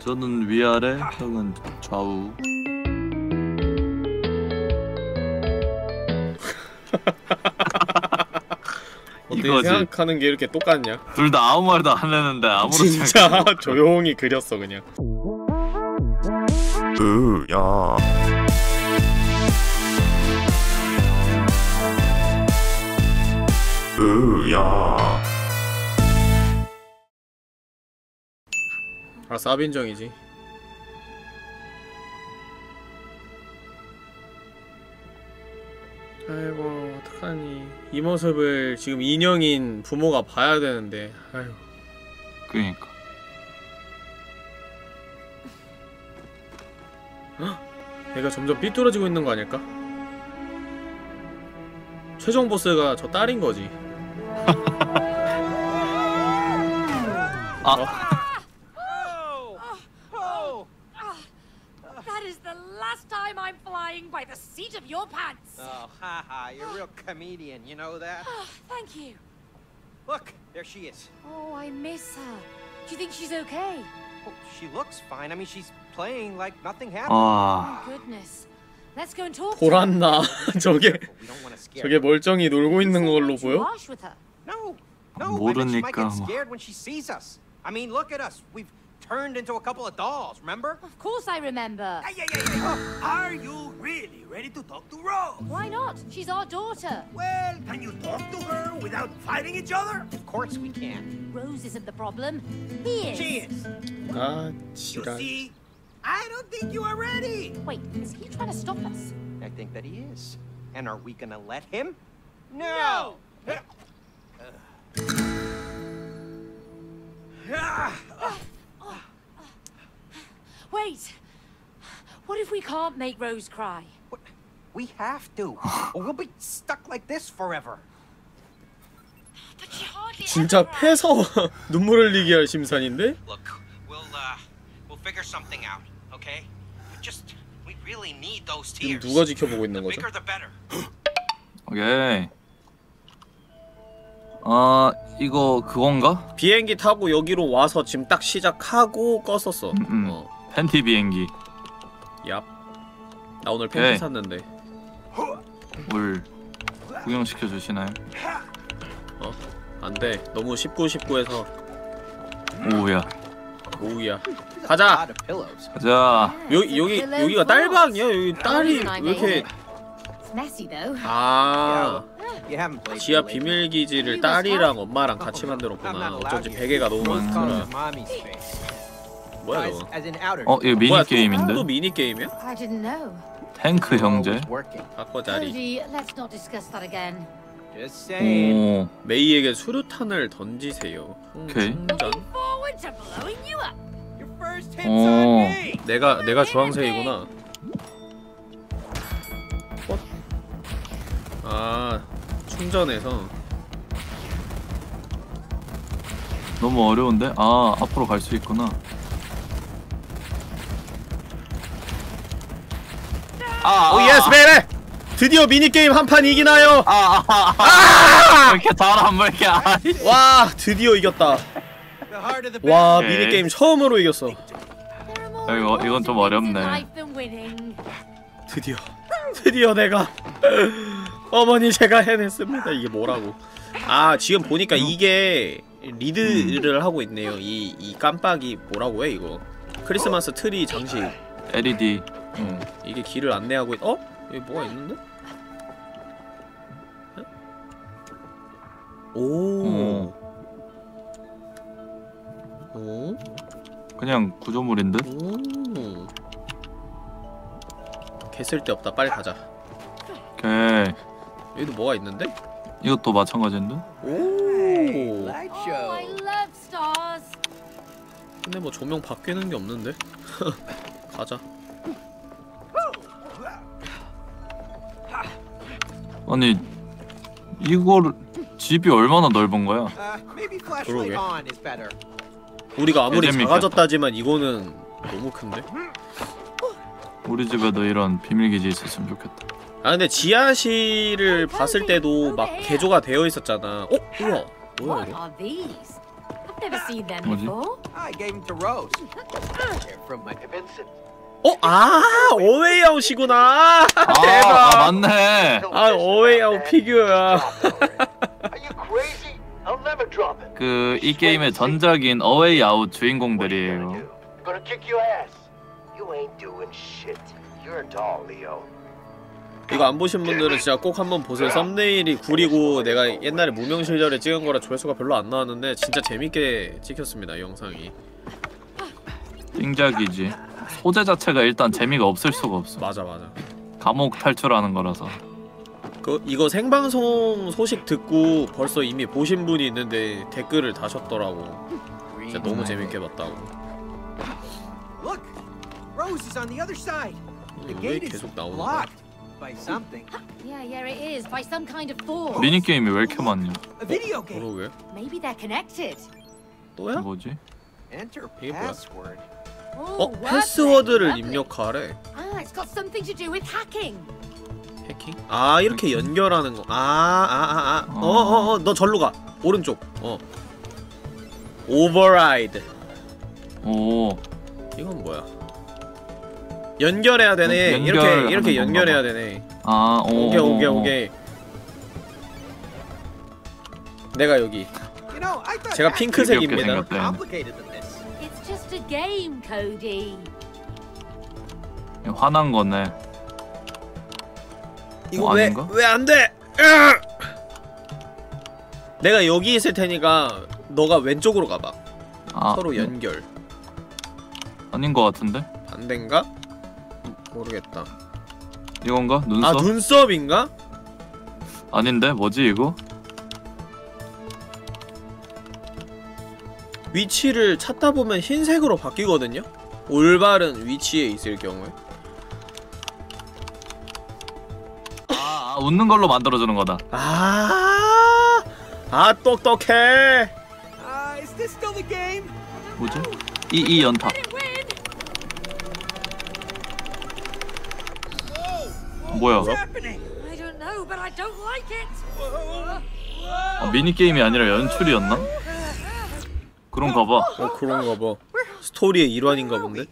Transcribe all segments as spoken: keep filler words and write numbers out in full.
저는 위아래, 형은 좌우. 어떻게 이거지. 생각하는 게 이렇게 똑같냐? 둘 다 아무 말도 안 했는데 아무렇지 않게. 진짜 조용히 그렸어 그냥. 으야. 으야. 아 사빈정이지. 아이고 어떡하니. 이 모습을 지금 인형인 부모가 봐야 되는데. 아이고. 그니까. 얘가 점점 삐뚤어지고 있는 거 아닐까? 최종 보스가 저 딸인 거지. 아. 어? That is the last time I'm flying by the seat of your pants. Oh, haha, you're a real comedian, you know that? Oh, thank you. Look, there she is. Oh, I miss her. Do you think she's okay? Oh, she looks fine. I mean, she's playing like nothing happened. 아. Oh, goodness. Let's go and talk to her. 보란나. 저게 We don't want to scare 저게 멀쩡히 놀고 있는 걸로 Too 보여? harsh with her. No, no. I mean, she might 모르니까 get 뭐. scared when she sees us. I mean, look at us. We've turned into a couple of dolls, remember? Of course I remember. Hey, hey, hey, hey. Are you really ready to talk to Rose? Why not? She's our daughter. Well, can you talk to her without fighting each other? Of course we can. Rose isn't the problem. He is. She is. 아 You 지랄. see, I don't think you are ready. Wait, is he trying to stop us? I think that he is. And are we gonna let him? No! Wait. What if we can't make Rose cry? What? We have to. Or we'll be stuck like this forever. But she hardly 진짜 ever cries. 패서 눈물 흘리게 할 심산인데? Look, we'll uh, we'll figure something out, okay? We just, we really need those 지금 tears. 누가 지켜보고 있는 The 거죠? bigger the better. 오케이. 아 이거 그건가? 비행기 타고 여기로 와서 지금 딱 시작하고 껐었어. 음, 음. 어. 팬티 비행기. 얍. 나 오늘 팬티 오케이. 샀는데. 뭘 구경시켜 주시나요? 어? 안 돼. 너무 십구 십구해서. 오우야. 오우야. A 가자. lot of pillows. 가자. 여기 여기 여기가 딸방이야. 여기 딸이 왜 이렇게 It's messy though. 아. You haven't played. 지하 lately. 비밀 기지를 딸이랑 엄마랑 같이 만들었구나. 어쩐지 베개가 너무 Rose calls 많더라. it mommy space. 뭐야 Guys, 이거? as in outer. 어 이거 미니 뭐야, 또- 게임인데? 또 미니 게임이야? I didn't know. 탱크 형제. Always working. 바꿔 자리. Cody, let's not discuss that again. Just saying. 오. 메이에게 수류탄을 던지세요. 오케이. 충전. Looking forward to blowing you up. Your first hit's 어. on me. 내가 내가 주황색이구나. 헛. 아 충전해서. 너무 어려운데? 아 앞으로 갈 수 있구나. 아, 오 예스 베이베! 드디어 미니 게임 한 판 이기나요? 아, 아, 아, 왜 이렇게 잘함, 왜 이렇게, 아, 와 드디어 이겼다. The heart of the 와 오케이. 미니 게임 처음으로 이겼어. There are more 이거- 이건 좀 important things in 어렵네. life than winning. 드디어 드디어 내가 어머니 제가 해냈습니다. 이게 뭐라고? 아 지금 보니까 이게 리드를 하고 있네요. 이 이 깜빡이 뭐라고 해 이거? 크리스마스 트리 장식. 엘이디. 어 이게 길을 안내하고 있... 어? 여기 뭐가 있는데? 에? 오. 오. 그냥 구조물인데? 오. 개 쓸데없다. 빨리 가자. 오케이. 여기도 뭐가 있는데? 이것도 마찬가지인데? 오. light Oh, show. I love stars. 근데 뭐 조명 바뀌는 게 없는데? 가자. 아니 이걸 집이 얼마나 넓은 거야? Uh, maybe flashlight 그러게. on is better. 우리가 아무리 재밌겠다. 작아졌다지만 이거는 너무 큰데? 우리 집에도 이런 비밀기지 있었으면 좋겠다. 아 근데 지하실을 봤을 때도 막 개조가 되어 있었잖아. 어? 우와. 뭐야 What 이거? are these? I've never seen them 뭐지? before. I gave him to Rose. They're 어? 아 어웨이아웃이구나. 아, 대박. 아 맞네. 아 어웨이아웃 피규어야. 그 이 게임의 전작인 어웨이 아웃 주인공들이에요. 이거 안 보신 분들은 진짜 꼭 한번 보세요. 썸네일이 구리고 내가 옛날에 무명 시절에 찍은 거라 조회수가 별로 안 나왔는데 진짜 재밌게 찍혔습니다, 이 영상이. 띵작이지. 소재 자체가 일단 재미가 없을 수가 없어. 맞아 맞아. 감옥 탈출하는 거라서. 그 이거 생방송 소식 듣고 벌써 이미 보신 분이 있는데 댓글을 다셨더라고. 진짜 너무 재밌게 봤다고. Look, Rose is on the other side. The 왜 gate is 계속 나오는 거야? blocked by something. Yeah, yeah, it is. By some kind of force. 미니 게임이 왜 이렇게 많냐? A video game. 그러게. Maybe they're connected. 또야? 뭐지? Enter 이게 뭐야? password. Oh, 어? wordplay. 패스워드를 Lovely. 입력하래. Ah, it's got something to do with hacking. 해킹? 아 이렇게 연결하는 거. 아 아 아 아. 어어어 너 절로 가. 오른쪽. 어. 오버라이드. 오. 이건 뭐야? 연결해야 되네. 연결 이렇게 하는 이렇게 건가 연결해야 봐. 되네. 아, 오. 오케이 오케이 오케이. 내가 여기. You know, I thought 제가 that 핑크색입니다. was more complicated than this. It's just a game, Cody. 화난 거네. 이거 어, 왜 아닌가? 왜 안 돼? 으악! 내가 여기 있을 테니까 너가 왼쪽으로 가봐. 아, 서로 연결. 아닌 거 같은데? 반대인가? 모르겠다. 이건가? 눈썹? 아 눈썹인가? 아닌데? 뭐지 이거? 위치를 찾다 보면 흰색으로 바뀌거든요? 올바른 위치에 있을 경우에. 아, 아 웃는 걸로 만들어주는 거다. 아, 아 똑똑해. Uh, is this still the game? 뭐지? 이, 이 연타. Win. 뭐야? What's happening? I don't know, but I don't like it. 아, 미니게임이 아니라 연출이었나? 그런가 봐. 어 그런가 봐. 스토리의 일환인가 본데?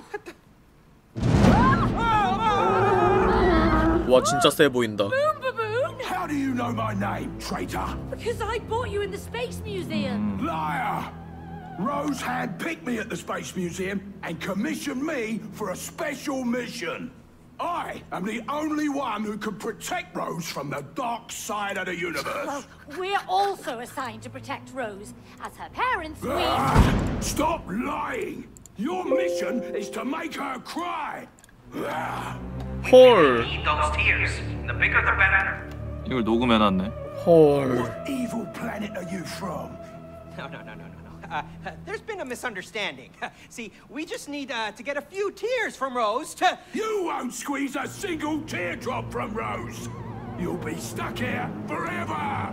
와 진짜 세 보인다. Boom, baboon. How do you know my name, traitor? Because I bought you in the Space Museum. Liar! Rose handpicked me at the Space Museum and commissioned me for a special mission. I am the only one who can protect Rose from the dark side of the universe. Well, we're also assigned to protect Rose. As her parents, we... Ah, stop lying! Your mission is to make her cry. Ah, 헐. Need those tears. The bigger the better. 이걸 녹음해놨네. 헐. what evil planet are you from? No, no, no, no, no, no. Uh, uh, there's been a misunderstanding. See, we just need uh, to get a few tears from Rose to... You won't squeeze a single teardrop from Rose. You'll be stuck here forever.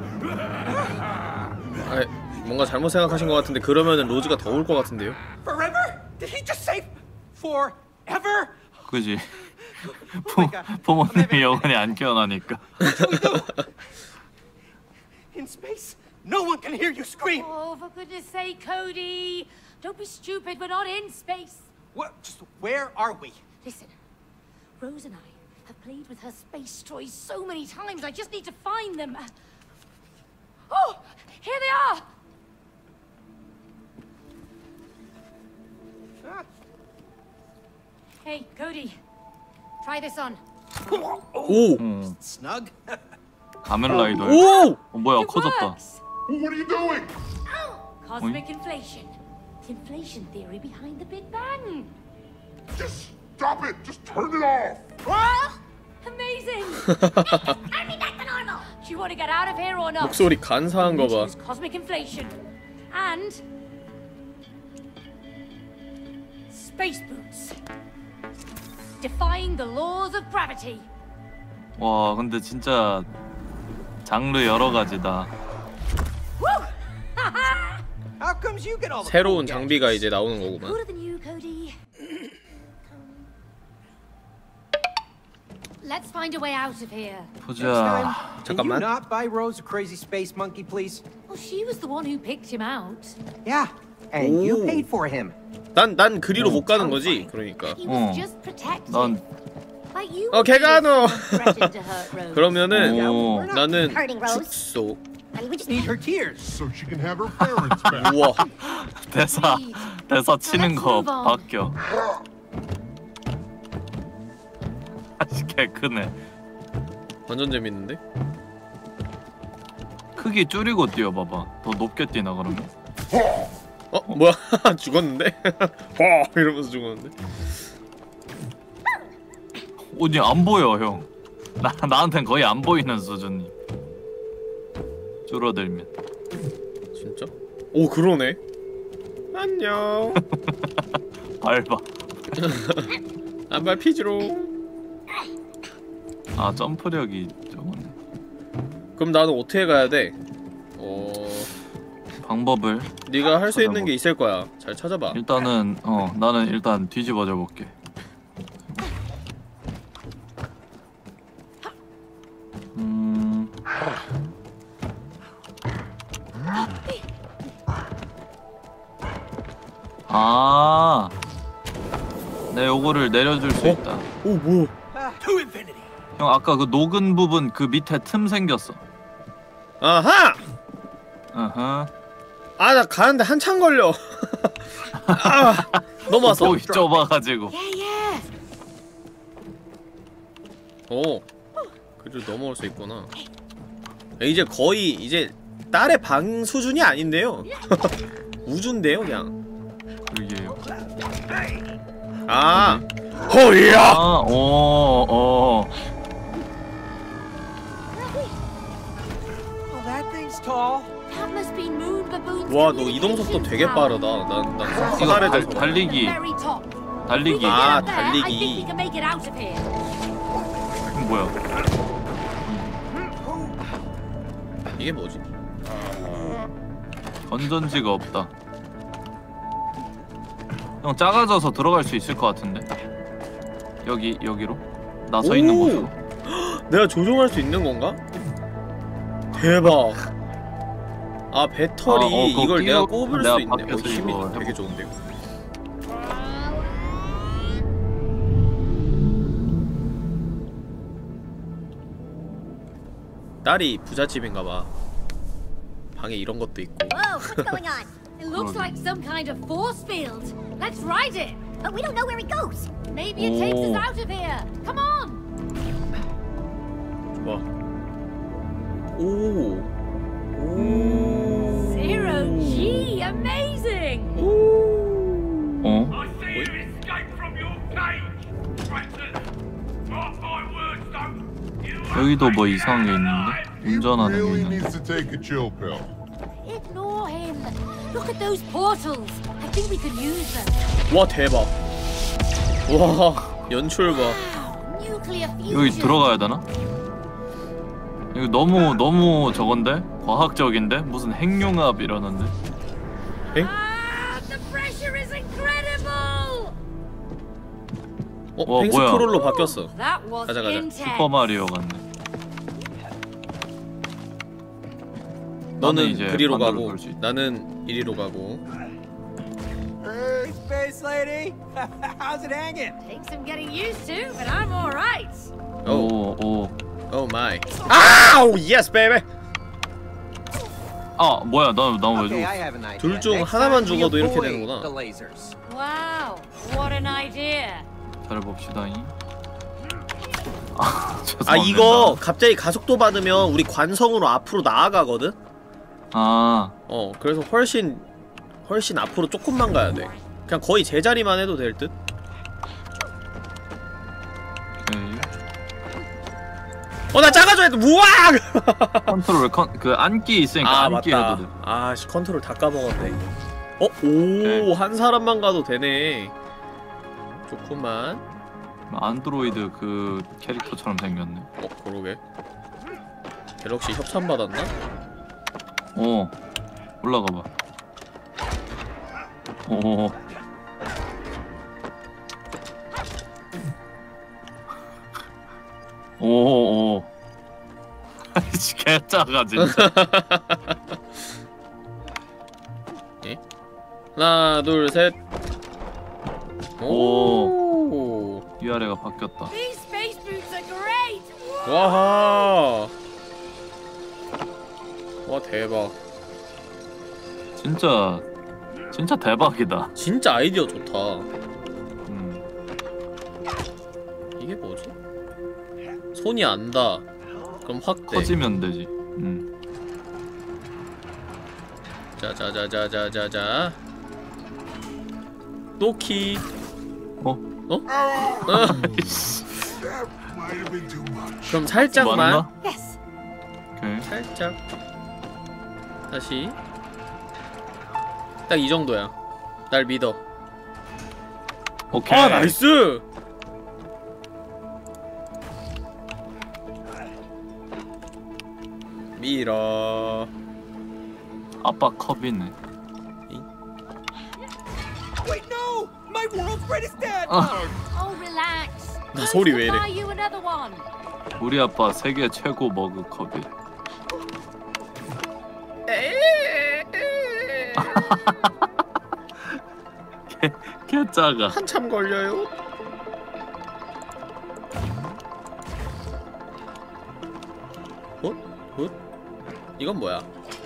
아, 뭔가 잘못 생각하신 것 같은데 그러면은 로즈가 더 울 것 같은데요? Forever? Did he just say forever? 그지? 부, 부모님이 영원히 안 깨어나니까. What do we do? In space, no one can hear you scream. Oh, for goodness sake, Cody. Don't be stupid. We're not in space. What? Just where are we? Listen, Rose and I have played with her space toys so many times. I just need to find them. Oh, here they are. Ah. Hey, Cody. Try this on. 오! 응. Snug? 가면라이더. 오! 어, 뭐야 It 커졌다. works. What are you doing? Cosmic inflation. The inflation theory behind the Big Bang. Just stop it. Just turn it off. Amazing. Turn me back to normal. Do you want to get out of here or not? 목소리 간사한 거 봐. Use cosmic inflation and space boots. Defying the laws of gravity. 와 근데 진짜 장르 여러 가지다. Woo! How comes you get all the 새로운 cool gadgets? 장비가 이제 나오는 거구만. Cooler than you, Cody. Let's find a way out of here. Next time, 보자. can you 잠깐만. not buy Rose a crazy space monkey, please? Well, she was the one who picked him out. Yeah, and you Ooh. paid for him. 난 난 그리로 어. 못 가는 거지. 그러니까. He 어. was just protective. 난 Like you 어, would 걔가 be 너. if someone threatened to hurt Rose. 그러면은 오. 나는 hurting Rose. 축소. I mean, we just Need her tears. So she can have her parents back. 우와. 대사 대사 치는 거 let's move on. 바뀌어. 아씨 개 크네. 완전 재밌는데? 크기 줄이고 뛰어봐봐. 더 높게 뛰나 그러면? 어? 뭐야? 죽었는데? 와 이러면서 죽었는데? 어디 안 보여 형. 나 나한텐 거의 안 보이는 수준이. 줄어들면. 진짜? 오 그러네. 안녕. 밟아. 안 밟히지롱. 아 점프력이 저건데. 그럼 나는 어떻게 가야 돼? 어... 방법을 네가 할 수 있는 찾아봐. 게 있을 거야. 잘 찾아봐. 일단은 어 나는 일단 뒤집어져 볼게. 음. 아. 내 요거를 내려줄 수 어? 있다. 오 뭐야? To infinity. 형 아까 그 녹은 부분 그 밑에 틈 생겼어. 아하! 어허. 아 나 가는데 한참 걸려. 아 넘어왔어. 목이 좁아가지고. Yeah, yeah. 오 그래도 넘어올 수 있구나. 이제 거의 이제 딸의 방 수준이 아닌데요. 우주인데요 그냥. 그러게요. 아 허이야. 아, 오, 오. Oh, that thing's tall. That must be moon baboons. 와 너 이동 속도 되게 빠르다. 난난 이거 사다리 달, 돼서. 달리기, Very top. 달리기. 아, Up there, I think 달리기. we can make it out of here. 뭐야? 이게 뭐지? 건전지가 없다. 형 작아져서 들어갈 수 있을 것 같은데? 여기 여기로? 나 서 있는 오! 곳으로. 내가 조종할 수 있는 건가? 대박. 아 배터리 아, 어, 그거 이걸 내가 끼워- 꼽을 내가 수 있네. 어, 밖에서 힘이 이거 되게 해볼게. 좋은데요. 딸이 부잣집인가봐. 방에 이런 것도 있고. Whoa, what's going on? It looks like some kind of force field. Let's ride it. But we don't know where it goes. Maybe it takes us Oh. out of here. Come on. 와. 오. 오. Zero G. Amazing. 오. 어? I see you escape from your cage, Trenton. Mark my words, though. You 여기도 뭐 이상한 게 있는데? He 운전하는 게 really 있는데. needs to take a chill pill. Ignore him. Look at those portals. I think we could use them. 와 대박. 와 연출 봐. Wow. Nuclear fusion. 여기 들어가야 되나? 이거 너무 너무 저건데? 과학적인데? 무슨 핵융합 이러는데? Ah, the pressure is incredible. 어 와, 펭스 뭐야. 프롤로 바뀌었어. That was 가자, 가자. intense. 슈퍼 마리오 같네. 너는 이제 그리로 반대로 가고 돌 수 있다. 나는 이리로 가고. Hey, Space Lady. How's it hanging? Takes some getting used to, but I'm all right. 오, 오, 오. 오 마이. 아우, 예스 베이비. 아, 뭐야? 나나왜 Okay, 죽었어? I have an idea. 둘 중 Next 하나만 time we 죽어도 이렇게 avoid 되는구나. The lasers. Wow, what an idea. 잘 봅시다잉. 아, 죄송합니다. 아 이거 갑자기 가속도 받으면 우리 관성으로 앞으로 나아가거든. 아, 어, 그래서 훨씬 훨씬 앞으로 조금만 가야 돼. 그냥 거의 제자리만 해도 될 듯. 오케이. 어, 나 작아져야 돼. 우와! 컨트롤 컨, 그 안기 있으니까 아 안기 맞다. 해도 돼. 아씨 컨트롤 다 까먹었네. 어, 오, 오케이. 한 사람만 가도 되네. 좋구만. 안드로이드 그 캐릭터처럼 생겼네. 어, 그러게. 갤럭시 협찬 받았나? 오, 올라가 봐. 오. 오, 오. 아이씨, 개짜가 진짜. 예? 하나, 둘, 셋. 오. 위아래가 바뀌었다. These space boots are great. 와하. 와 대박. 진짜 진짜 대박이다. 진짜 아이디어 좋다. 음. 이게 뭐지? 손이 안다. 그럼 확대. 커지면 되지. 음. 자자자자자자자. 또키. 어? 어? 어? 그럼 살짝만. 맞나? Yes. 오케이. 살짝. 다시. 딱 이 정도야. 날 믿어. 오케이. 아 나이스. 밀어. 아빠 컵이네. Wait, no! My world's greatest dad! 아, Oh, relax. 나 소리 왜 I'll 이래? buy you another one. 우리 아빠 세계 최고 머그 컵이. 개, 개 작아. 한참 걸려요. 어? 어? 이건 뭐야?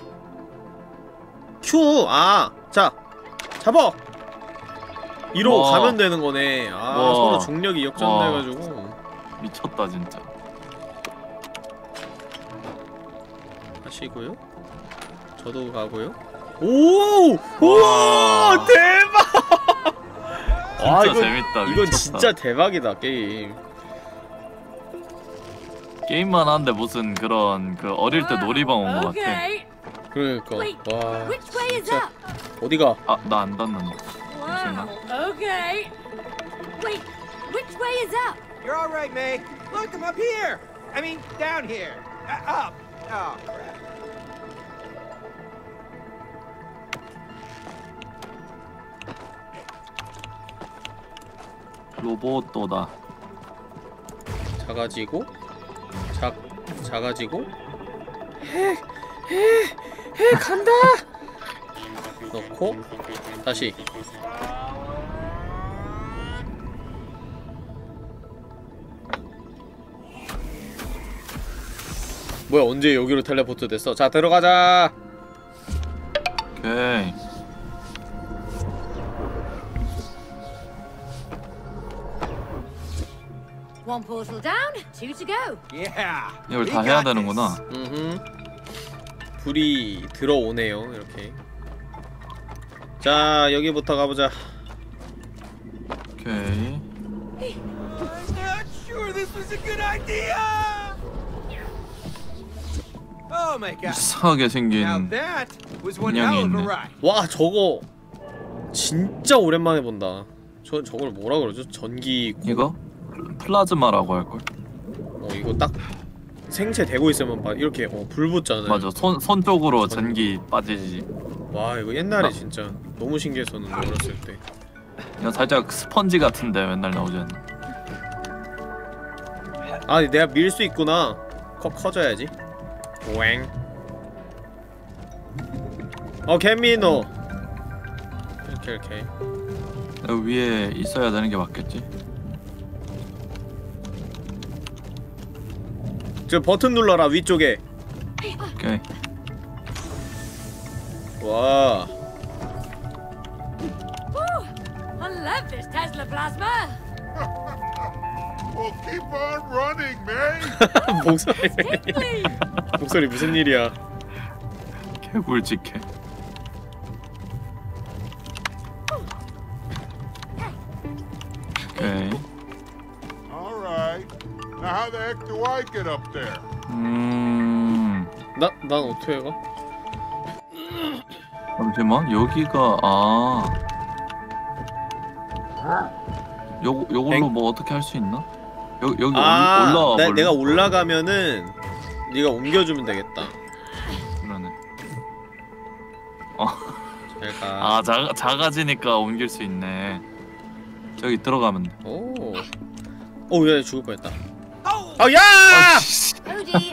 Q! 아! 자! 잡아! 이로 와. 가면 되는 거네. 아, 와. 서로 중력이 역전돼가지고. 미쳤다 진짜. 하시고요. 저도 가고요. 오! 와. 우와! 대박! 진짜 아, 이건, 재밌다. 이건 미쳤다. 진짜 대박이다, 게임. 게임만 하는데 무슨 그런 그 어릴 때 놀이방 온 것 같아. Okay. 그러니까. Wait, 와. which way is 진짜. up? 어디가? 아, 나 안 닿는다. Wow. Okay. Wait, which way is up? You're all right, May. Look, I'm up here. I mean, down here. Uh, up. Oh, crap. 로봇도다. 작아지고 작 작아지고 해해해 간다. 넣고 다시. 뭐야 언제 여기로 텔레포트 됐어? 자 들어가자. 오케이. One portal down, two to go. Yeah. 이걸 we 다 해야 got 되는구나. this. 음. 불이 들어오네요. 이렇게. 자 여기부터 가보자. 오케이. I'm not sure this was a good idea. Oh my god. 이상하게 생긴 Now that was one hell of a 인형이 있네. ride. 와 저거 진짜 오랜만에 본다. 저 저걸 뭐라 그러죠? 전기 고- 이거 플라즈마라고 할 걸. 어 이거 딱 생체 되고 있으면 봐 이렇게 어, 불 붙잖아요. 맞아. 손 손 쪽으로 전- 전기 빠지지. 와 이거 옛날에 아. 진짜 너무 신기했었는데 어렸을 때. 이거 살짝 스펀지 같은데 맨날 나오지 않나? 아 내가 밀 수 있구나. 커 커져야지. 웽. 어 개미노. 이렇게 이렇게. 여기 위에 있어야 되는 게 맞겠지? 저 버튼 눌러라 위쪽에. 오케이. 와. I love this Tesla plasma. Well, keep on running, May. 목소리. Tingly. 목소리 무슨 일이야? 개굴직해. 오케이. All right. Now, how the heck do I get up there? 음. 나난 어떻게 가? 잠시만. 여기가 아. 요 요걸로 엥? 뭐 어떻게 할 수 있나? 여 여기 아, 올라와 내, 볼래? 내가 올라가면은 네가 옮겨주면 되겠다. 그러네. 잘 가. 아 작, 작아지니까 옮길 수 있네. 저기 들어가면 돼. 오. 오, 야, 죽을 뻔했다. Oh, 아, 야! Odie.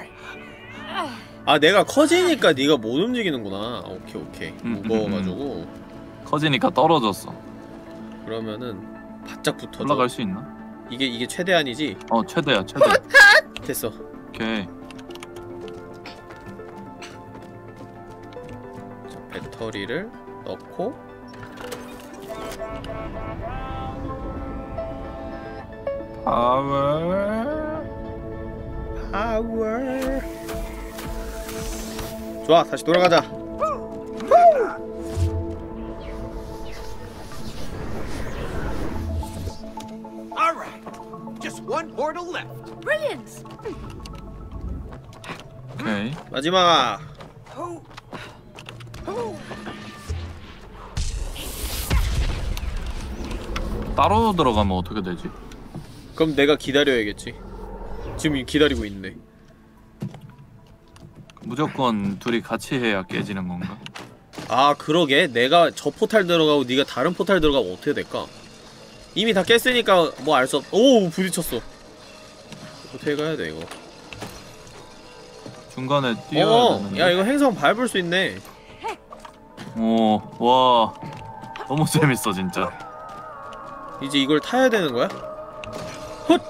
아, 내가 커지니까 네가 못 움직이는구나. 오케이, 오케이. 음, 무거워가지고. 커지니까 떨어졌어. 그러면은 바짝 붙어져. 올라갈 수 있나? 이게 이게 최대한이지? 어 최대야 최대. 됐어. 오케이. 자, 배터리를 넣고 파워. 파워. 좋아, 다시 돌아가자. All right. Just one portal left. Brilliant! 오케이. 마지막. Oh. 따로 들어가면 어떻게 되지? 그럼 내가 기다려야겠지. 지금 기다리고 있네. 무조건 둘이 같이 해야 깨지는 건가? 아 그러게. 내가 저 포탈 들어가고 네가 다른 포탈 들어가면 어떻게 될까? 이미 다 깼으니까 뭐 알 수 없... 오! 부딪혔어. 어떻게 가야 돼 이거? 중간에 뛰어야 어! 되는데. 야 이거 행성 밟을 수 있네. 어, 와, 너무 재밌어 진짜. 이제 이걸 타야 되는 거야? 헛!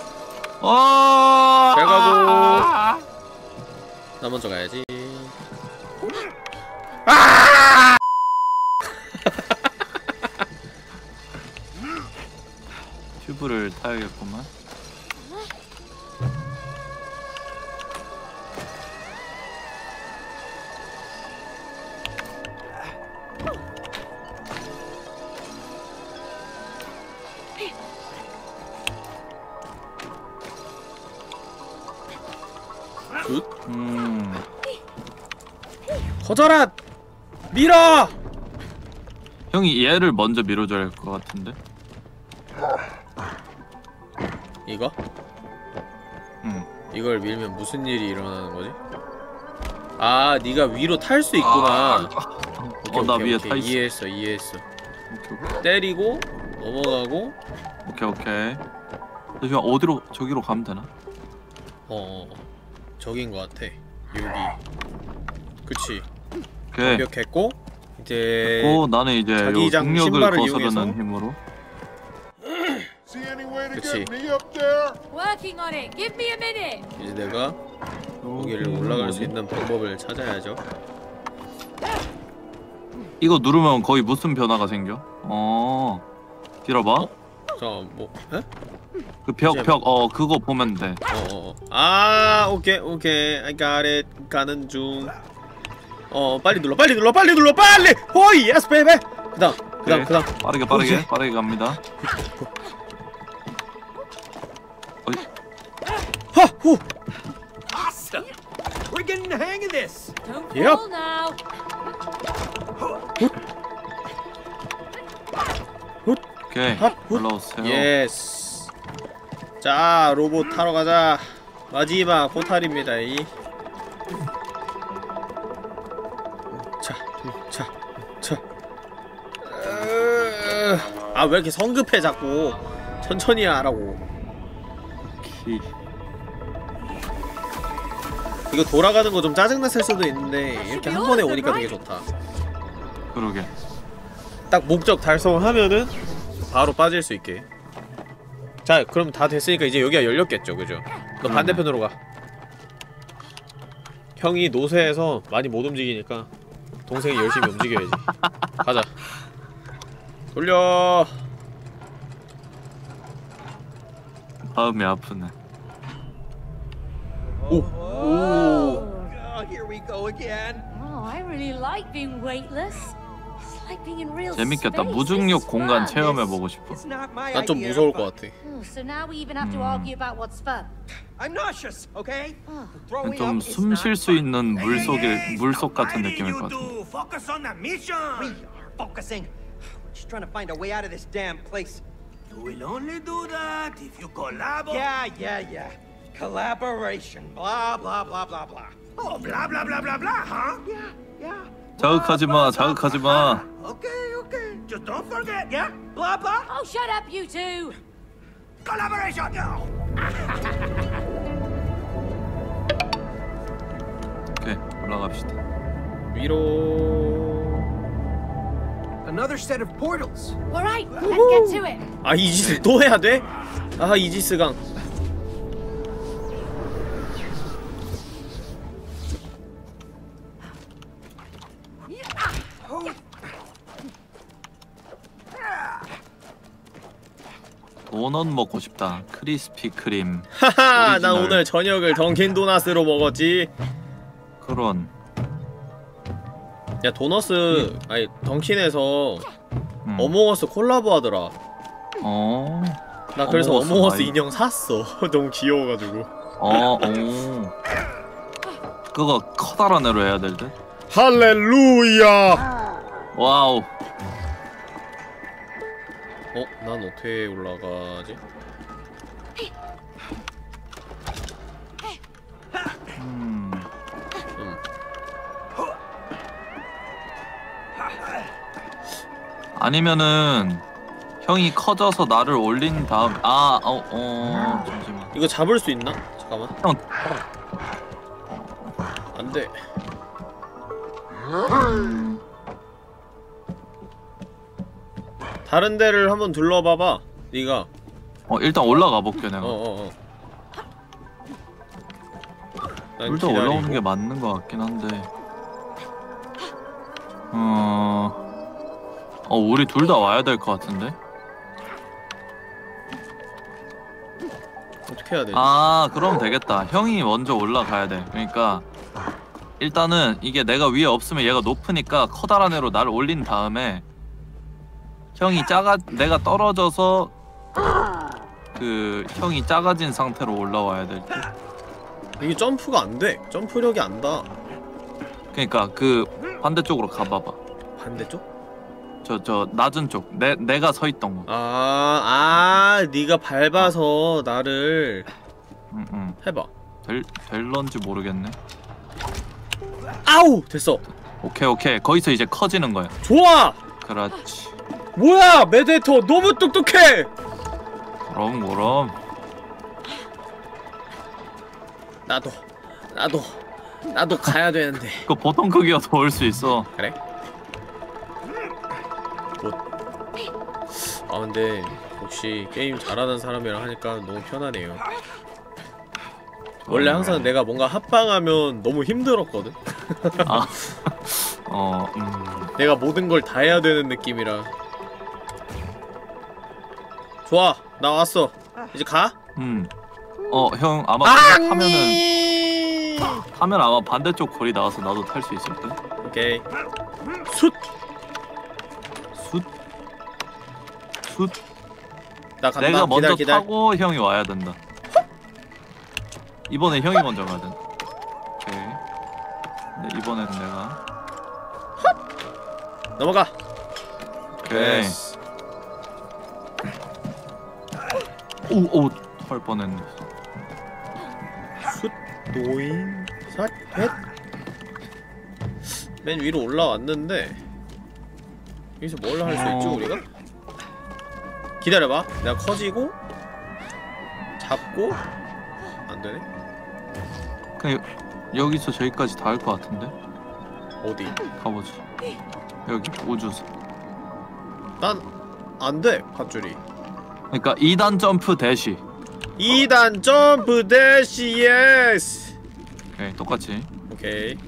와, 잘 가고. 나 먼저 가야지. 아! 튜브를 타야겠구만. 음. 커져라! 밀어! 형이 얘를 먼저 밀어줘야 할 것 같은데. 이거? 응. 이걸 밀면 무슨 일이 일어나는 거지? 아, 네가 위로 탈 수 있구나. 오케이, 어, 나 오케이, 위에 오케이. 타 있어. 이해했어, 이해했어. 오케이, 오케이. 때리고 넘어가고. 오케이, 오케이. 잠시만, 어디로, 저기로 가면 되나? 어, 어. 저긴 것 같아. 여기. 그치. 오케이. 완벽했고 이제 됐고, 나는 이제 요 자기장 중력을 신발을 거스르는 이용해서 힘으로. See any way to 그치. get me up there? Working on it. Give me a minute. 이제 내가 여기를 올라갈 수 있는 방법을 찾아야죠. 이거 누르면 거의 무슨 변화가 생겨? 어. 길어봐. 어? 자, 뭐? 에? 그 벽, 이제- 벽, 어, 그거 보면 돼. 어, 어, 어. 아, 오케이, 오케이. I got it. 가는 중. 어, 빨리 눌러, 빨리 눌러, 빨리 눌러, 빨리! 호이, 예스, 베이베! 그 다음, 그 다음, 오케이. 그 다음. 빠르게, 빠르게, 오케이. 빠르게 갑니다. 어이, 하! 후! Awesome. We're getting the hang of this. Don't Yep. fall now. 오케이. 핫, 훗. 올라오세요. 예스. 자, 로봇 타러 가자. 마지막 포탈입니다, 이. 자, 자, 자. 아, 왜 이렇게 성급해, 자꾸. 천천히 하라고. 키. 이거 돌아가는 거 좀 짜증났을 수도 있는데 이렇게 한 번에 오니까 되게 좋다. 그러게. 딱 목적 달성을 하면은 바로 빠질 수 있게. 자, 그럼 다 됐으니까 이제 여기가 열렸겠죠, 그죠? 너 반대편으로 가. 형이 노쇠해서 많이 못 움직이니까 동생이 열심히 움직여야지. 가자. 돌려. 마음이 아프네. 오. Oh, here we go again. Oh, I really like being weightless. It's like being in real 재밌겠다. space. 무중력 This is 공간 fun. 체험해보고 싶어. It's not my 난 좀 idea, 무서울 but 것 같아. Oh, so now we even have to argue about what's fun. I'm nauseous, okay? Oh. Throwing 좀 up is 숨 not 쉴 수 fun. 있는 물속의 물속 같은 느낌일 것 같아. Focus on the We mission. are focusing. We're just trying to find a way out of this damn place. You will only do that if you collaborate. Yeah, yeah, yeah. Collaboration. Blah, blah, blah, blah, blah. Oh, blah blah blah blah blah, huh? Yeah, yeah. 자극하지 마, 자극하지 마. Okay, okay. Just don't forget, yeah? Blah blah. Oh, shut up, you two! Collaboration. 오케이, 올라갑시다. 위로. another set of portals. All right, let's get to it. 아 이지스 또 해야 돼? 아 이지스강. 도넛 먹고 싶다. 크리스피 크림. 하하, 난 오리지널. 오늘 저녁을 던킨 도나스로 먹었지. 그런. 야 도너스 아니 던킨에서 음. 어몽어스 콜라보 하더라. 어. 나 그래서 어몽어스 어몽어스 아이. 인형 샀어. 너무 귀여워가지고. 어, 어. 그거 커다란 애로 해야 될 듯? 할렐루야. 와우. 어? 난 어떻게 올라가지? 음. 음. 아니면은 형이 커져서 나를 올린 다음 아, 어, 어, 잠시만. 이거 잡을 수 있나? 잠깐만. 형, 안 돼. 다른 데를 한번 둘러봐봐. 네가. 어 일단 올라가 볼게 내가. 어어 어. 난 일단 기다리고. 올라오는 게 맞는 것 같긴 한데. 어, 어 우리 둘 다 와야 될 것 같은데. 어떻게 해야 되지? 아 그럼 되겠다. 형이 먼저 올라가야 돼. 그러니까 일단은 이게 내가 위에 없으면 얘가 높으니까 커다란 애로 날 올린 다음에 형이 작아 내가 떨어져서 그 형이 작아진 상태로 올라와야 될 듯. 이게 점프가 안 돼. 점프력이 안 닿아. 그러니까 그 반대쪽으로 가봐봐. 반대쪽? 저 저 낮은 쪽. 내 내가 서 있던 거. 아, 아, 네가 밟아서 나를 응 응. 해봐. 될 될런지 모르겠네. 아우! 됐어. 오케이 오케이. 거기서 이제 커지는 거야. 좋아! 그렇지. 뭐야! 메데토 너무 똑똑해! 그럼 그럼. 나도, 나도, 나도 가야 되는데. 그 보통 크기여도 올 수 있어. 그래? 뭐. 아 근데 역시 게임 잘하는 사람이랑 하니까 너무 편하네요. 원래 항상 내가 뭔가 합방하면 너무 힘들었거든? 아, 어, 음. 내가 모든 걸 다 해야 되는 느낌이라. 좋아, 나 왔어. 이제 가? 음. 어, 형 아마 타면은 타면 아마 반대쪽 거리 나와서 나도 탈 수 있을 듯. 오케이. 숫! 숫. 숫. 나 간다. 내가 먼저 기다려, 기다려. 타고 형이 와야 된다. 이번에 형이 먼저 가야 된다. 오케이. 근데 이번에는 내가. 넘어가. 오케이. 됐어. 오, 오, 할 뻔했네. 숫, 노인, 삿, 헷. 맨 위로 올라왔는데 여기서 뭘 할 수 있지 우리가? 기다려봐. 내가 커지고 잡고 안되네? 그냥 여기서 저기까지 다 할 것 같은데? 어디? 가보지. 여기 우주선. 난 안돼 밧줄이. 그러니까 이 단 점프 대시. 이 단 점프 대시 예스. 오케이, 똑같이. 오케이.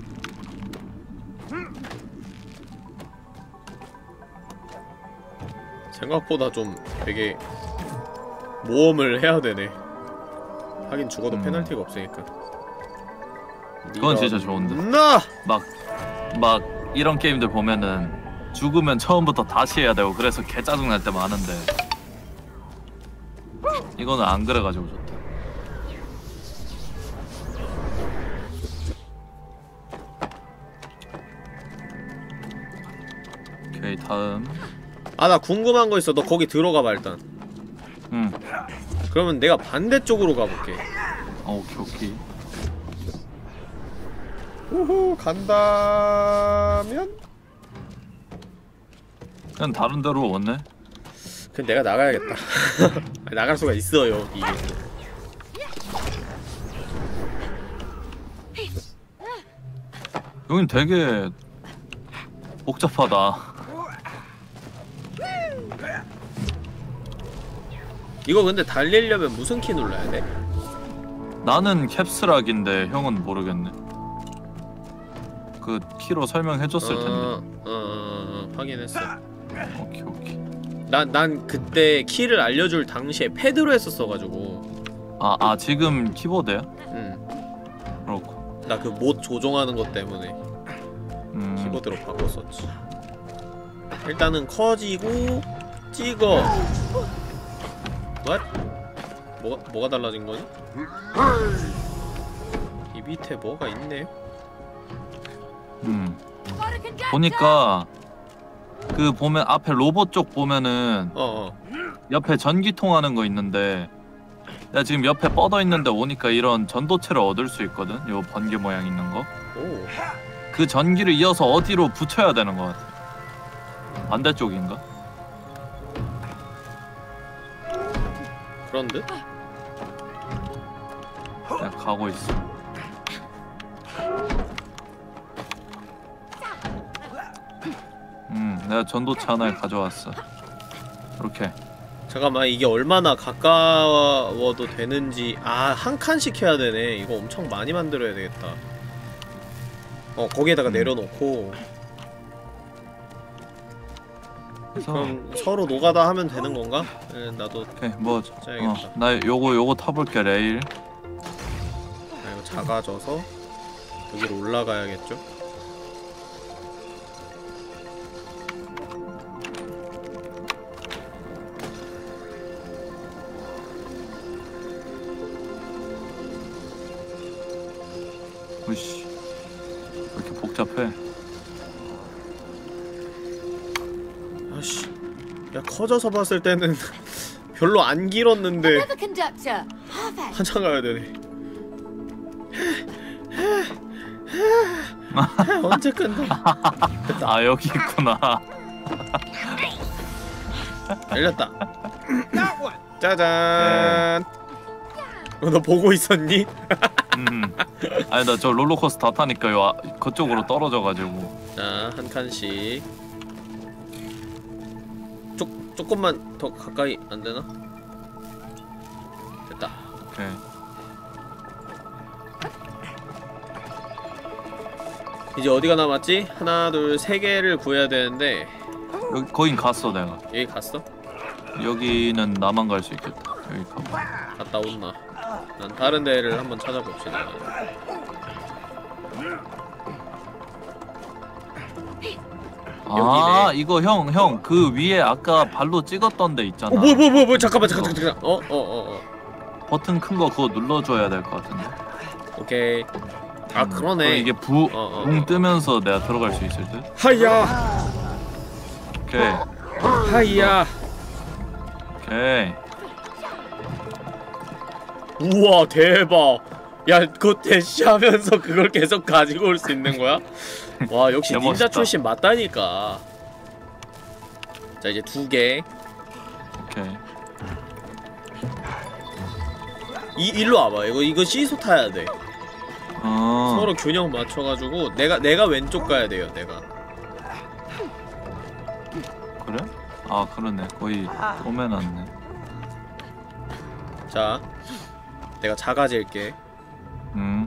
생각보다 좀 되게 모험을 해야 되네. 하긴 죽어도 음. 페널티가 없으니까. 그건 진짜 좋은데. 나! 막, 막 이런 게임들 보면은 죽으면 처음부터 다시 해야 되고 그래서 개 짜증날 때 많은데 이거는 안 그래가지고 좋다. 오케이, 다음. 아, 나 궁금한 거 있어. 너 거기 들어가봐 일단. 응. 그러면 내가 반대쪽으로 가볼게. 어, 오케이 오케이. 우후, 간다면? 그냥 다른 데로 왔네. 그럼 내가 나가야겠다. 나갈 수가 있어요 이게. 여긴 되게 복잡하다. 이거 근데 달리려면 무슨 키 눌러야 돼? 나는 캡스락인데 형은 모르겠네. 그 키로 설명해줬을 텐데. 어, 어, 어, 어, 확인했어. 오케이 오케이. 난, 난 그때 키를 알려줄 당시에 패드로 했었어가지고. 아, 아 지금 키보드야? 응. 그렇고. 나 그 못 조종하는 것 때문에 음. 키보드로 바꿨었지. 일단은 커지고 찍어. What? 뭐가 뭐가 달라진 거지? 이 밑에 뭐가 있네. 음. 보니까 그 보면 앞에 로봇 쪽 보면은 어어. 옆에 전기통 하는 거 있는데 내가 지금 옆에 뻗어 있는데 오니까 이런 전도체를 얻을 수 있거든. 요 번개 모양 있는 거. 오. 그 전기를 이어서 어디로 붙여야 되는 것 같아. 반대쪽인가? 그런 듯? 내가 가고 있어. 음, 내가 전도체 하나를 가져왔어. 이렇게. 잠깐만, 이게 얼마나 가까워도 되는지. 아, 한 칸씩 해야 되네. 이거 엄청 많이 만들어야 되겠다. 어, 거기에다가 음. 내려놓고. 그래서 그럼 서로 노가다 하면 되는 건가? 예, 나도. 오케이, 뭐, 짜야겠다. 어, 나 요거 요거 타볼게. 레일. 아, 이거 작아져서 여기로 올라가야겠죠? 으씨, 왜 이렇게 복잡해? 아씨, 야, 커져서 봤을 때는 별로 안 길었는데 Another conductor. Perfect. 한참 가야 되네. 언제 끝나? 됐다. 아 여기 있구나. 열렸다. That one. 짜잔. 어, 너 보고 있었니? 음. 아니 나 저 롤러코스터 다 타니까 요 아, 그쪽으로 떨어져가지고. 자, 한 칸씩. 조, 조금만 더 가까이 안 되나? 됐다. 오케이. 이제 어디가 남았지? 하나, 둘, 세 개를 구해야 되는데 여기 거긴 갔어 내가. 여기 갔어? 여기는 나만 갈 수 있겠다. 여기 가고. 갔다 온나? 난 다른 데를 한번 찾아봅시다. 아 여기네. 이거 형 형 그 위에 아까 발로 찍었던 데 있잖아. 어, 뭐, 뭐, 뭐, 뭐, 잠깐만, 잠깐, 잠깐, 잠깐. 어, 어, 어, 어. 버튼 큰 거 그거 눌러줘야 될 것 같은데. 오케이. 아, 음, 그러네. 그럼 이게 부, 어, 어, 붕 어. 뜨면서 내가 들어갈 수 있을 듯? 하야, 오케이 하야. 오케이. 우와, 대박. 야, 그거 대시하면서 그걸 계속 가지고 올 수 있는 거야? 와, 역시 닌자 멋있다. 출신 맞다니까. 자, 이제 두 개. 오케이. 이 일로 와봐. 이거 이거 시소 타야 돼. 어. 서로 균형 맞춰가지고 내가 내가 왼쪽 가야 돼요. 내가. 그래? 아 그러네. 거의 꼬매놨네. 자, 내가 작아질게. 음.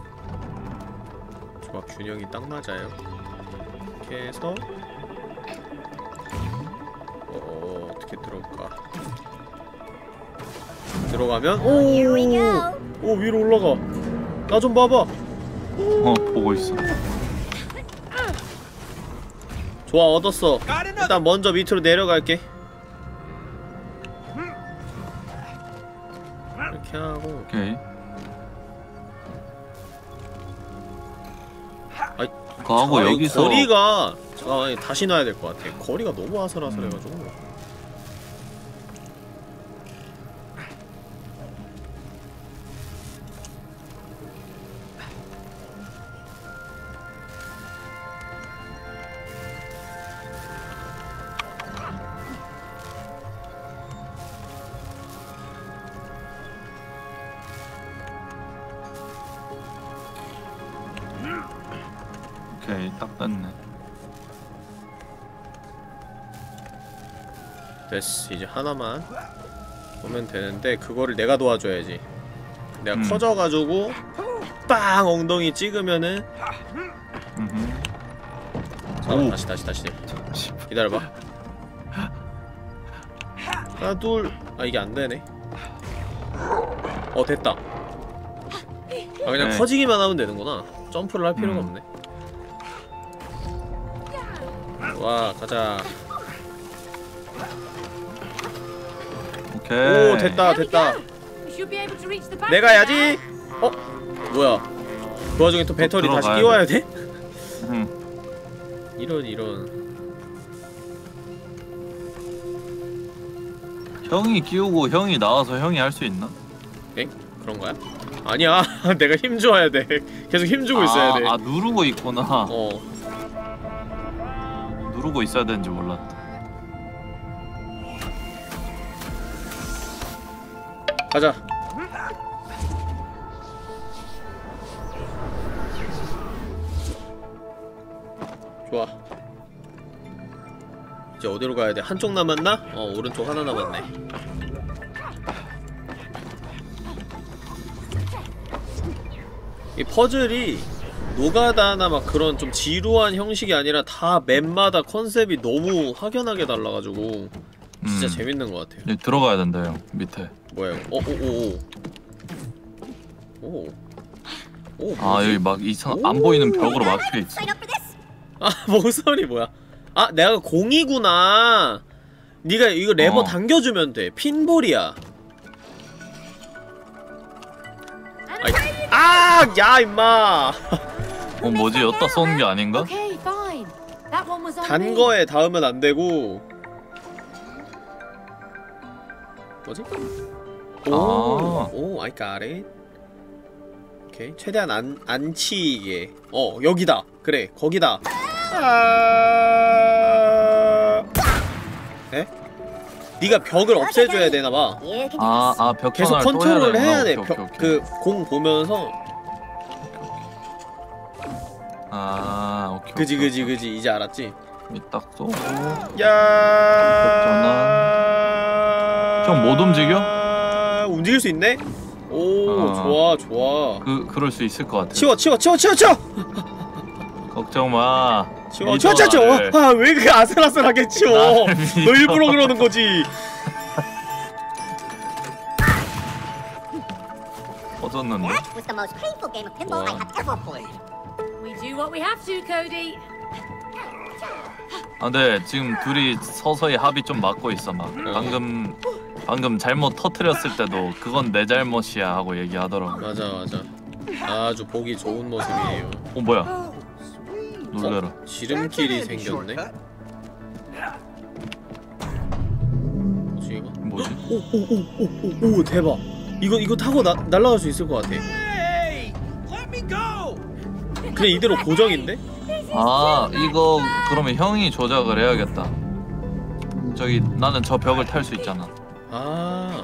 좋아, 균형이 딱 맞아요. 이렇게 해서 어, 어 어떻게 들어올까? 들어가면 Here we 오, go. 오 위로 올라가. 나 좀 봐봐. 어 보고 있어. 좋아, 얻었어. Got another. 일단 먼저 밑으로 내려갈게. 이렇게 하고. 오케이. 아이, 그거 하고 아, 이 여기서 거리가 아, 다시 놔야 될 것 같아. 거리가 너무 아슬아슬해가지고. 음. 오케이 딱 떴네. 됐어. 이제 하나만. 그러면 되는데 그거를 내가 도와줘야지. 내가 음. 커져가지고 빵 엉덩이 찍으면은. 음흠. 잠깐만 다시 다시 다시 기다려봐. 하나 둘. 아 이게 안되네. 어 됐다. 아 그냥 네. 커지기만 하면 되는구나. 점프를 할 필요가 음. 없네. 와 가자. 오케이. 오 됐다 됐다. We should be able to reach the back. 내가 해야지. 어? 뭐야? 그 와중에 또 배터리 또 다시 들어가야 끼워야 돼? 음. 이런 이런. 형이 끼우고 형이 나와서 형이 할 수 있나? 엥? 그런 거야? 아니야. 내가 힘 줘야 돼. 계속 힘 주고 있어야 돼. 아, 아 누르고 있구나. 어. 누르고 있어야 되는지 몰랐다. 가자. 좋아. 이제 어디로 가야 돼? 한쪽 남았나? 어, 오른쪽 하나 남았네. 이 퍼즐이 노가다나 막 그런 좀 지루한 형식이 아니라 다 맵마다 컨셉이 너무 확연하게 달라가지고 진짜 음. 재밌는 것 같아요. 여기 들어가야 된다 형 밑에. 뭐야 이거? 어, 오, 오, 오. 오. 오, 아 뭐지? 여기 막 이상 안 보이는 벽으로 막혀 있어. Sign up for this? 아, 목소리 뭐야? 아, 내가 공이구나. 네가 이거 레버 어. 당겨주면 돼. 핀볼이야. 아이, 아, 야 임마. 어 뭐지? 여기다 쏘는 게 아닌가? Okay, fine. That one was on 단 me. 거에 닿으면 안 되고. 뭐지? 오, 아. 오, I got it. 오케이, 최대한 안, 안 치게. 어, 여기다. 그래, 거기다. 아... 에? 네가 벽을 없애줘야 되나봐. You can do 아, this. 아 벽 계속 하나를 또 컨트롤을 되나? 해야 돼. 오케이, 오케이, 오케이. 그 공 보면서. 아 오케이. 그지 오케이, 그지 오케이. 그지 이제 알았지? 딱 쏘고. 야. 형 못 움직여? 움직일 수 있네? 오 어. 좋아 좋아. 그 그럴 수 있을 것 같아. 치워 치워 치워 치워 치워. 걱정 마. 치워 믿어, 치워 치워. 나를. 아왜 그렇게 아슬아슬하게 치워? 나를 너 믿어. 일부러 그러는 거지. 터졌는데. That was the most painful game of pinball I Wow. have ever played. We do what we have to, Cody. 아 근데 지금 둘이 서서히 합이 좀 맞고 있어 막. 방금 방금 잘못 터트렸을 때도 그건 내 잘못이야 하고 얘기하더라고. 맞아 맞아. 아주 보기 좋은 모습이에요. 어 뭐야? 놀래라. 어? 지름길이 생겼네. 뭐지 이거? 뭐지? 오오오오오 대박. 이거 이거 타고 나 날아갈 수 있을 것 같아. Hey! Let me go! 그냥 이대로 고정인데? 아 이거 그러면 형이 조작을 해야겠다. 저기 나는 저 벽을 탈 수 있잖아. 아.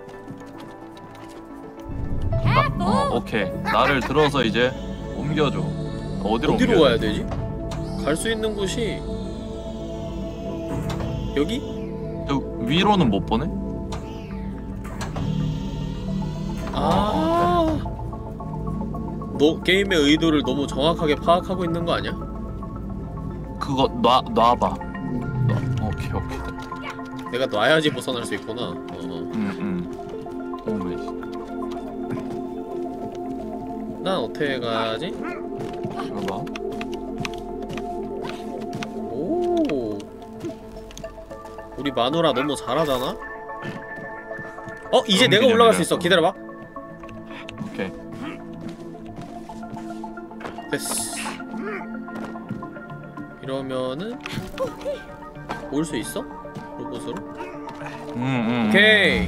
나, 어 오케이. 나를 들어서 이제 옮겨줘. 어디로, 어디로 옮겨줘? 가야 되지? 갈 수 있는 곳이 여기? 저 위로는 못 보네? 아. 너 게임의 의도를 너무 정확하게 파악하고 있는 거 아니야? 그거 놔 놔봐. 놔. 오케이 오케이. 내가 놔야지 벗어날 수 있구나. 어. 응응. 오메. 난 어떻게 가야지? 이거 봐. 오. 우리 마누라 너무 잘하잖아. 어 이제 그런 내가 올라갈 수 개념이라 있어. 또. 기다려봐. 오케이. 됐어. 이러면은 올 수 있어? 로봇으로? 응응. 오케이.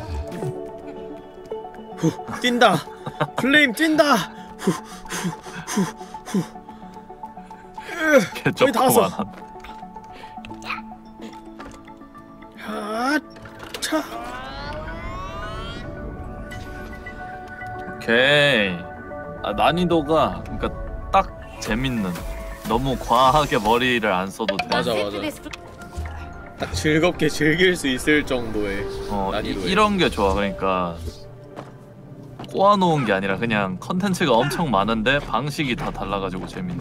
후 뛴다. 플레임 뛴다. 후후후후. 거의 다 왔어. 하, 차. 오케이. 아 난이도가 그러니까 딱 재밌는. 너무 과하게 머리를 안 써도 돼. 맞아, That's it 맞아. for this 딱 즐겁게 즐길 수 있을 정도의 어 이, 난이도에. 이런 게 좋아. 그러니까 꼬아놓은 게 아니라 그냥 컨텐츠가 엄청 많은데 방식이 다 달라가지고 재밌는.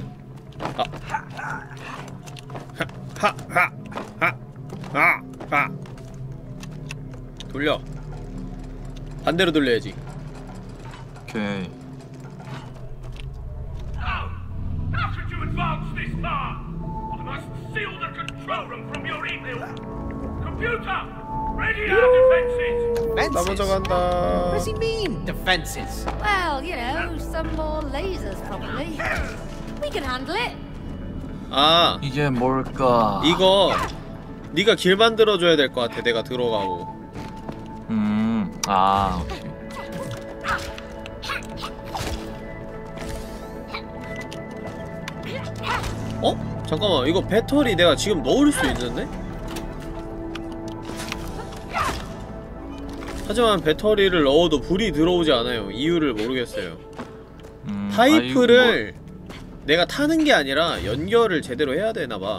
하하하하하 돌려. 반대로 돌려야지. 오케이. How could you advance this far? I must seal the control room from your evil. Computer, ready our defenses. 나 먼저 What 간다. does he mean, defenses? Well, you know, some more lasers probably. We can handle it. 아 이게 뭘까? 이거 네가 길 만들어줘야 될 것 같아. 내가 들어가고. 음, 아, 오케이. 어? 잠깐만 이거 배터리 내가 지금 넣을 수 있는데? 하지만 배터리를 넣어도 불이 들어오지 않아요. 이유를 모르겠어요. 음, 파이프를 내가 타는 게 아니라 연결을 제대로 해야 되나봐.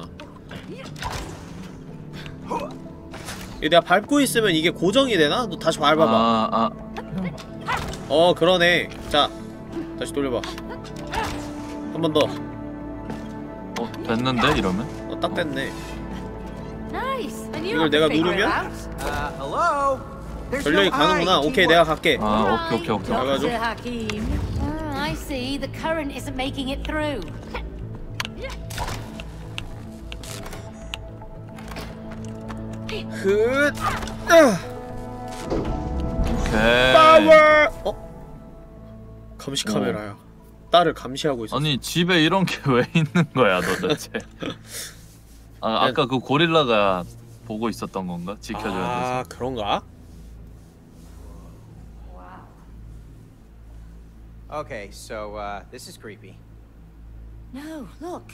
이거 내가 밟고 있으면 이게 고정이 되나? 너 다시 밟아봐. 아, 아. 어 그러네. 자 다시 돌려봐. 한 번 더. 어, 됐는데 이러면? 어, 딱 됐네. Nice. I knew 이걸 I could 내가 figure it 누르면? out. Uh, hello? There's 전력이 no 가는구나. I, 오케이 teamwork. 내가 갈게. 아, 오케이, 오케이, 오케이. 나가줘. Doctor Hakim. Ah, I see. The current isn't making it through. 그 아, 오케이. 파워. 어? 감시 카메라야. 딸을 감시하고 있어. 아니 집에 이런 게 왜 있는 거야 도대체? 아 아까 그 고릴라가 보고 있었던 건가? 지켜줘야 돼서. 아 그런가? Okay, so uh, this is creepy. No, look.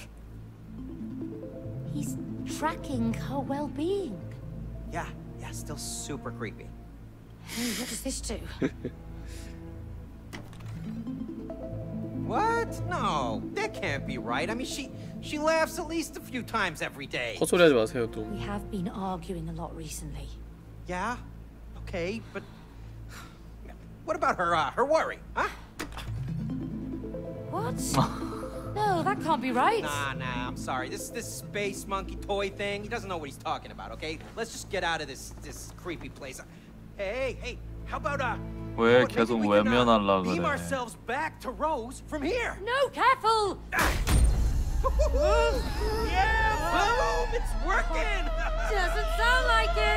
He's tracking her well-being. Yeah, yeah, still super creepy. Hey, what does this do? What? No, that can't be right. I mean, she she laughs at least a few times every day. 헛소리하지 마세요 또. We have been arguing a lot recently. Yeah, okay, but what about her uh, her worry, huh? What? No, that can't be right. Nah, nah, I'm sorry. This this space monkey toy thing, he doesn't know what he's talking about, okay? Let's just get out of this this creepy place. Hey, hey, how about uh 왜 what, 계속 maybe we can, uh, 외면하려 beam 그래? ourselves back to Rose from here. No, careful! Yeah, boom! It's working! Doesn't sound like it.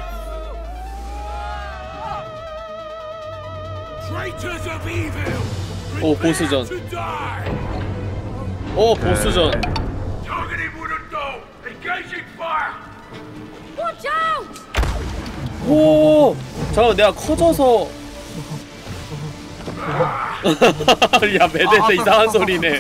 Traitors of evil! 오 보스전. To die! 오 보스전. Targeting wooden door! Engaging fire! Watch out! 오 잠깐만 내가 커져서. 야 매대에서 이상한 소리네.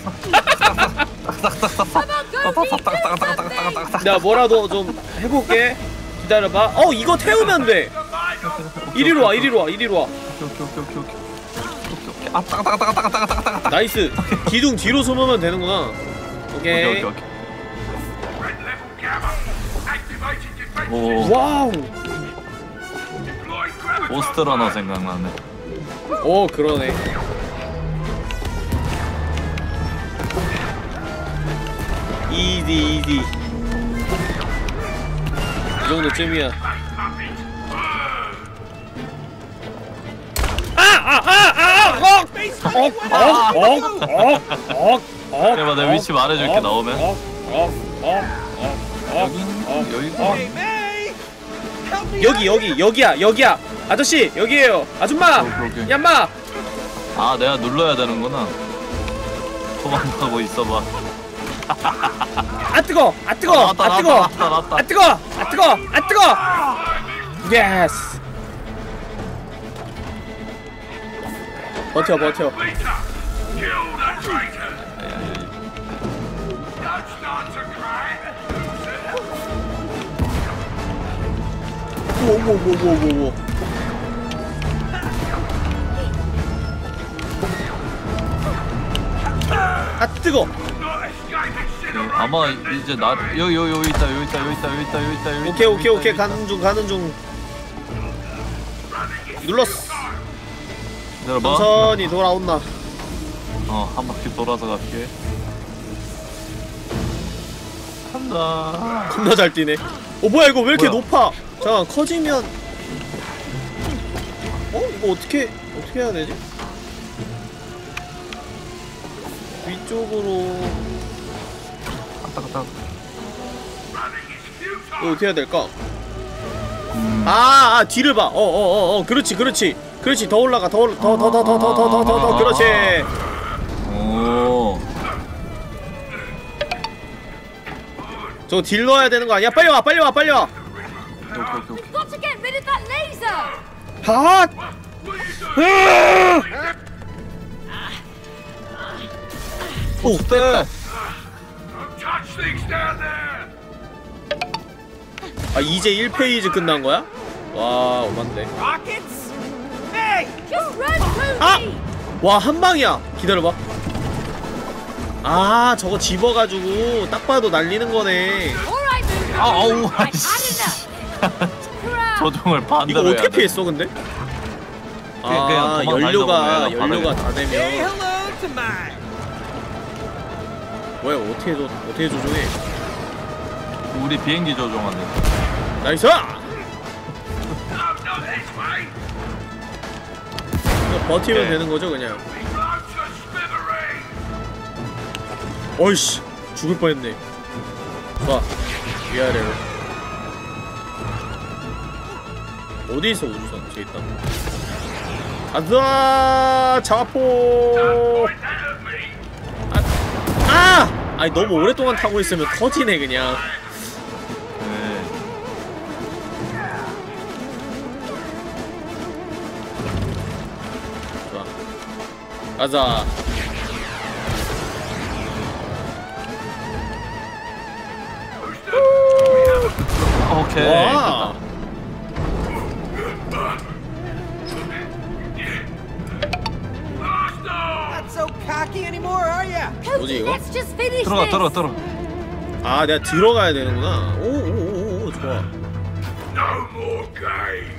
내가 뭐라도 좀 해볼게. 기다려봐. 어 이거 태우면 돼. 이리로 와 이리로 와 이리로 와. 오케이 오케이 오케이 오케이 오케이 오케이. 아 따가 따가 따가 따가 따가 따가. 나이스. 기둥 뒤로 숨으면 되는구나. 오케이. 오케이 오케이 오케이. Red level gamma! Activating defenses! 오 와우. Deploy graviton! 오스트러너 생각나네. 오 그러네. 이지 이지. 이 정도쯤이야. 내가 내 위치 말해줄게 나오면. 여기 여기. Hey, May! Help me 여기 out! 여기 여기야 여기야. 아저씨 여기에요. 아줌마. 오케이, 오케이. 얌마. 아 내가 눌러야 되는구나. 도망가고 있어봐. 아 뜨거. 아 뜨거. 나왔다, 아 뜨거. 나왔다, 나왔다, 나왔다. 아 뜨거. 아 뜨거. 아 뜨거. 예스. 버텨 버텨. Peter! Kill the traitor! Don't start to cry! 오오오오오오. 아 뜨거. Not escape incineration! 아마 이제 나 여기 여기 여기 있다 여기 있다 여기 있다 여기 있다 여기 있다 여기 오케이 있다, 오케이 여기 오케이 있다, 가는 중 가는 중. 눌렀어. 기다려봐. 천천히 돌아온다. 어, 한 바퀴 돌아서 갈게. 간다. 겁나 잘 뛰네. 어 뭐야 이거 왜 이렇게 뭐야? 높아? 잠깐 커지면 어 이거 어떻게 어떻게 해야 되지? 위쪽으로 갔다 갔다. 이거 어떻게 해야 될까? 음. 아, 아 뒤를 봐. 어 어 어 어 그렇지 그렇지 그렇지 더 올라가 더 더 더 더 더 더 더 더 더 그렇지. 오. 저거 딜 넣어야 되는 거 아니야? 빨리 와 빨리 와 빨리 와. 오케이 오케이 오케이. We've got to get rid of that laser! 핫! 오 됐다. Touch things down there! 아 이제 일 페이지 끝난 거야? 와 오만데. Rockets? Hey! Just run, Cody! 아! 와 한방이야. 기다려봐. 아 저거 집어가지고 딱 봐도 날리는 거네. Alright, Moon. 아, 아우, I've had 아이씨. enough. Crap. 조종을 이거 반대로 어떻게 해야 돼. 피했어 근데? 그냥 아 도망 연료가 달려고 해요, 연료가 바닥에. 다 Say 되면 hello to mine. 뭐야 어떻게 조 어떻게 조종해? 우리 비행기 조종하네. 나이스! No, not this way! 이거 버티면 네. 되는 거죠 그냥. Blow to smithereens! 어이씨 죽을 뻔했네. 봐 위아래로. 어디 있어 우주선? 저기 있다. 가자 자포. Point that at me! 아! 아니 너무 오랫동안 타고 있으면 터지네 그냥. 네. 좋아. 가자. 오케이. 와. Not so cocky anymore, are ya? 뭐지 Cody, 이거? let's just finish 들어가 this. 들어가 들어가. 아 내가 들어가야 되는구나. 오오오오 좋아. No more games!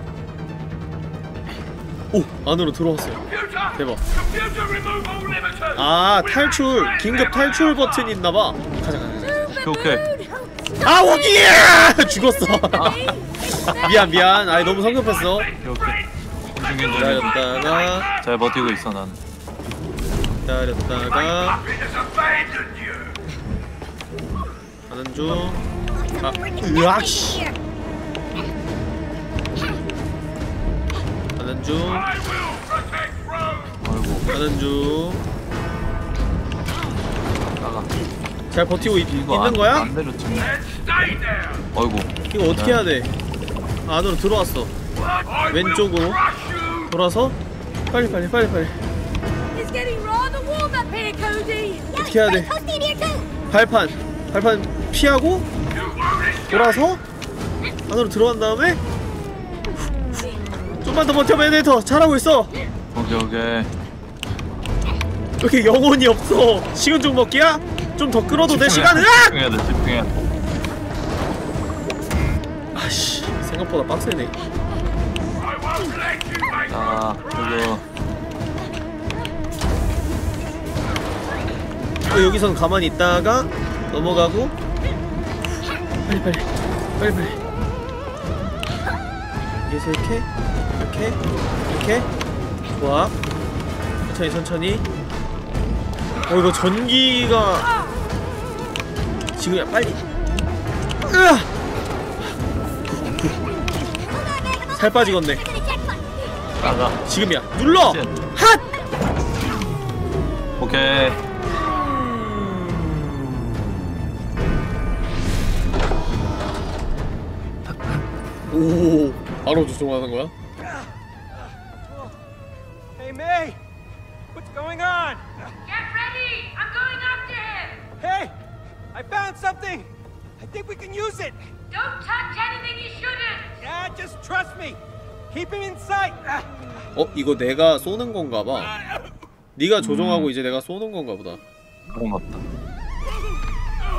오 안으로 들어왔어요. Computer! 대박. Computer, remove all limiters! 아 탈출 긴급 탈출 버튼 있나봐. 가자 가자. Move, 오케이. Moon. 아 오기야 죽었어. Stop. 미안 미안. 아이 너무 성급했어. 오케이 오케이. 인중 인중. 기다렸다가 잘 버티고 있어 나는. 기다렸다가 Puppet has abandoned you! 가는 중. 아 으악 씨. 가는 중. I will protect Rome! 아이고. 가는 중. 나가. 잘 버티고 있, 이거 있는 안, 거야? 안 내렸지. Then stay there! 아이고. 이거 어떻게 해야 돼? 아, 안으로 들어왔어. I 왼쪽으로 will crush you! 돌아서 빨리 빨리 빨리 빨리. It's getting rather warm up here, Cody. 어떻게 해야 돼? Toasty in here too. 발판 발판 피하고 You won't escape! 돌아서 안으로 들어간 다음에 좀만 더 버텨 베네터 잘하고 있어. 오케이 오케이. 왜 이렇게 영혼이 없어? 식은 죽 먹기야? 좀 더 끌어도 돼 시간을? 집중해야 돼 집중해야 돼. 아씨 생각보다 빡세네. I won't let you make 자 그리고 어, 여기선 가만히 있다가 넘어가고 빨리 빨리 빨리 빨리 여기서 이렇게 이렇게 이렇게 좋아. 천천히 천천히. 어 이거 전기가 지금이야 빨리. 으아! 살 빠지겠네. 나가. 지금이야 눌러. 쉣. 핫. 오케이. 오 바로 조종하는 거야? Hey, May! What's going on? Get ready. I'm going after him. Hey! I found something! I think we can use it! Don't touch anything you shouldn't. Yeah, just trust me! Keep him in sight! 어 이거 내가 쏘는 건가 봐. 네가 조종하고 이제 내가 쏘는 건가 보다. 그런 것 같다.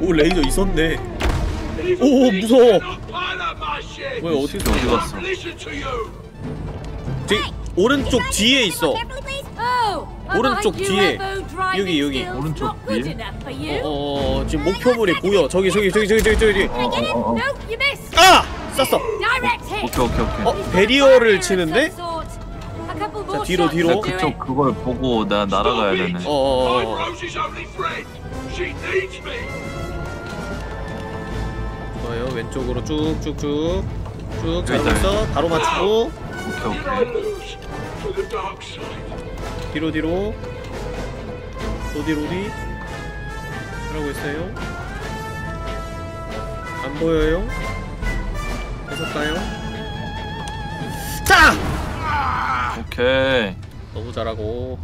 오 레이저 있었네. 오 무서워. 뭐야 어떻게 어디 갔어? 저 오른쪽 뒤에 있어. Oh, 오른쪽 뒤에. 여기 여기. 오른쪽 뒤에? 어 지금 목표물이 보여. 저기 저기 저기 저기 저기 저기. 어, 어, 어. No, you missed. 아! 쐈어. Direct hit. 오케이 오케이 오케이. 어 베리어를 치는데? A couple more 자 뒤로 shots 뒤로. will do 그쪽 it. 그걸 보고 나 날아가야 되네. 어어어. I'm Rose's only friend. She needs me. 좋아요. 왼쪽으로 쭉쭉쭉 쭉 잘하고 여기다. 있어. 바로 맞추고 오케이 Did I 오케이. lose to the dark side? 뒤로 뒤로. 로디 로디. 잘하고 있어요. 안 보여요? 계속가요? 자! 오케이. 너무 잘하고.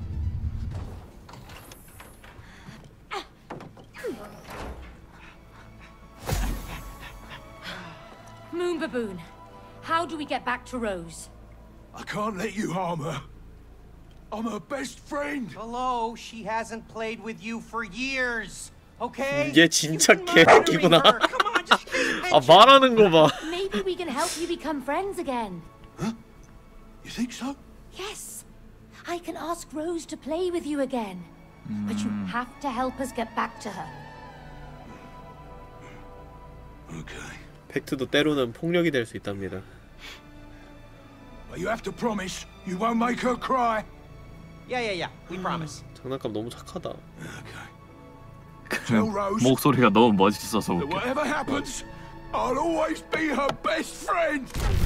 Moon Baboon, how do we get back to Rose? I can't let you harm her. I'm her best friend. Hello, she hasn't played with you for years. Okay? 얘 진짜 Keep murdering 개웃기구나. her. Come on, just pay 아 말하는 거 봐. Maybe we can help you become friends again. You think so? Yes. I can ask Rose to play with you again. But you have to help us get back to her. Okay. 팩트도 때로는 폭력이 될 수 있답니다. But you have to promise you won't make her cry. Yeah, yeah, yeah. We promise. 장난감 너무 착하다. Okay. Tell Rose 목소리가 너무 멋있어서 that 웃겨. whatever happens, I'll always be her best friend.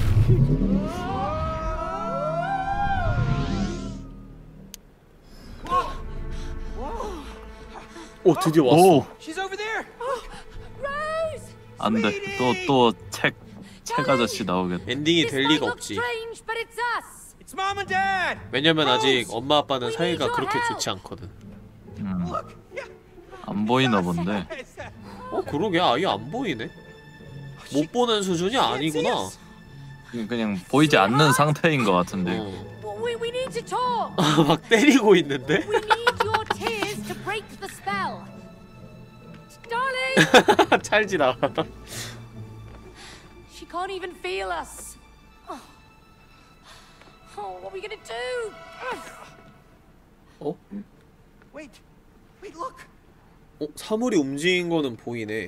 오 드디어 왔어. 오, She's over there. Rose! 안돼. 또 또 책 책 아저씨 나오겠다. 엔딩이 This 될 might 리가 look 없지. strange, but it's us. It's Mom and Dad. 왜냐면 아직 엄마 아빠는 We 사이가 need your 그렇게 help. 좋지 않거든. 음, Look. Yeah. 안 보이나 본데. 어 그러게 아예 안 보이네. 못 보는 수준이 아니구나. 그냥 보이지 않는 상태인 것 같은데. 어. But we, we need to talk. 막 때리고 있는데? We need your tears to break the spell. Darling! 찰지다. She can't even feel us. Oh, oh what are we gonna do? 어? Wait. Wait, look. 어? 사물이 움직인 거는 보이네.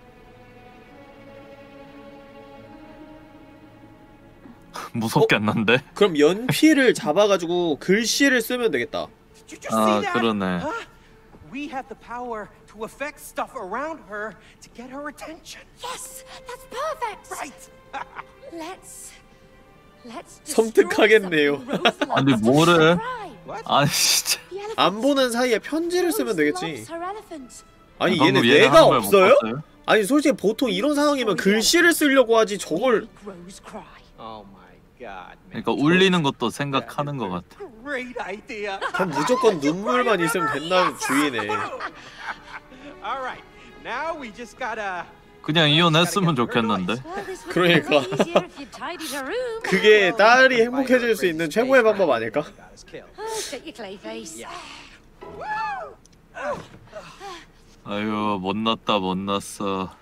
무섭게 안 난데? 그럼 연필을 잡아가지고 글씨를 쓰면 되겠다. Did you just see 아 that? 그러네. Huh? We have the power to affect stuff around her to get her attention. Yes, that's perfect. Right. Let's let's 섬뜩하겠네요. 아니, 뭐래? What? 아니 진짜. 안 보는 사이에 편지를 쓰면 되겠지. 아니 방금 얘네 얘네 뇌가 하는 걸못 없어요? 봤어요? 아니 솔직히 보통 이런 상황이면 글씨를 쓰려고 하지 저걸. Oh my God, man. 그러니까 울리는 것도 생각하는 것 같아. Great idea. 그냥 무조건 눈물만 있으면 된다는 주의네. All right. Now we just gotta. 그냥 이혼했으면 좋겠는데. 그러니까. 그게 딸이 행복해질 수 있는 최고의 방법 아닐까? 아유 못났다 못났어.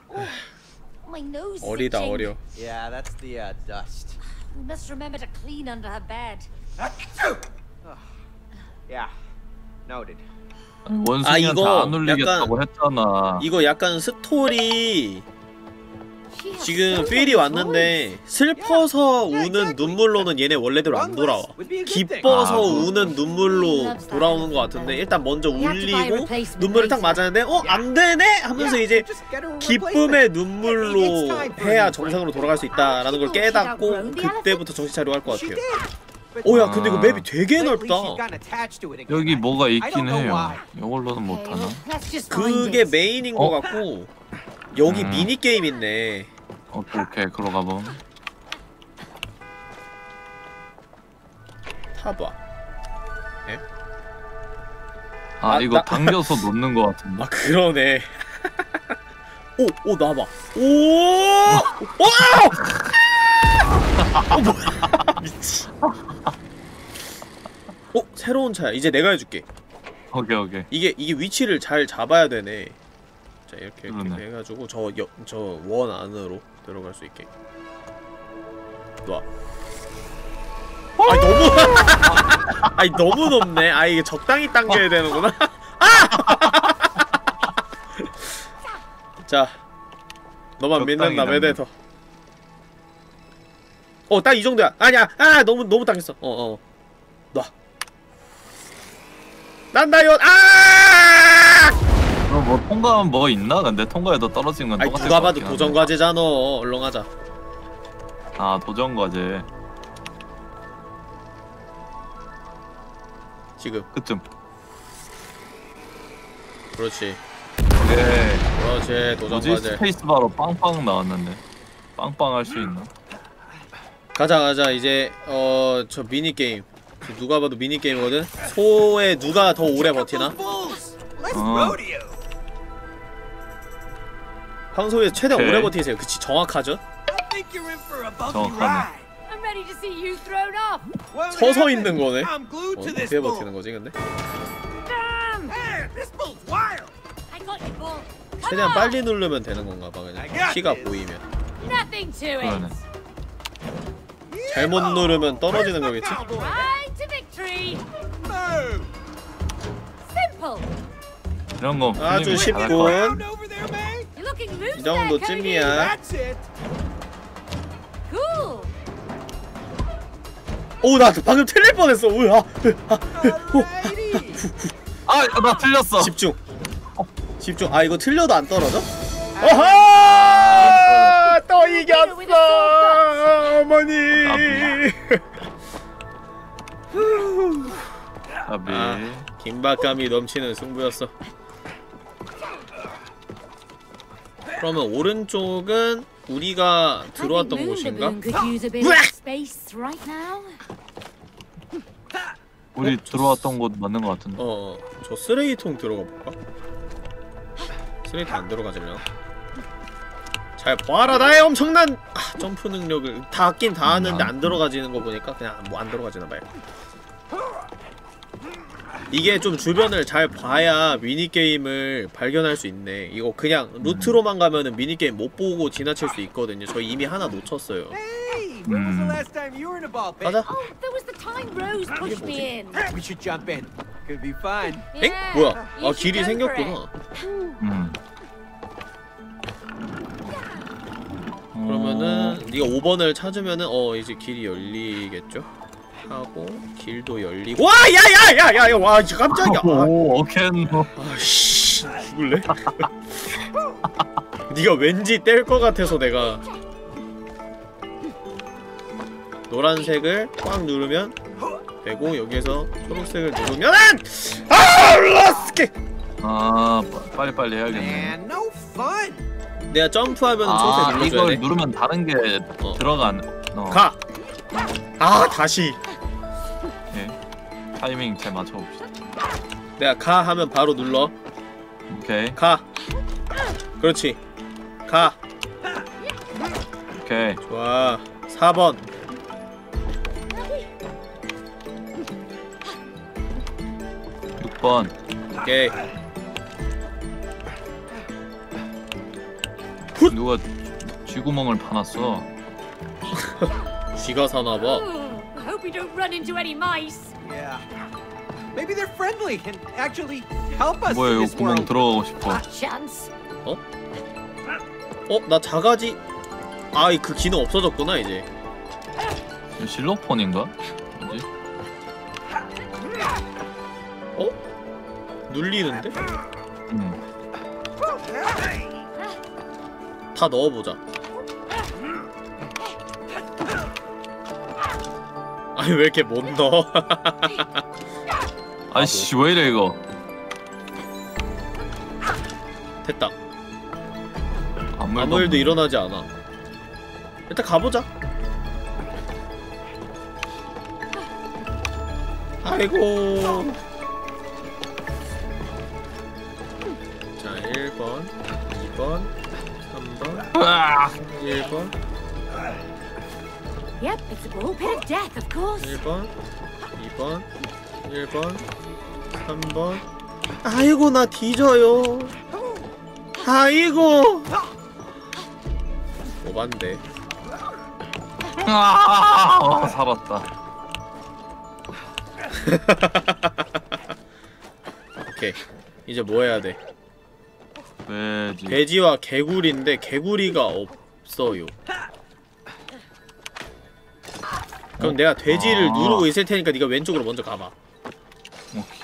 어리다 어려. Yeah, that's the uh, dust. We must remember to clean under her bed. Yeah, noted. 원숭이한테 이거 안 울리겠다고 약간- 했잖아. 이거 약간 스토리 지금 필이 왔는데 슬퍼서 우는 눈물로는 얘네 원래대로 안 돌아와. 기뻐서 아, 우는 눈물로 돌아오는 것 같은데 일단 먼저 울리고 눈물을 딱 맞았는데 어? 안 되네? 하면서 이제 기쁨의 눈물로 해야 정상으로 돌아갈 수 있다라는 걸 깨닫고 그때부터 정신 차리고 할 것 같아요. 오야 근데 이거 맵이 되게 넓다. 여기 뭐가 있긴 해요. 이걸로는 못하나? 그게 메인인 것 어? 같고 여기 음. 미니게임 있네. 오케이 오케이 그러가 봄. 타봐. 아, 아, 이거 나- 당겨서 놓는 것 같은데. 아 그러네. 오, 오 나봐. 오, 오! 어 뭐야? 미치. 어 새로운 차야. 이제 내가 해줄게. 오케이 오케이. 이게 이게 위치를 잘 잡아야 되네. 자 이렇게 그러네. 이렇게 해가지고 저 저 원 안으로 들어갈 수 있게 놔. 아니 너무 아니 너무 높네. 아 이게 적당히 당겨야 되는구나. 아! 자 너만 믿는다 메데터. 어 딱 이 정도야. 아니야 아 너무 너무 당겼어. 어어 어. 놔. 난다요. 아! 어, 뭐 통과하면 뭐 있나? 근데 통과해도 떨어지는 건 아니 똑같을 누가 것 봐도 같긴 도전 한데. 과제잖아. 얼른 하자. 아 도전 과제. 지금. 그쯤. 그렇지. 오케이. 그렇지 도전 뭐지? 과제. 스페이스바로 빵빵 나왔는데. 빵빵 할 수 있나? 가자 가자 이제 어 저 미니 게임. 누가 봐도 미니 게임이거든. 소에 누가 더 오래 버티나? 어. 황소에 최대한 오케이. 오래 버티세요. 그치 정확하죠? 정확하네. I'm ready to see you thrown off. 서서 있는 거네. I'm glued to this 어떻게 bull. 버티는 거지 근데? Damn! Man, this bull's wild. I got you, bull. Come 최대한 on. 빨리 누르면 되는 건가 봐 그냥. 키가 보이면. Nothing to it. 그러네. 잘못 누르면 떨어지는 거겠지? Right to victory. Move. Simple. 이런 거 아주 풀리면 잘할 거야. 쉽군. Over there, man. You're looking loose 이 there, Cody. 정도쯤이야. That's it. Cool. 오, 나 방금 틀릴 뻔했어. 우야. 아, 나 틀렸어. 집중. 집중. 아, 이거 틀려도 안 떨어져? 어허! 또 이겼어, 어머니. 아비. 아, 긴박감이 넘치는 승부였어. 그러면 오른쪽은 우리가 들어왔던 곳인가? Could use a bit of space right now. 우리 들어왔던 곳 맞는 것 같은데. 어, 저 쓰레기통 들어가 볼까? 쓰레기통 안 들어가지려나? 잘 봐라, 나의 엄청난 아, 점프 능력을 다 아낀 다 하는데 안 들어가지는 거 보니까 그냥 뭐 안 들어가지나 봐요. 이게 좀 주변을 잘 봐야 미니게임을 발견할 수 있네. 이거 그냥 루트로만 가면은 미니게임 못 보고 지나칠 수 있거든요. 저 이미 하나 놓쳤어요. Hey, when was the last time you were in a ball pit? 가자. Oh, there was the time Rose pushed me in. We should jump in. Could be fun. 엥? Yeah, 뭐야? you 아, should 길이 go for 생겼구나. 음. 그러면은 네가 오 번을 찾으면은 어 이제 길이 열리겠죠? 하고 길도 열리고 와! 야야야야야! 와 깜짝이야! 아, 오, 어켄노. 아씨 죽을래? 네가 왠지 뗄 것 같아서 내가 노란색을 꽉 누르면 되고 여기에서 초록색을 누르면은 아! 라스케! 아, 빨리 빨리 해야겠네. Man, no fun. 내가 점프하면 아, 초록색 눌러줘야 이걸 돼. 누르면 다른 게 어. 들어간. 어. 가! 아 다시 예. 타이밍 잘 맞춰봅시다. 내가 가 하면 바로 눌러. 오케이. 가. 그렇지. 가. 오케이. 좋아. 사 번. 육 번. 오케이. 누가 쥐구멍을 파놨어. 쥐가 사나봐. Ooh, I hope we don't run into any mice. Yeah. Maybe they're friendly and actually help us 뭐야, in 이거 this 구멍 world. 들어가고 싶어. A chance. 어? 나 자가지. 아, 이 그 기능 없어졌구나 이제. 이거 실로폰인가? 뭐지? 어? 눌리는데? 음. 다 넣어보자. 아니 왜 이렇게 못 넣어? 아이씨, 왜 이래 이거? 됐다. 아무 아무 일도 일어나지 않아. 일단 가보자. 아이고. 자, 일 번, 이 번, 삼 번, 으아! 일 번, Yep, it's a ball pit of death, of course. 일 번, 이 번, 일 번, 삼 번. 아이고 나 뒤져요. 아이고. 오반데. 아, 어, 살았다. 오케이. 이제 뭐 해야 돼? 돼지. 돼지와 개구리인데 개구리가 없어요. 그럼 내가 돼지를 아. 누르고 있을 테니까 네가 왼쪽으로 먼저 가봐. 오케이.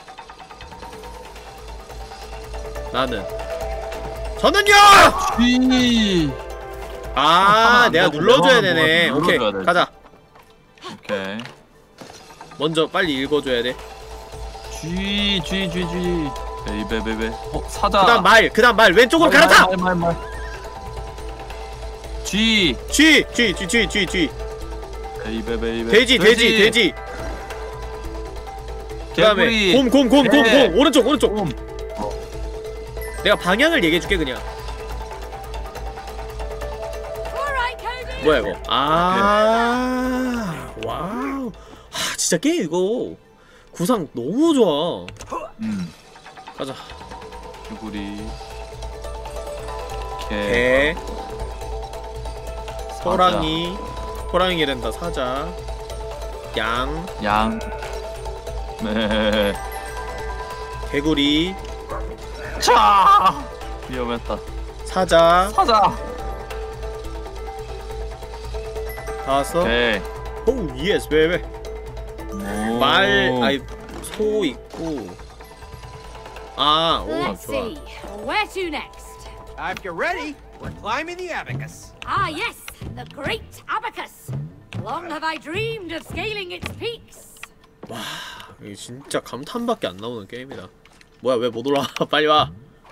나는 저는요! 쥐. 아, 아, 내가 내가 눌러줘야 내가 되네. 한번 오케이, 눌러줘야 되지. 가자. 오케이. 먼저 빨리 읽어줘야 돼. 쥐, 쥐, 쥐, 쥐. 베이베베베. 어, 사자. 그다음 말, 그다음 말 왼쪽으로 말, 갈아타. 말, 말, 말, 말. 쥐. 쥐, 쥐, 쥐, 쥐, 쥐, 쥐. 베이베베이베. 돼지, 돼지, 돼지. 그다음에 개구리. 곰, 곰, 곰, 곰, 개. 곰. 오른쪽, 오른쪽. 곰. 내가 방향을 얘기해줄게 그냥. Alright, Cody. 뭐야 이거? 아, 와우. 아, 진짜 게임 이거 구상 너무 좋아. 음. 가자. 개구리. 개. 개, 사자. 호랑이, 호랑이 된다. 사자, 양, 양. 네. 개구리, 차. 위험했다. 사자, 사자. 다 왔어? 오케이. 오, 예스, 베이베. 오. 말, 아이, 소 있고. 아, 오, Let's 좋아. see. Where to next? Uh, if you're ready, we're climbing the abacus. Ah, yes, the great abacus. Long have I dreamed of scaling its peaks. 와, 이게 진짜 감탄밖에 안 나오는 게임이다. 뭐야, 왜 못 올라와? 빨리 와.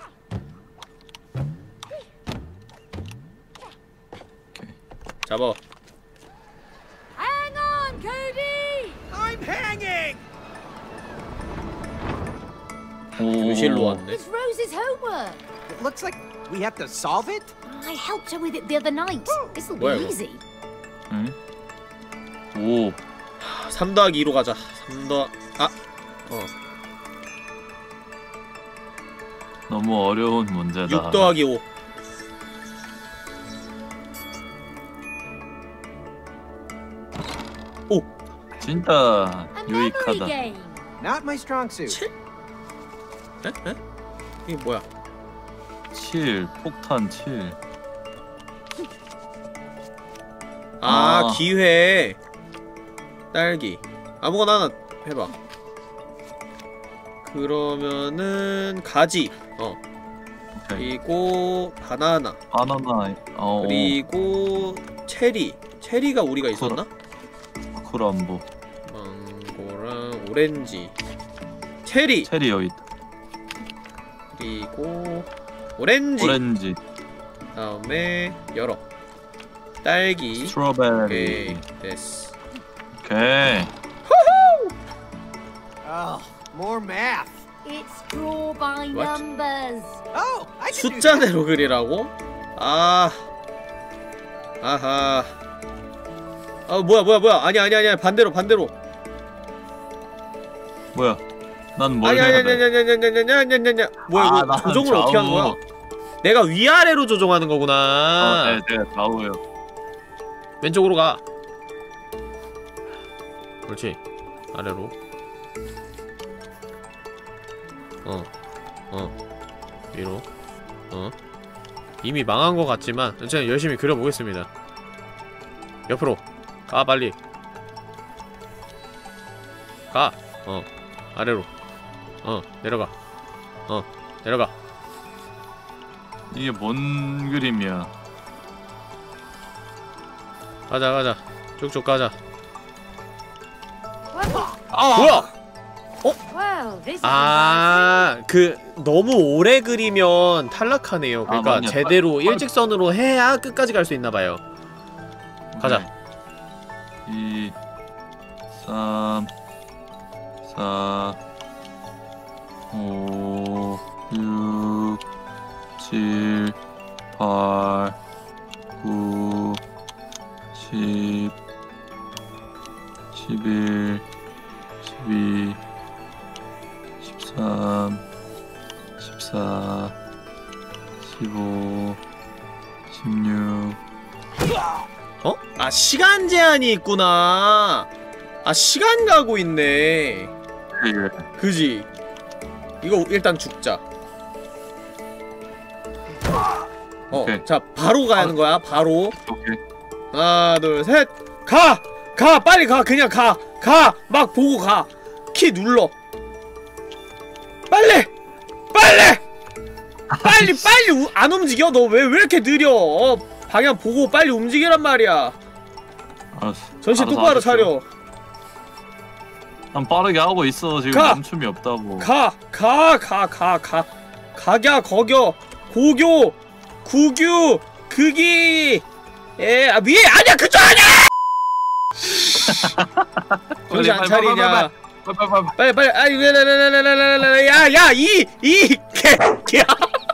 잡아. Hang on, Cody. I'm hanging! 교실로 왔네. It's Rose's homework. It looks like we have to solve it? I helped her with it the other night. This'll 뭐야, be 이거? easy. 응? 오. 삼 더하기 이로 가자. 삼 더... 아! 어. 너무 어려운 문제다. 육 더하기 오. 오! 진짜 A memory 유익하다. game. Not my strong suit. 에? 에? 이게 뭐야? 칠. 폭탄 칠. 아, 아. 기회. 딸기. 아무거나 하나 해봐. 그러면은 가지. 어. 오케이. 그리고 바나나. 바나나. 어. 그리고 체리. 체리가 우리가 있었나? 크럼보. 망고랑 오렌지. 체리. 체리 여기 있다. 그리고 오렌지. 오렌지. 다음에 열어. 딸기. 스트로베리. 오케이. 됐어. 오케이. Oh, more math. It's draw by What? numbers. Oh, I can do that. 숫자대로 그리라고? 아. 아하. 아, 뭐야 뭐야 뭐야. 아니 아니 아니 반대로 반대로. 뭐야? 난 뭘 아니 해야 아니 돼? 아니 아니 아니 아니 아니 아니 아니. 뭐야 아, 이거 나는 조정을 어떻게 하는 거야? 좌우. 내가 위아래로 조정하는 어, 거구나. 네, 네, 좌우요. 왼쪽으로 가. 그렇지. 아래로. 어. 어. 위로. 어. 이미 망한 것 같지만 저는 열심히 그려보겠습니다. 옆으로. 가 빨리. 가. 어. 아래로. 어. 내려가. 어. 내려가. 이게 뭔 그림이야? 가자 가자. 쭉쭉 가자. 아! 뭐야? Well, this is 아, 그 너무 오래 그리면 탈락하네요. 그러니까 아, 맞네. 제대로 팔- 일직선으로 해야 끝까지 갈 수 있나 봐요. 가자. 이, 삼, 사, 오, 육, 칠, 팔, 구, 십, 십일, 십이, 십삼, 십사, 십오, 십육. 어? 아 시간 제한이 있구나. 아 시간 가고 있네. 예. 그지? 이거 일단 죽자. 어, 오케이. 자 바로 가는 거야. 바로. 오케이. 하나, 둘, 셋. 가! 가! 빨리 가! 그냥 가! 가! 막 보고 가! 키 눌러! 빨리! 빨리! 빨리 빨리 우, 안 움직여? 너 왜 왜 이렇게 느려? 어, 방향 보고 빨리 움직이란 말이야. 알았어. 정신 알았어, 똑바로 알았어. 차려. 난 빠르게 하고 있어. 지금 가! 멈춤이 없다고. 가! 가! 가! 가! 가! 가갸 거겨! 고교! 구규! 극이! 에, 아, 위에! 아니야! 그쪽 아니야! 정신 안 차리냐? 빨리 빨리 아이 야야야야야야 이 이 개 개야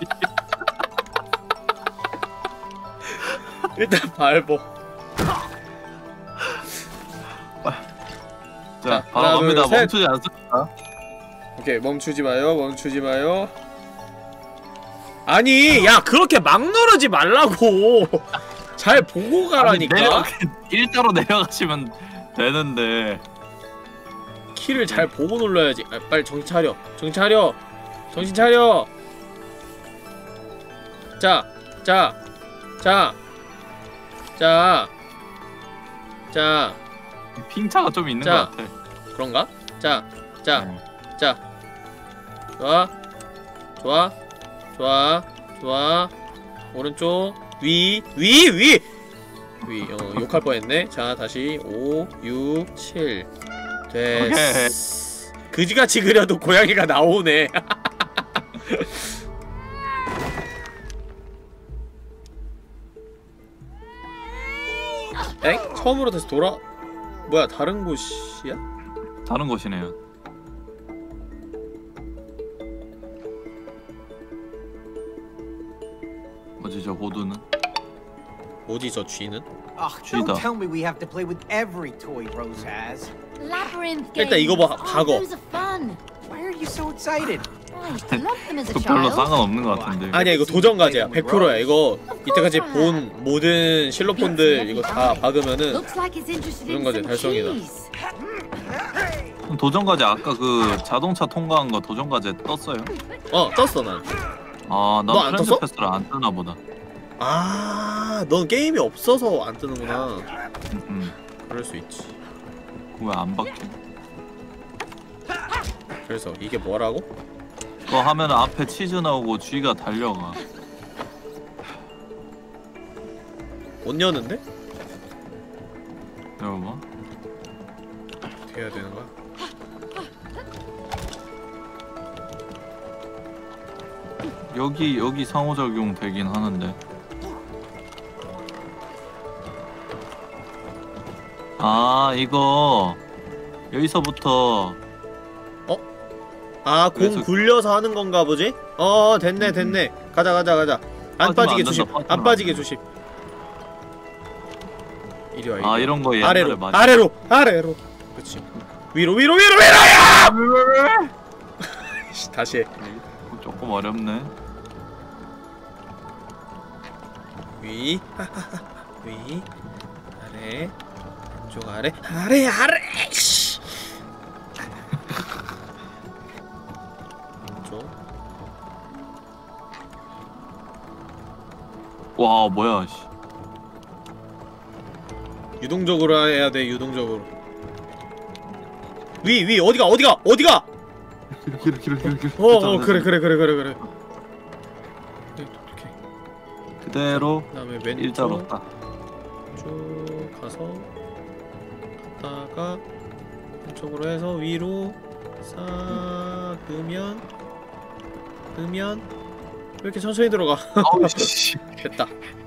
일단 밟어. 자, 바로 하나, 갑니다. 둘, 셋. 멈추지 않습니다. 오케이 멈추지 마요 멈추지 마요. 아니 야 그렇게 막 누르지 말라고. 잘 보고 가라니까. 아니, 내려, 일자로 내려가시면 되는데. 키를 잘 보고 눌러야지. 아, 빨리 정신 차려. 정신 차려. 정신 차려. 자, 자, 자, 자, 자. 핑차가 좀 있는 자. 것 같아. 그런가? 자, 자, 네. 자. 좋아, 좋아, 좋아, 좋아. 오른쪽 위, 위, 위. 위. 어, 욕할 뻔했네. 자, 다시 오, 육, 칠. 됐어. 그지같이 그려도 고양이가 나오네. 엥? 처음으로 다시 돌아... 뭐야 다른 곳이야? 다른 곳이네요. 뭐지 저 호두는? 뭐지 저 쥐는? Oh, Cheetah. don't tell me we have to play with every toy Rose has. Labyrinth 일단 games. 이거 봐, Oh, 박어. those are fun. Why are you so excited? I used to love them as a 또 별로 child. 상관없는 것 같은데. 아니야 이거 도전 과제야. 백 퍼센트야. 이거 이때까지 본 모든 실로폰들 이거 다 박으면은 Looks like he's interested 도전 in 과제 some 달성이다. cheese. 도전 과제 아까 그 자동차 통과한 거 도전 과제 떴어요? 어 떴어 난. 아, 너안 난 떴어? 프렌드 패스를 안 뜨나 보다. 아, 넌 게임이 없어서 안 뜨는구나. 음, 음. 그럴 수 있지. 왜 안 바뀌어? 그래서 이게 뭐라고? 그거 하면 앞에 치즈 나오고 쥐가 달려가. 못 여는데? 여러분. 어떻게 해야 되는 거야? 여기 여기 상호작용 되긴 하는데. 아 이거 여기서부터 아, 공 그래서- 굴려서 하는 건가 보지? 어, 됐네, 됐네. 가자, 가자, 가자. 안 빠지면 빠지게 안 조심. 된다, 빠지면 안 안 빠지게 된다. 조심. 이리 와, 이리 아 와. 이런 거 옛날에 아래로, 많이. 아래로, 아래로. 그렇지. 위로, 위로, 위로, 위로야! 다시 해. 조금 어렵네. 위, 위, 아래, 왼쪽 아래, 아래, 아래. 씨. 왼쪽. 와 뭐야 씨. 유동적으로 해야 돼. 유동적으로. 위, 위, 어디가, 어디가, 어디가? 이렇게 이렇게 이렇게 이렇게. 어, 어, 그래, 그래, 그래, 그래, 그래. 이렇게. 그대로 그다음에 왼쪽 일자로 딱. 쭉 가서 갔다가 왼쪽으로 해서 위로 싹 넣으면 넣으면 왜 이렇게 천천히 들어가? 아우 씨. 됐다.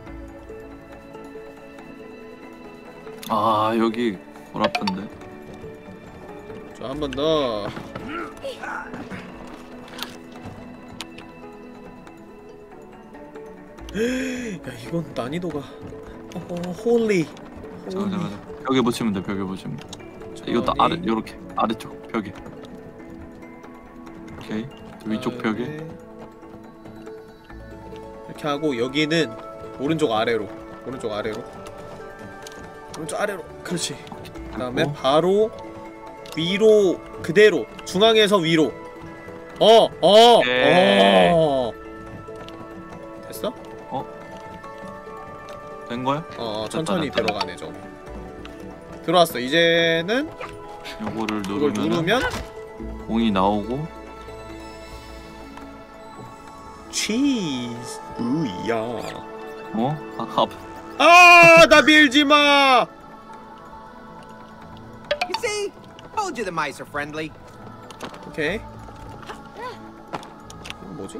아 여기 골 아픈데. 자, 한 번 더. 야, 이건 난이도가 어, 홀리. 잠깐 잠깐 잠깐. 벽에 붙이면 돼. 벽에 붙이면 돼. 자, 이것도 아래 요렇게 아래쪽 벽에. 오케이. 위쪽 벽에. 이렇게 하고 여기는 오른쪽 아래로 오른쪽 아래로 오른쪽 아래로 그렇지. 그 다음에 어? 바로 위로 그대로 중앙에서 위로 어! 어! 예. 어! 됐어? 된 거야? 어, 어 천천히 됐다, 됐다. 들어가네 저기. 들어왔어. 이제는 요거를 이걸 누르면 누르면 공이 나오고. 치즈 우야. 어? 아까 아, 나 밀지마. You see? Told you the mice are friendly. 오케이. 이거 뭐지?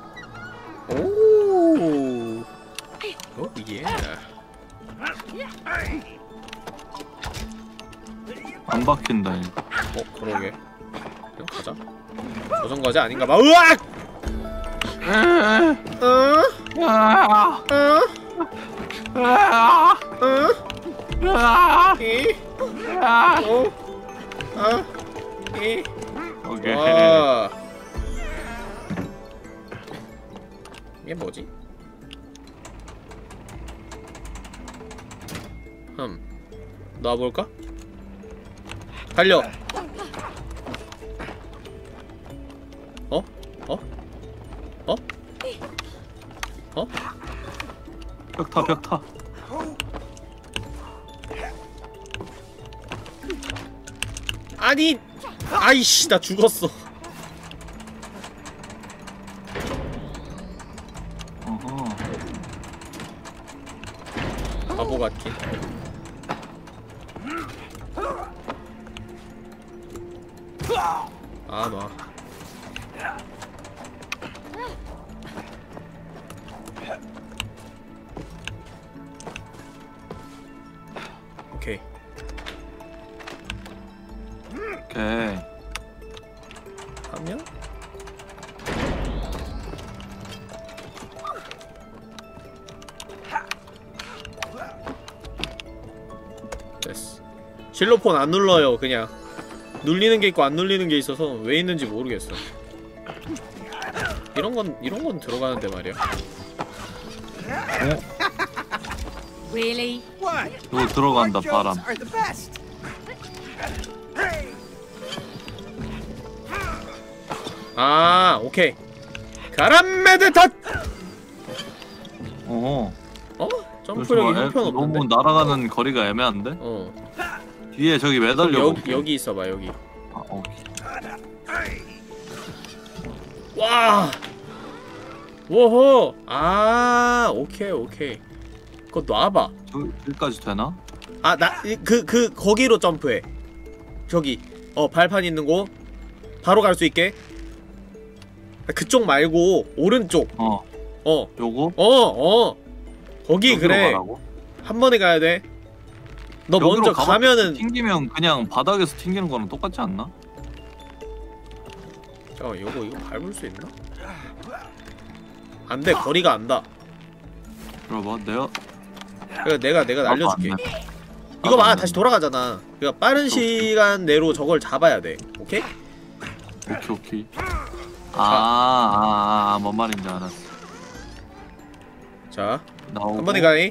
오. 오 예. 안 박힌다 이거. 어 그러게. 그냥 가자. 조선 과제 아닌가 봐. 으악! 어? 아, 어? 아, 어? 아, 이? 아. 어? 어? 이? 오케이. 와. 이게 뭐지? 흠. 놔볼까? 달려. 어? 어? 어? 어? 벽타 벽타. 아니! 아이씨, 나 죽었어. 어허. 바보 같긴. 아, 놔. 오케이. 오케이. 하면? 됐어. 실로폰 안 눌러요. 그냥 눌리는 게 있고 안 눌리는 게 있어서 왜 있는지 모르겠어. 이런 건 이런 건 들어가는데 말이야. Really? What? 이거 들어간다 Our 바람. jokes are the best. 아, 오케이. 가람메드탓. 어허. 어? 점프력이 잠시만, 애- 형편없는데? 너무 날아가는 거리가 애매한데? 어. 뒤에 저기 매달려 여기 볼게. 여기 있어봐 여기. 아, 오케이. 와. 오호. 아, 오케이 오케이. 그거 놔봐. 저기까지 되나? 아, 나 그 그 거기로 점프해. 저기 어 발판 있는 곳 바로 갈 수 있게. 아, 그쪽 말고 오른쪽. 어. 어. 요거? 어 어. 거기 여기로 그래. 가라고? 한 번에 가야 돼. 너 여기로 먼저 가봐- 가면은 튕기면 그냥 바닥에서 튕기는 거랑 똑같지 않나? 잠깐 이거 이거 밟을 수 있나? 안 돼. 거리가 안 닿아. 들어봐 내가 그러니까 내가 내가 날려줄게. 나도 안 돼. 이거 나도 봐 안 다시 돼. 돌아가잖아. 그러니까 빠른 시간 내로 저걸 잡아야 돼. 오케이? 오케이 오케이. 아아아 뭔 말인지 알았어. 자, 나오고. 한 번에 가니?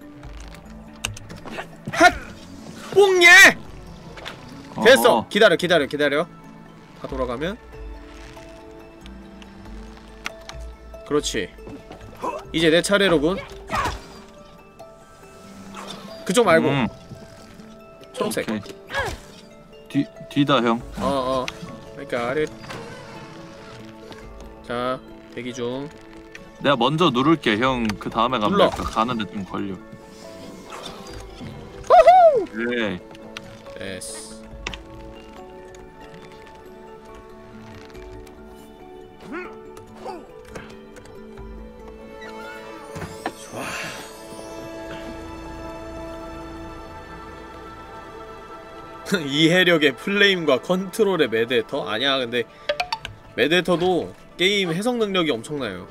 핫! 뽕예! 됐어. 어허. 기다려, 기다려, 기다려. 다 돌아가면. 그렇지. 이제 내 차례로군. 그쪽 말고. 음, 초록색. 오케이. 뒤 뒤다 형. 어, 어. 그러니까 아래. 자, 대기 중. 내가 먼저 누를게 형. 그 다음에 가면 눌러. 될까? 가는데 좀 걸려. 그래. 됐어. 좋아. 이해력의 플레임과 컨트롤의 메데터? 아니야, 근데 메데터도 게임 해석 능력이 엄청나요.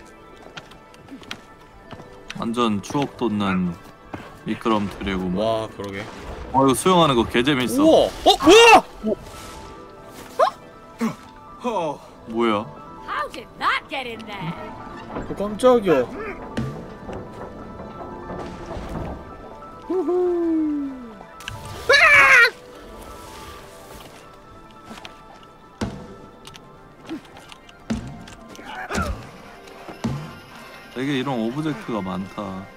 완전 추억 돋는 미끄럼틀이고 뭐. 와, 그러게. 어 이거 수영하는 거 개 재밌어. 우와! 어? 뭐야? Oh, 뭐야? How How did that get in there? 어, 깜짝이야. 후후. 되게 이런 오브젝트가 많다.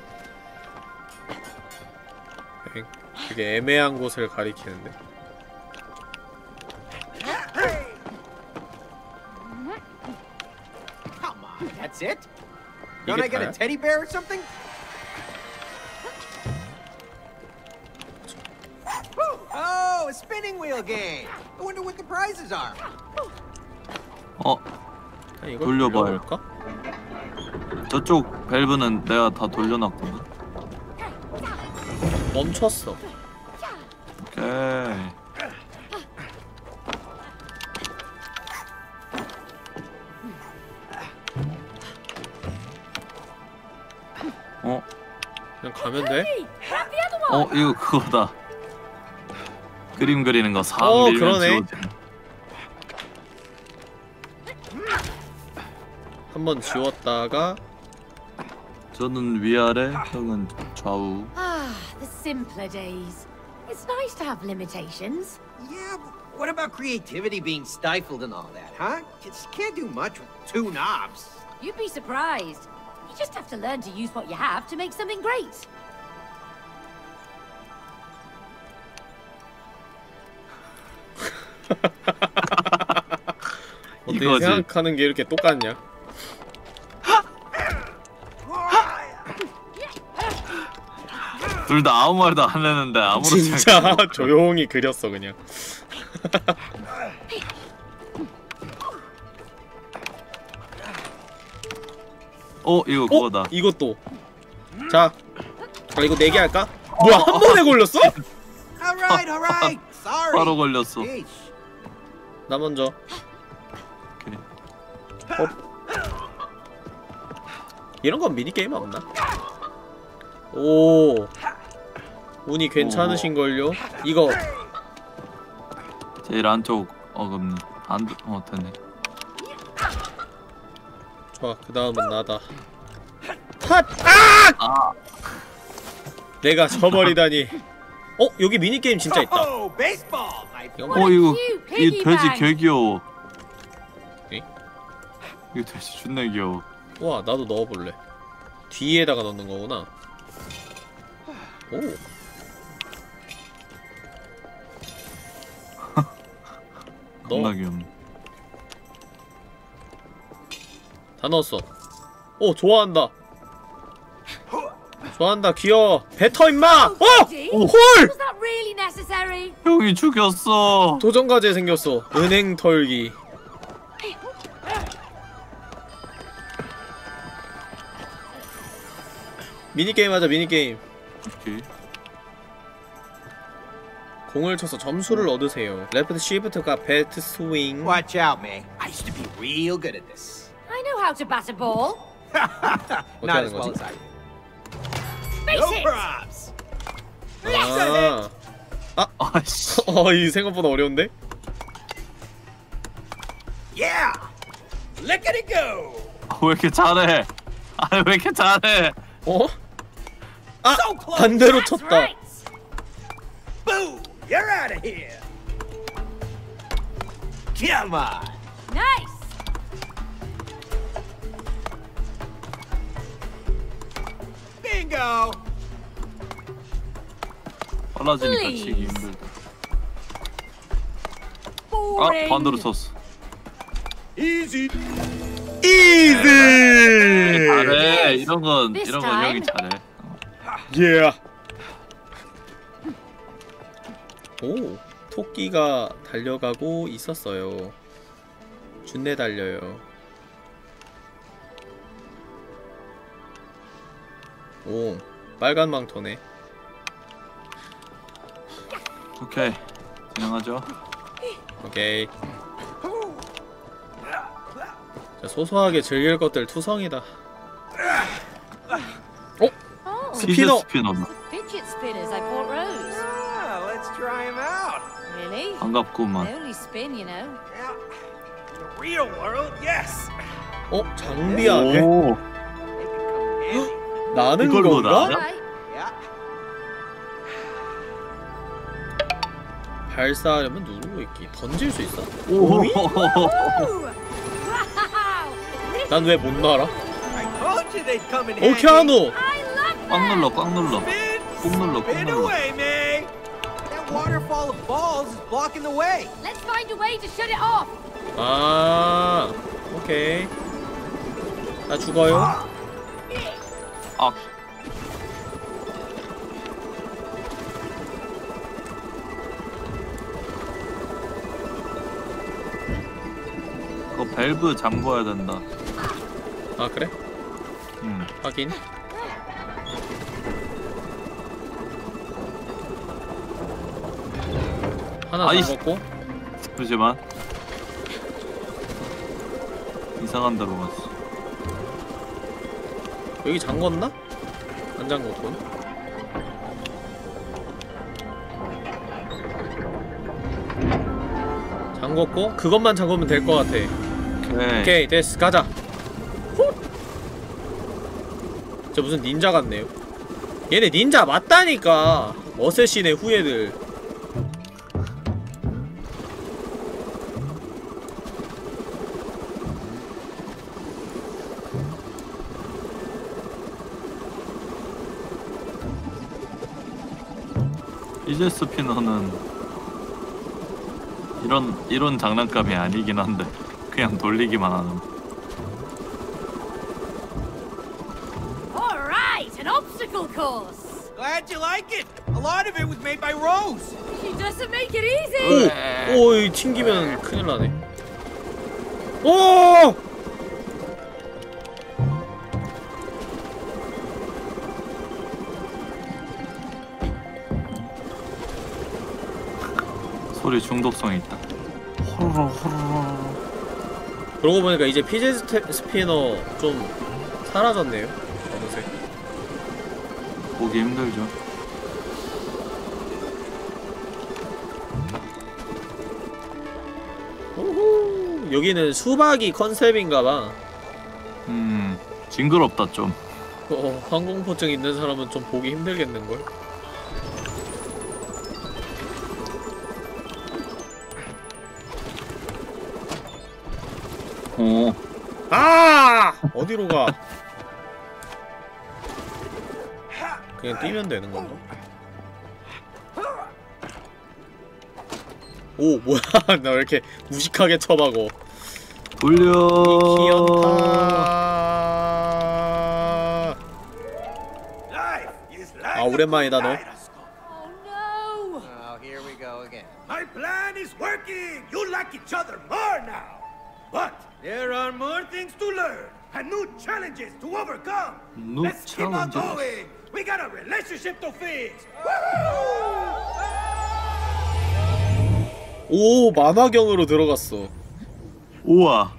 되게 애매한 곳을 가리키는데. Come on, that's it? Don't I get a teddy bear or something? Oh, a spinning wheel game. I wonder what the prizes are. 어, 이걸 돌려봐요. 돌려볼까? 저쪽 밸브는 내가 다 돌려놨거든. 멈췄어. 오케이. 어? 그냥 가면 돼? 어, 이거 그거다. 그림 그리는 거 사 어, 밀면 그러네. 지워지네. 한번 지웠다가 저는 위아래, 형은 좌우. Ah, the simpler days. It's nice to have limitations. Yeah, but what about creativity being stifled and all that, huh? Kids can't do much with two knobs. You'd be surprised. You just have to learn to use what you have to make something great. 어떻게 이거지. 생각하는 게 이렇게 똑같냐? 둘 다 아무 말도 안 했는데 아무렇지 진짜 않게. 조용히 그렸어 그냥. 어, 이거 그거다. 어? 이것도. 자, 아, 이거 네 개 할까? 뭐야, 한 번에 걸렸어? All right, all right. Sorry. 바로 걸렸어. Yeesh. 나 먼저. 오케이. 이런 건 미니 게임 없나? 오, 운이 괜찮으신걸요? 이거 제일 안쪽 어금니. 안, 어, 됐네. 좋아. 그 다음은 나다. 핫! 아! 아, 내가 져버리다니. 어, 여기 미니 게임 진짜 있다. Oh, baseball. My 이건 어, 뭐야? 이거 cute 이 piggy 돼지 bank. 개 귀여워. 에? 이거 돼지 존나 귀여워. 와, 나도 넣어볼래. 뒤에다가 넣는 거구나. 오. 존나 넣어. 귀엽네. 다 넣었어. 오, 좋아한다. 좋아한다. 귀여워. 뱉어 임마. 어! 오, 홀! Was that really necessary? 형이 죽였어. 도전 과제 생겼어. 은행 털기. 미니게임 하자. 미니게임. 오케이. 공을 쳐서 점수를 얻으세요. 레프트 시프트가 배트 스윙. Watch out, man. I used to be real good at this. I know how to bat a ball. Not 하는 as well 거지? as I do. Face No it! props. 아, 아씨. 어, 이 생각보다 어려운데? Yeah. Look at it go. 왜 이렇게 잘해? 아니 왜 이렇게 잘해? 어? 아, So close. 반대로 That's 쳤다. right. Boom. You're out of here. Come on. Nice. Bingo. 빨라지니까 Please. 치기 힘들다. 아, Boring. 반대로 쳤어. Easy. 이즈! 잘해. 이런 건 This 이런 건 time. 형이 잘해. 예. 오, 토끼가 달려가고 있었어요. 준내 달려요. 오, 빨간 망토네. 오케이. 진행하죠. 오케이. 자, 소소하게 즐길 것들 투성이다. 어? Oh, 스피너. 스피너다. fidget spinners I bought Rose. Ah, let's try him out. Really? They 반갑구만. only spin, you know. Yeah. In the real world, yes. 어? 장비하게? 오. 나는 이걸로 건가? 나냐? Right. Yeah. 발사하려면 누르고 있기. 던질 수 있어? 오. Ooh. Wow. 난 왜 못 날아? I told you they'd come in handy. 오케아노! I love 꽉 눌러, 꽉 눌러. Spin, 꾹 눌러, 꾹 spin 눌러. away, May. That waterfall of balls is blocking the way. Let's find a way to shut it off. 아, 오케이. 나 죽어요. 아. 그거 밸브 잠궈야 된다. 아, 그래? 음. 확인. 하나 아이씨. 잡았고. 잠시만. 이상한 데로 갔어. 여기 잠궜나? 안 잠궜군. 잠궜고 그것만 잠그면 될 것 같아. 오케이. 오케이 됐어 가자. 훗! 저 무슨 닌자 같네요. 얘네 닌자 맞다니까. 어쌔신의 후예들. 이제 스피너는 이런 이런 장난감이 아니긴 한데 그냥 돌리기만 하는. All right, an obstacle course. Glad you like it. A lot of it was made by Rose. She doesn't make it easy. 오! 오, 이 튕기면 큰일 나네. 오! 소리 중독성이 있다. 호로로 호로로. 그러고 보니까 이제 피제 스테, 스피너 좀 사라졌네요. 어느새. 보기 힘들죠. 오호, 여기는 수박이 컨셉인가봐. 음, 징그럽다 좀. 어, 항공포증 있는 사람은 좀 보기 힘들겠는걸? 오, 아! 어디로 가? 그냥 뛰면 되는 건가? 오, 뭐야. 나 왜 이렇게 무식하게 쳐박어. 돌려. 기연타. 아, 오랜만이다, 너. Oh no. Oh, here we go again. My plan is working! You like each other more now! But there are more things to learn and new challenges to overcome! New Let's keep on challenges. going! We got a relationship to fix! 오, 만화경으로 들어갔어. 우와,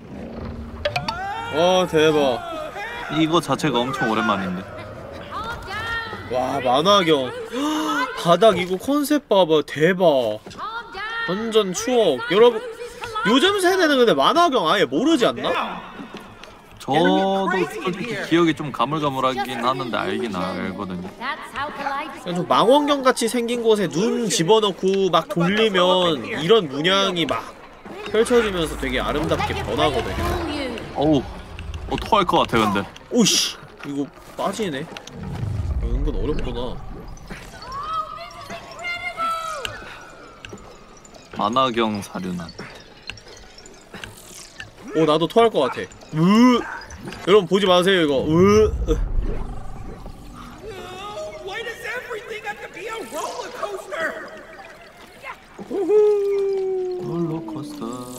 와, 대박. 이거 자체가 엄청 오랜만인데. Calm down. 와, 만화경. 바닥 이거 컨셉 봐봐. 대박. Calm down. 완전 추억. 여러분, 요즘 세대는 근데 만화경 아예 모르지 않나? 저도 솔직히 기억이 좀 가물가물하긴 하는데 알긴 알거든요. That's how Kaleidos. 그냥 좀 망원경 같이 생긴 곳에 눈 집어넣고 막 돌리면 이런 문양이 막 펼쳐지면서 되게 아름답게 변하거든. 어우, 어, 토할 것 같아 근데. 오씨, 이거 빠지네. 은근 어렵구나. 만화경 사륜한. 오, 나도 토할 것 같아. 으, 여러분 보지 마세요 이거. 으. Why does everything have to be a roller coaster? 롤러코스터.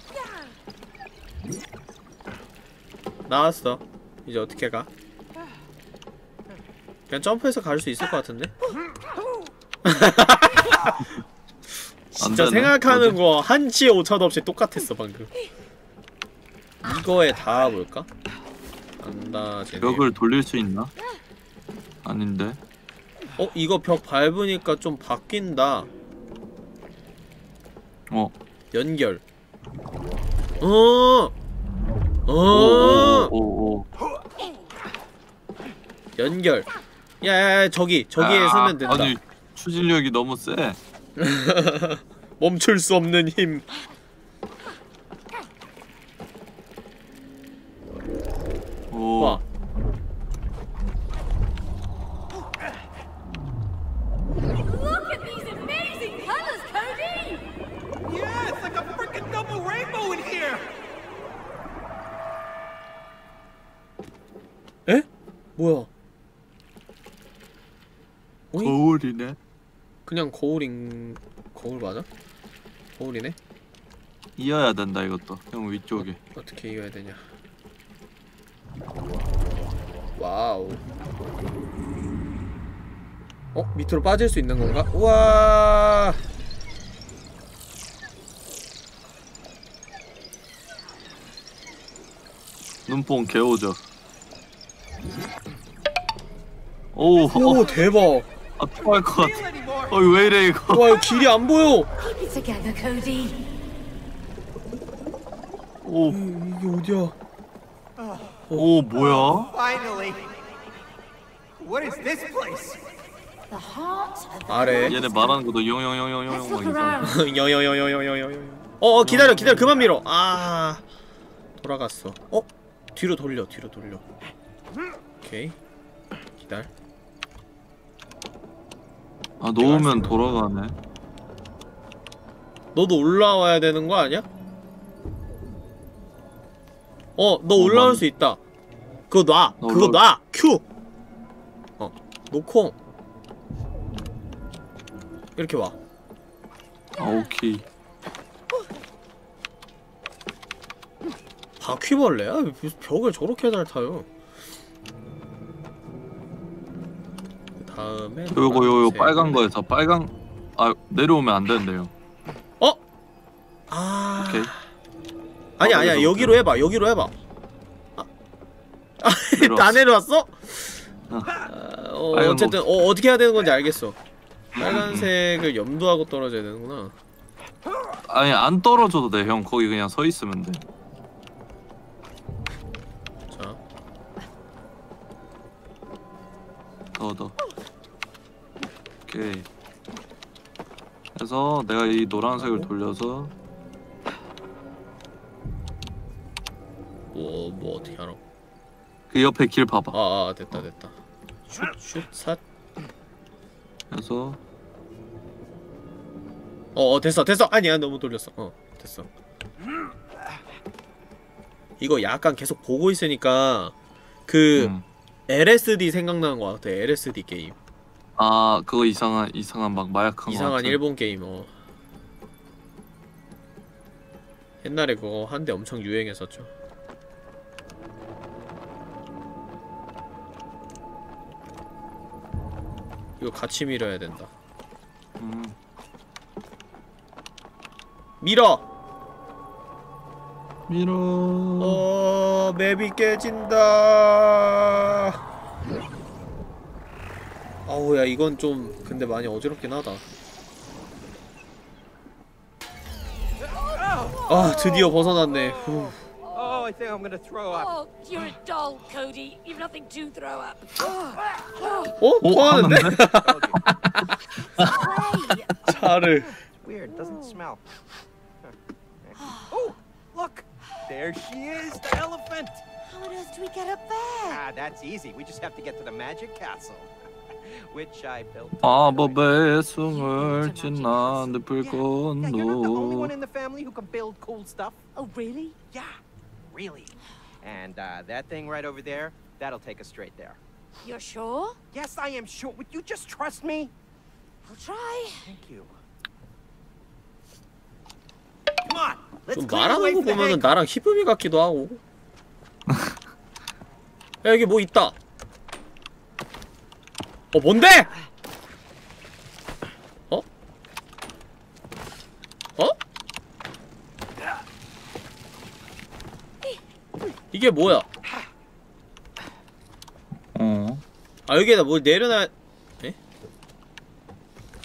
나왔어. 이제 어떻게 가? 그냥 점프해서 갈 수 있을 것 같은데? 진짜 되네. 생각하는 뭐지? 거 한치의 오차도 없이 똑같았어 방금. 이거에 닿아볼까? 안 닿아지네. 벽을 돌릴 수 있나? 아닌데. 어? 이거 벽 밟으니까 좀 바뀐다. 어, 연결. 어! 어. 오오오. 연결. 야야야 저기 저기에 아, 서면 된다. 아니 추진력이 너무 세. 멈출 수 없는 힘. 오. 와. Look at these amazing colors, Cody! Yeah, it's like a freaking double rainbow in here. 에? 뭐야? 어이? 거울이네. 그냥 거울인... 거울 맞아? 거울이네? 이어야 된다 이것도. 형 위쪽에. 어떻게 이어야 되냐? 와우. 어? 밑으로 빠질 수 있는 건가? 우와. 눈뽕 개오죠. 오. 오 대박. 아 토할 것 같아. 어이 왜 이래 이거. 와 이거 길이 안 보여. Keep it together, Cody. 오. 이게 어디야? 오 뭐야? Finally. What is this place? The heart of the 아래. 얘네 말하는 것도 영영영영영 Let's 막 look 이상. around. 여여여여여여여. 어, 어 기다려 기다려 그만 밀어. 아 돌아갔어. 어 뒤로 돌려 뒤로 돌려. 오케이 기다려. 아 놓으면 돌아가네. 너도 올라와야 되는 거 아니야? 어 너 올라올 수 있다. 그거 놔. 그거 놔. 큐. 어 놓고 이렇게 와. 아 오케이. 바퀴벌레야? 무슨 벽을 저렇게 잘 타요. 그 다음에 요거 요요 빨간 거에서 빨간 아 내려오면 안 된대요. 어? 아 오케이. 아니 아, 아니야 그래서 여기로 해봐 여기로 해봐. 아, 아 다 내려왔어? 어. 아, 어 빨간 어쨌든 어 어떻게 해야 되는 건지 알겠어. 빨간색을 염두하고 떨어져야 되는구나. 아니 안 떨어져도 돼 형. 거기 그냥 서 있으면 돼. 자 더 더. 오케이. 그래서 내가 이 노란색을 돌려서 뭐, 뭐 어떻게 하라고? 그 옆에 길 봐봐. 아, 아 됐다 됐다. 슛슛삿. 그래서 어, 어 됐어 됐어. 아니야 너무 돌렸어. 어 됐어. 이거 약간 계속 보고 있으니까 그 음. 엘에스디 생각나는 것 같아. 엘에스디 게임. 아 그거 이상한 이상한 막 마약한 거 이상한 같은. 일본 게임. 어. 옛날에 그거 한때 엄청 유행했었죠. 이거 같이 밀어야 된다. 음. 밀어. 밀어. 어, 맵이 깨진다. 아우, 야, 이건 좀 근데 많이 어지럽긴 하다. 아, 드디어 벗어났네. 후. Oh, I think I'm gonna throw up. Oh, you're a doll, Cody. You've nothing to throw up. 어? 통하는데? Spray. 차를. Weird, doesn't smell. Oh, look! There she is, the elephant! How on earth do we get up there? Ah, that's easy. We just have to get to the magic castle. Which I built. 마법의 숨을 지나 늪을 Yeah, yeah, you're not the only one 건너. in the family who can build cool stuff. Oh, really? Yeah, really. And uh, that thing right over there, that'll take us straight there. You're sure? Yes, I am sure. Would you just trust me? I'll try. Thank you. Come on, let's 좀 clear the way 말하는 거 for the 보면은 Hank. 나랑 히브미 같기도 하고. 야, 여기 뭐 있다. 어, 뭔데? 어? 어? 이게 뭐야? 어. 아, 여기에다 뭘 내려놔. 에?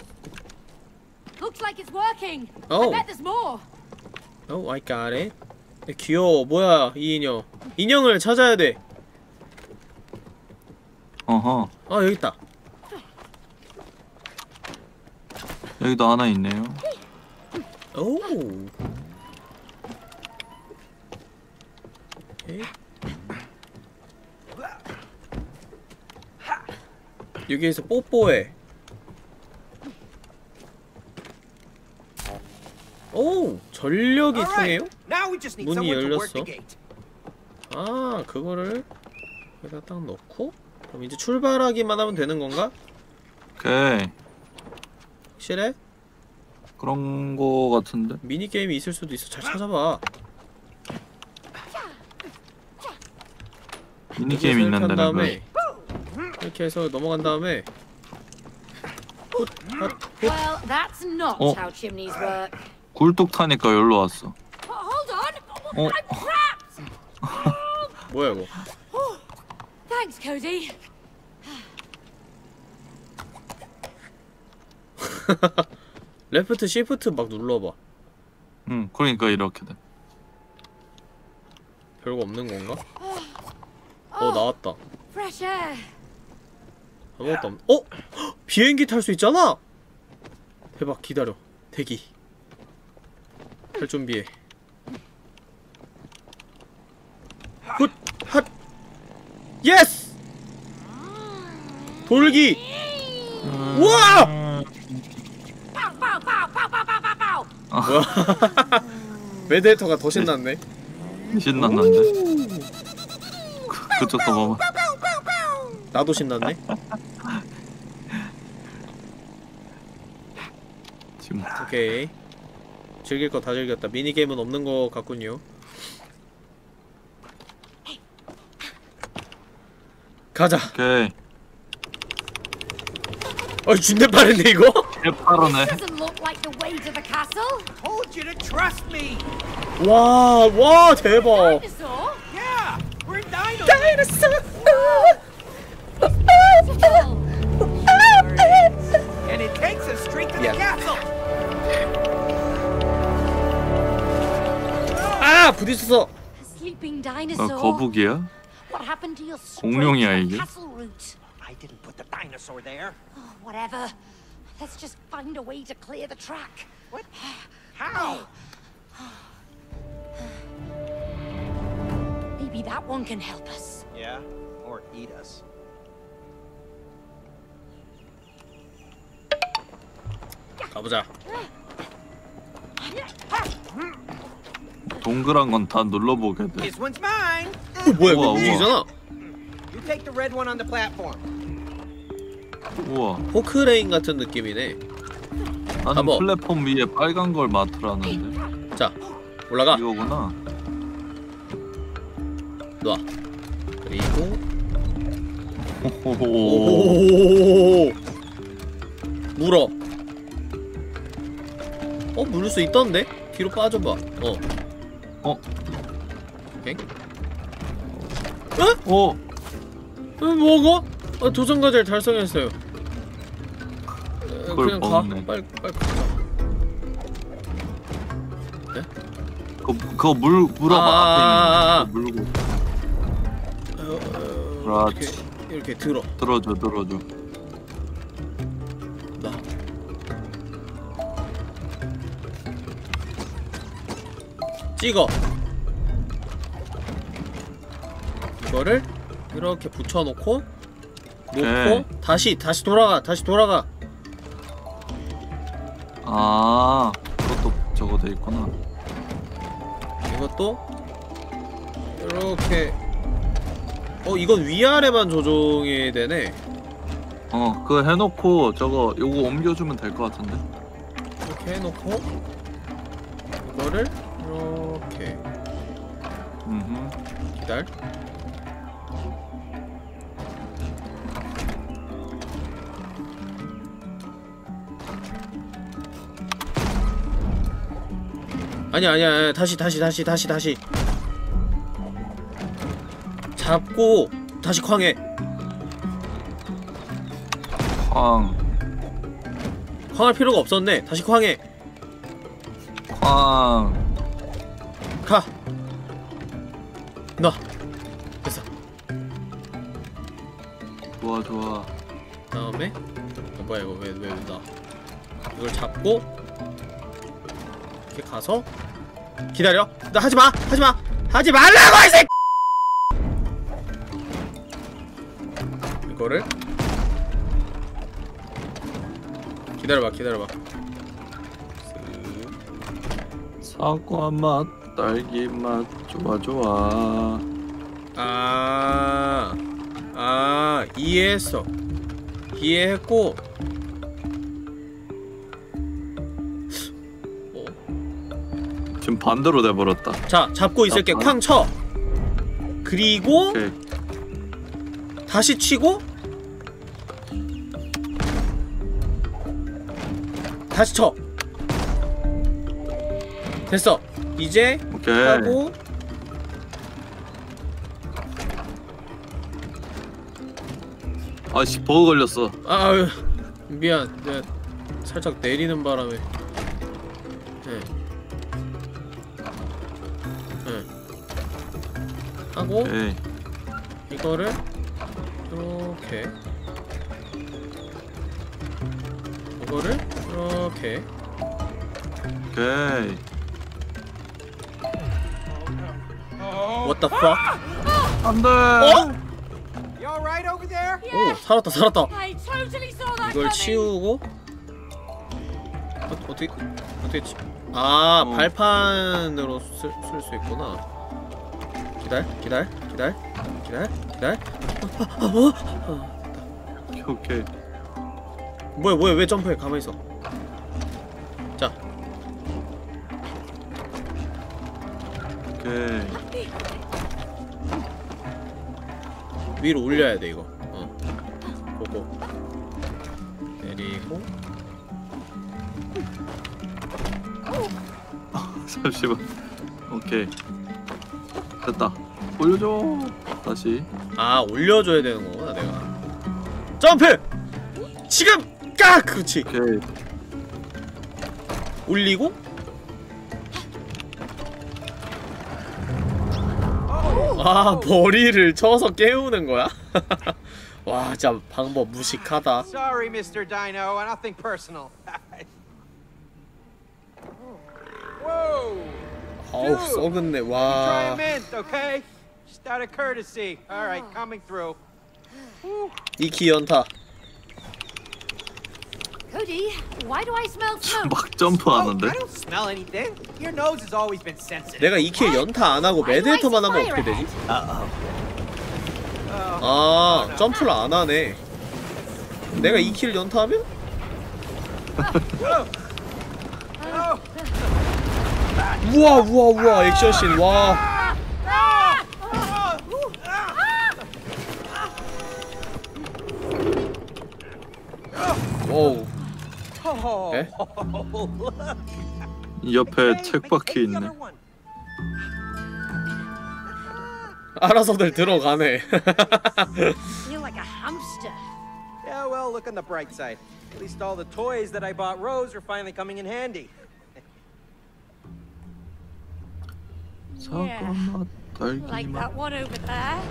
Looks like it's working. Oh. I bet there's more. Oh, I got it. 귀여워. 뭐야 이 인형. 인형을 찾아야 돼. 어허. 아 여기 있다. 여기도 하나 있네요. 오. 오케이. 여기에서 뽀뽀해. 오, 전력이 통해요? Now we just need 문이 someone to work the 열렸어. gate. 아, 그거를 여기다 딱 넣고 그럼 이제 출발하기만 하면 되는 건가? 오케이. 확실해? 그런 거 같은데. 미니게임이 있을 수도 있어. 잘 찾아봐. 미니게임 있는데 한 내가. 다음에 이렇게 해서 넘어간 다음에 훗, 헛, 훗. Well, that's not Oh. how chimneys work. 굴뚝 타니까 여기로 왔어. Oh, hold on! Oh. I'm trapped! 뭐야 이거? Oh, thanks, Cody. 레프트 시프트 막 눌러봐. 응, 그러니까 이렇게 돼. 별거 없는 건가? 어 나왔다. Fresh air. 아무것도 없. 어? 헉, 비행기 탈 수 있잖아. 대박. 기다려. 대기. 탈 준비해. 훗, 핫. 예스. 돌기. 우와. Pow, pow, pow, pow, pow, pow, pow, pow. 뭐야? 메데이터가 더 신났네. 신났는데. 그, 그쪽도 뭐. 나도 신났네. 지금 오케이. 즐길 거 다 즐겼다. 미니게임은 없는 거 같군요. 가자. 오케이. 어, 준대 빠른데 이거? 개빠르네. Doesn't look like the way to the castle. Told you to trust me. 와, 와, 대박. Dinosaur? Yeah, we're dinos. 다이너스. And it takes us straight to the Yeah. castle. 아, 부딪혔어. A sleeping 어, dinosaur. 거북이야? What happened to your 공룡이야, straight 이게? castle route? I didn't put the dinosaur there. Oh, whatever. Let's just find a way to clear the track. What? How? Maybe that one can help us. Yeah, or eat us. 가보자. 동그란 건 다 눌러보게 돼. This one's mine. 어, 뭐야 이거 우와, 움직이잖아. You take the red one on the platform. 우와. 포크레인 같은 느낌이네. 나는 가보. 플랫폼 위에 빨간 걸 맡으라는데. 자, 올라가. 이거구나. 놔. 그리고 오호호. 오. 물어. 어, 물을 수 있던데? 뒤로 빠져봐. 어. 어? 엥? 어? 어, 뭐가? 아, 도전 과제를 달성했어요. 어, 그걸 그냥 가. 먹네. 빨리, 빨리 가. 네? 그거, 그거 물, 물어봐. 아, 앞에 있는 거. 물고. 어, 어, 그렇지. 이렇게, 이렇게 들어. 들어줘, 들어줘. 나. 찍어. 이거를 이렇게 붙여놓고 놓고 오케이. 다시 다시 돌아가 다시 돌아가. 아, 그것도 저거 돼 있구나. 이것도 이렇게. 어, 이건 위아래만 조정이 되네. 어, 그거 해놓고 저거 요거 옮겨주면 될 것 같은데. 이렇게 해놓고 이거를 이렇게. 음. 기다려. 아니야 아니야 아니야. 다시 다시 다시 다시 다시 잡고 다시 쾅해. 쾅, 쾅할 필요가 없었네. 다시 쾅해. 쾅. 가. 놔. 됐어. 좋아 좋아. 다음에 어, 뭐야 이거 왜 왜 나? 이걸 잡고 이렇게 가서 기다려. 나 하지 마. 하지 마. 하지 말라고 이 새끼. 이거를 기다려봐. 기다려봐. 사과 맛, 딸기 맛, 좋아 좋아. 아, 아 이해했어. 이해했고. 어? 지금 반대로 돼버렸다. 자, 잡고 있을게. 쾅 쳐. 그리고 오케이. 다시 치고 다시 쳐. 됐어. 이제 오케이. 하고 아씨 버그 걸렸어. 아유 미안. 내가 살짝 내리는 바람에. 네. 네. 하고 오케이. 이거를 이렇게 이거를 이렇게 오케이. What the fuck? 안돼. 어? You all right over there? 오 살았다 살았다. I totally saw that 이걸 coming. 치우고 어, 어떻게 어떻게 치? 아 어. 발판으로 쓸 수 있구나. 기다려 기다려 기다려 기다려 기다려. 오케이 오케이. 뭐야 뭐야 왜 점프해? 가만히 있어. 자 오케이. 위로 올려야 돼 이거. 어. 고고. 내리고. 잠시만. 오케이. 됐다. 올려줘. 다시. 아 올려줘야 되는 거구나 내가. 점프. 지금 까. 그렇지. 오케이. 올리고. 아 머리를 쳐서 깨우는 거야? 와 진짜 방법 무식하다. Sorry, Mister Dino. Nothing personal. Whoa! 어우 썩었네. Try a 와. mint, okay? Just out of courtesy. All right, coming through. 이키 연타. Cody, why do I smell smoke? 막 점프하는데. Oh, I don't smell anything. Your nose has always been sensitive. 내가 이킬 연타 안 하고 매드헤터만 하면 어떻게 되지? 아 점프를 안 하네. 내가 이킬 연타하면? 우와 우와 우와 액션씬 와. 오우. 에? 이 옆에 책 박혀 있네. 알아서들 들어가네. Feel like a hamster. Yeah, well, look on the bright side. At least all the toys that I bought Rose are finally coming in handy. 사과 맛, 딸기 Like 맛. that one over there.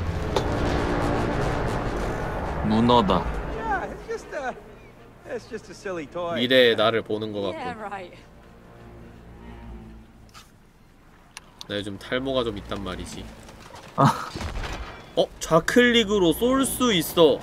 문어다. Yeah, it's just a, it's just a silly toy. 미래의 나를 보는 것 Yeah, 같고. right. 나 요즘 탈모가 좀 있단 말이지. 어? 좌클릭으로 쏠 수 있어.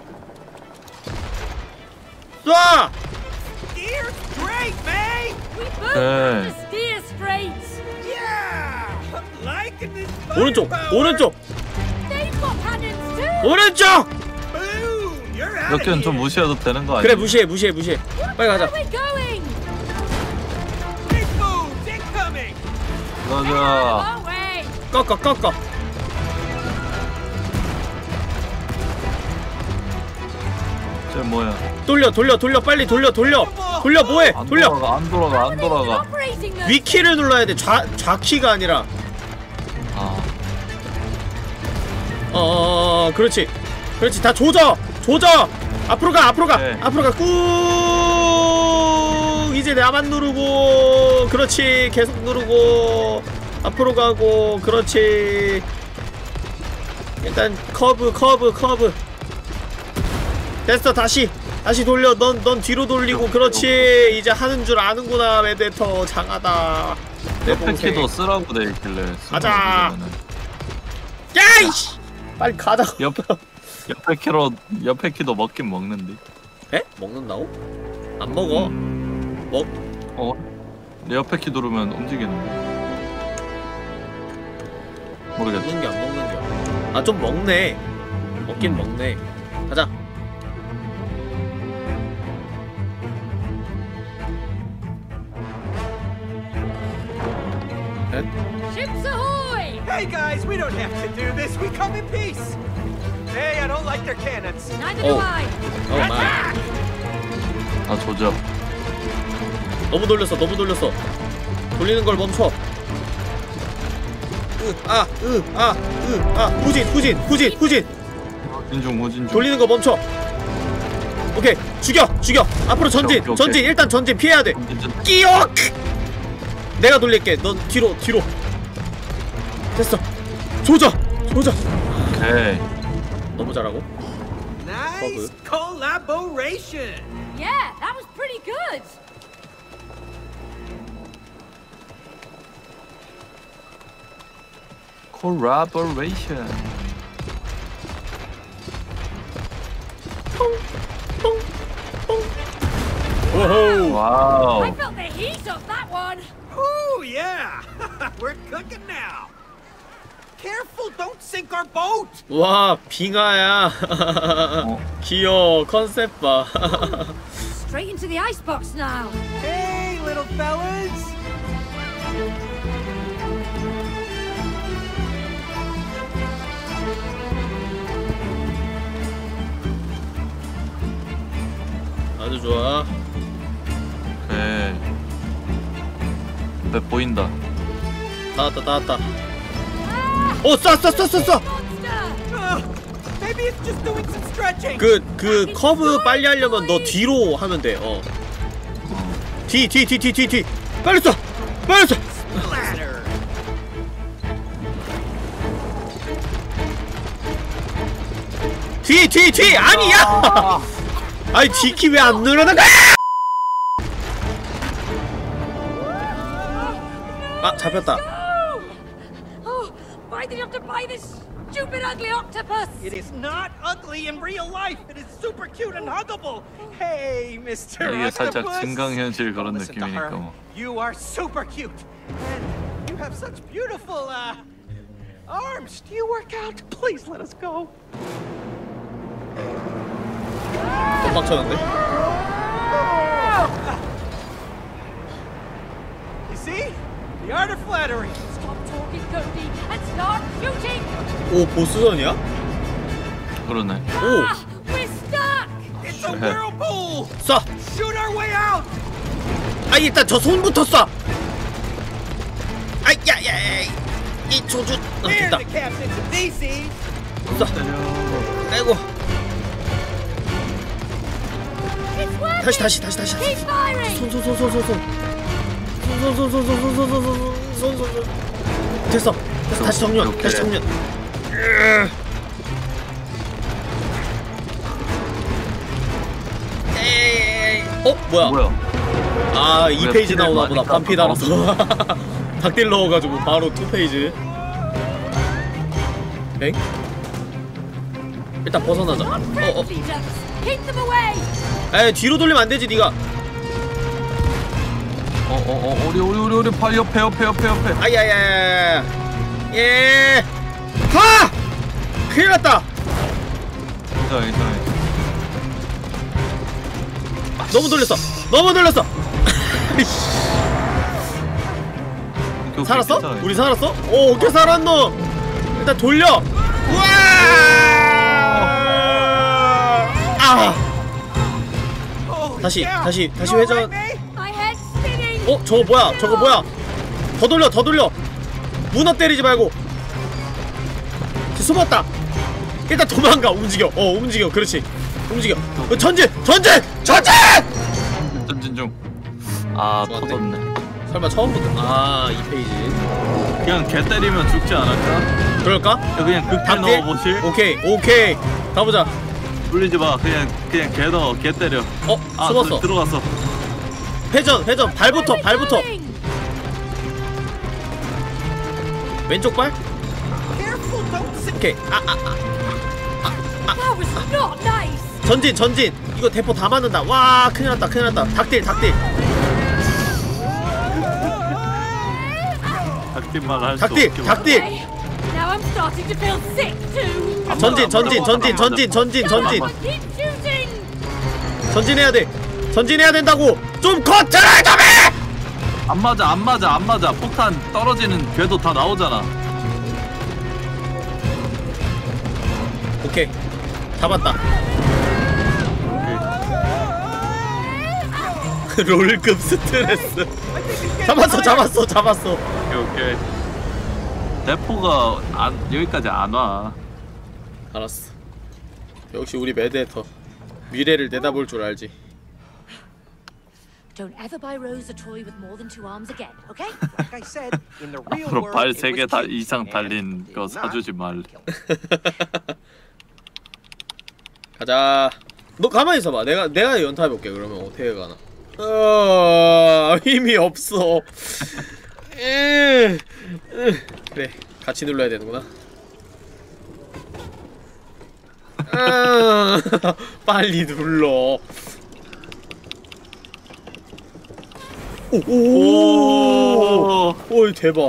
쏴! Steer's great, man. We both Hey. have to steer straight. Yeah, liking this. 오른쪽! 오른쪽! They've got cannons too. 오른쪽! Boom! You're out 이렇게는 좀 무시해도 되는 거 아니야? 그래 무시해 무시해 무시해. 빨리 가자. Where are we going? Big moves incoming. 가자. Aren't we? 꺾어 꺾어. 쟤 뭐야? 돌려 돌려 돌려 빨리 돌려 돌려 돌려 뭐해? 안 돌려. 돌아가 안 돌아가 안 돌아가. Operating them. 위키를 눌러야 돼. 좌 좌키가 아니라. 아 어, 어, 어 그렇지. 그렇지. 다 조져. 조져. 앞으로 가. 앞으로 가. 네. 앞으로 가. 꾹. 이제 나만 누르고. 그렇지. 계속 누르고. 앞으로 가고. 그렇지. 일단 커브 커브 커브 됐어. 다시 다시 돌려. 넌 넌 뒤로 돌리고. 그렇지. 이제 하는 줄 아는구나. 레데터 장하다. 내 옆에 동생. 키도 쓰라고 돼 있길래. 가자. 야이씨. 빨리 가자. 옆에 옆에 키로 옆에 키도 먹긴 먹는데. 에? 먹는다고? 안 먹어. 먹. 어? 내 옆에 키 누르면 움직이는데. 모르겠다. 먹는 게 안 먹는 게. 아 좀 먹네. 먹긴 먹네. 가자. 에? Ships ahoy! Hey guys, we don't have to do this. We come in peace. Hey, I don't like their cannons. Neither Oh. do I. 어 마이. 아 조져. 너무 돌렸어. 너무 돌렸어. 돌리는 걸 멈춰. 으, 아, 으, 아, 으, 아, 후진, 후진, 후진, 후진. 진중 후진중. 돌리는 거 멈춰. 오케이, 죽여, 죽여. 앞으로 전진, 오케이, 오케이. 전진. 일단 전진 피해야 돼. 전진. 끼역. 내가 돌릴게. 넌 뒤로, 뒤로. 됐어. 조져, 조져. 오케이. 너무 잘하고. Nice collaboration. Yeah, that was pretty good. Collaboration. 오호. 와우. I felt the heat of that one. Ooh, yeah. We're cooking now. Careful, don't sink our boat. 와, 빙하야. 귀여워. 컨셉 봐. Straight into the icebox now. Hey, little fellas. 아주 좋아. 오케이. 배 보인다. 다 왔다, 다 왔다. 오, 쏴, 쏴, 쏴, 쏴, 쏴. Uh, maybe it's just doing some stretching. 그, 그 커브 빨리 하려면 너 뒤로 하면 돼. 어. 뒤, 뒤, 뒤, 뒤, 뒤, 뒤. 빨리 쏴, 빨리 쏴. Splatter. 뒤, 뒤, 뒤. 아니야. 아니 뒤키 왜 안 누르는 거야? 아, 잡혔다. Oh, why did you have to buy this stupid, ugly octopus? It is not ugly in real life. It is super cute and huggable. Hey, Mister 이게 살짝 Octopus. 증강현실 그런 Listen to 느낌이니까 her. 뭐. You are super cute, and you have such beautiful uh, arms. Do you work out? Please let us go. 또 빡쳤는데? You see, the art of flattery. Stop talking, Cody, and start shooting. 오, 보스전이야? 그러네. 오, Ah, we're stuck. It's a Okay. whirlpool. 쏴. Shoot our way out. 아, 일단 저 손부터 쏴. 아이, 야, 야, 야. 이 조준. 아, We're 됐다. the captains of D C. 쏴. 아이고. It's working. 다시, 다시, 다시, 다시. Keep firing. 손, 손, 손, 손, 손, 손. 손, 손, 손, 손, 손, 손, 손, 손, 손, 손. 됐어. 됐어. 다시 정면. 오케이. 다시 정면. 으. 에이. 어, 뭐야? 뭐야? 아, 이 왜 페이지 피를 나오나 보다. 많이 반피 깎아 달아서. 닭딜 넣어가지고 바로 투 페이지. 엥? 일단 벗어나자. Not 어, 어. friendly ducks. Keep them away. 에이, 뒤로 돌리면 안 되지, 니가. 어어어 어, 우리 우리 우리 우리 발 옆에 옆에 옆에 옆에. 아야야야야. 예. 하! 큰일 났다. 괜찮아 괜찮아. 너무 돌렸어. 너무 돌렸어. 오케이, 오케이, 살았어? 괜찮아. 우리 살았어? 오, 어떻게 살았노? 일단 돌려. 우와! 아! Holy 다시, cow. 다시, 다시 You 회전. alright, mate? My head's spinning. 어, 저거 뭐야? 저거 뭐야? 더 돌려, 더 돌려. 문어 때리지 말고. 숨었다. 일단 도망가. 움직여. 어, 움직여. 그렇지. 움직여. 어, 전진, 전진, 전진. 전진 중. 아 좋았네. 터졌네. 설마 처음부터? 아, 이 페이지. 그냥 개 때리면 죽지 않을까? 그럴까? 야, 그냥 극딜 닭딜? 넣어보실? 오케이 오케이 가보자. 돌리지 마. 그냥 그냥 개 넣어. 개 때려. 어 아, 숨었어. 들, 들어갔어. 회전 회전 발부터 발부터. 왼쪽 발? 오케이. 아 아 아. That was not nice. 전진 전진. 이거 대포 다 맞는다. 와 큰일 났다 큰일 났다. 닭딜 닭딜. 닭딜만 할 수 닭딜 없게. 닭딜. Now I'm starting to feel sick too. 안 전진 맞아, 전진 안 전진 맞아. 전진 전진 전진. 안 맞아. Keep shooting. 전진해야 돼. 전진해야 된다고. 좀 컨트롤 좀 해. 안 맞아 안 맞아 안 맞아. 폭탄 떨어지는 궤도 다 나오잖아. 오케이 잡았다. 롤급 스트레스. 잡았어 잡았어 잡았어. 오케이 오케이. 대포가 안 여기까지 안 와. 알았어. 역시 우리 매드헤터 미래를 내다볼 줄 알지. Don't ever buy Rose a toy with more than two arms again, okay? Like I said, in the real 앞으로 world, 발 it 세 개 was 다 cute, 이상 and 달린 did 거 not 사주지 말. 가자. 너 가만히 있어봐. 내가 내가 연타해볼게. 그러면 어떻게 가나. 어 힘이 없어. 그래 같이 눌러야 되는구나. 아, 빨리 눌러. 오오오 오 대박.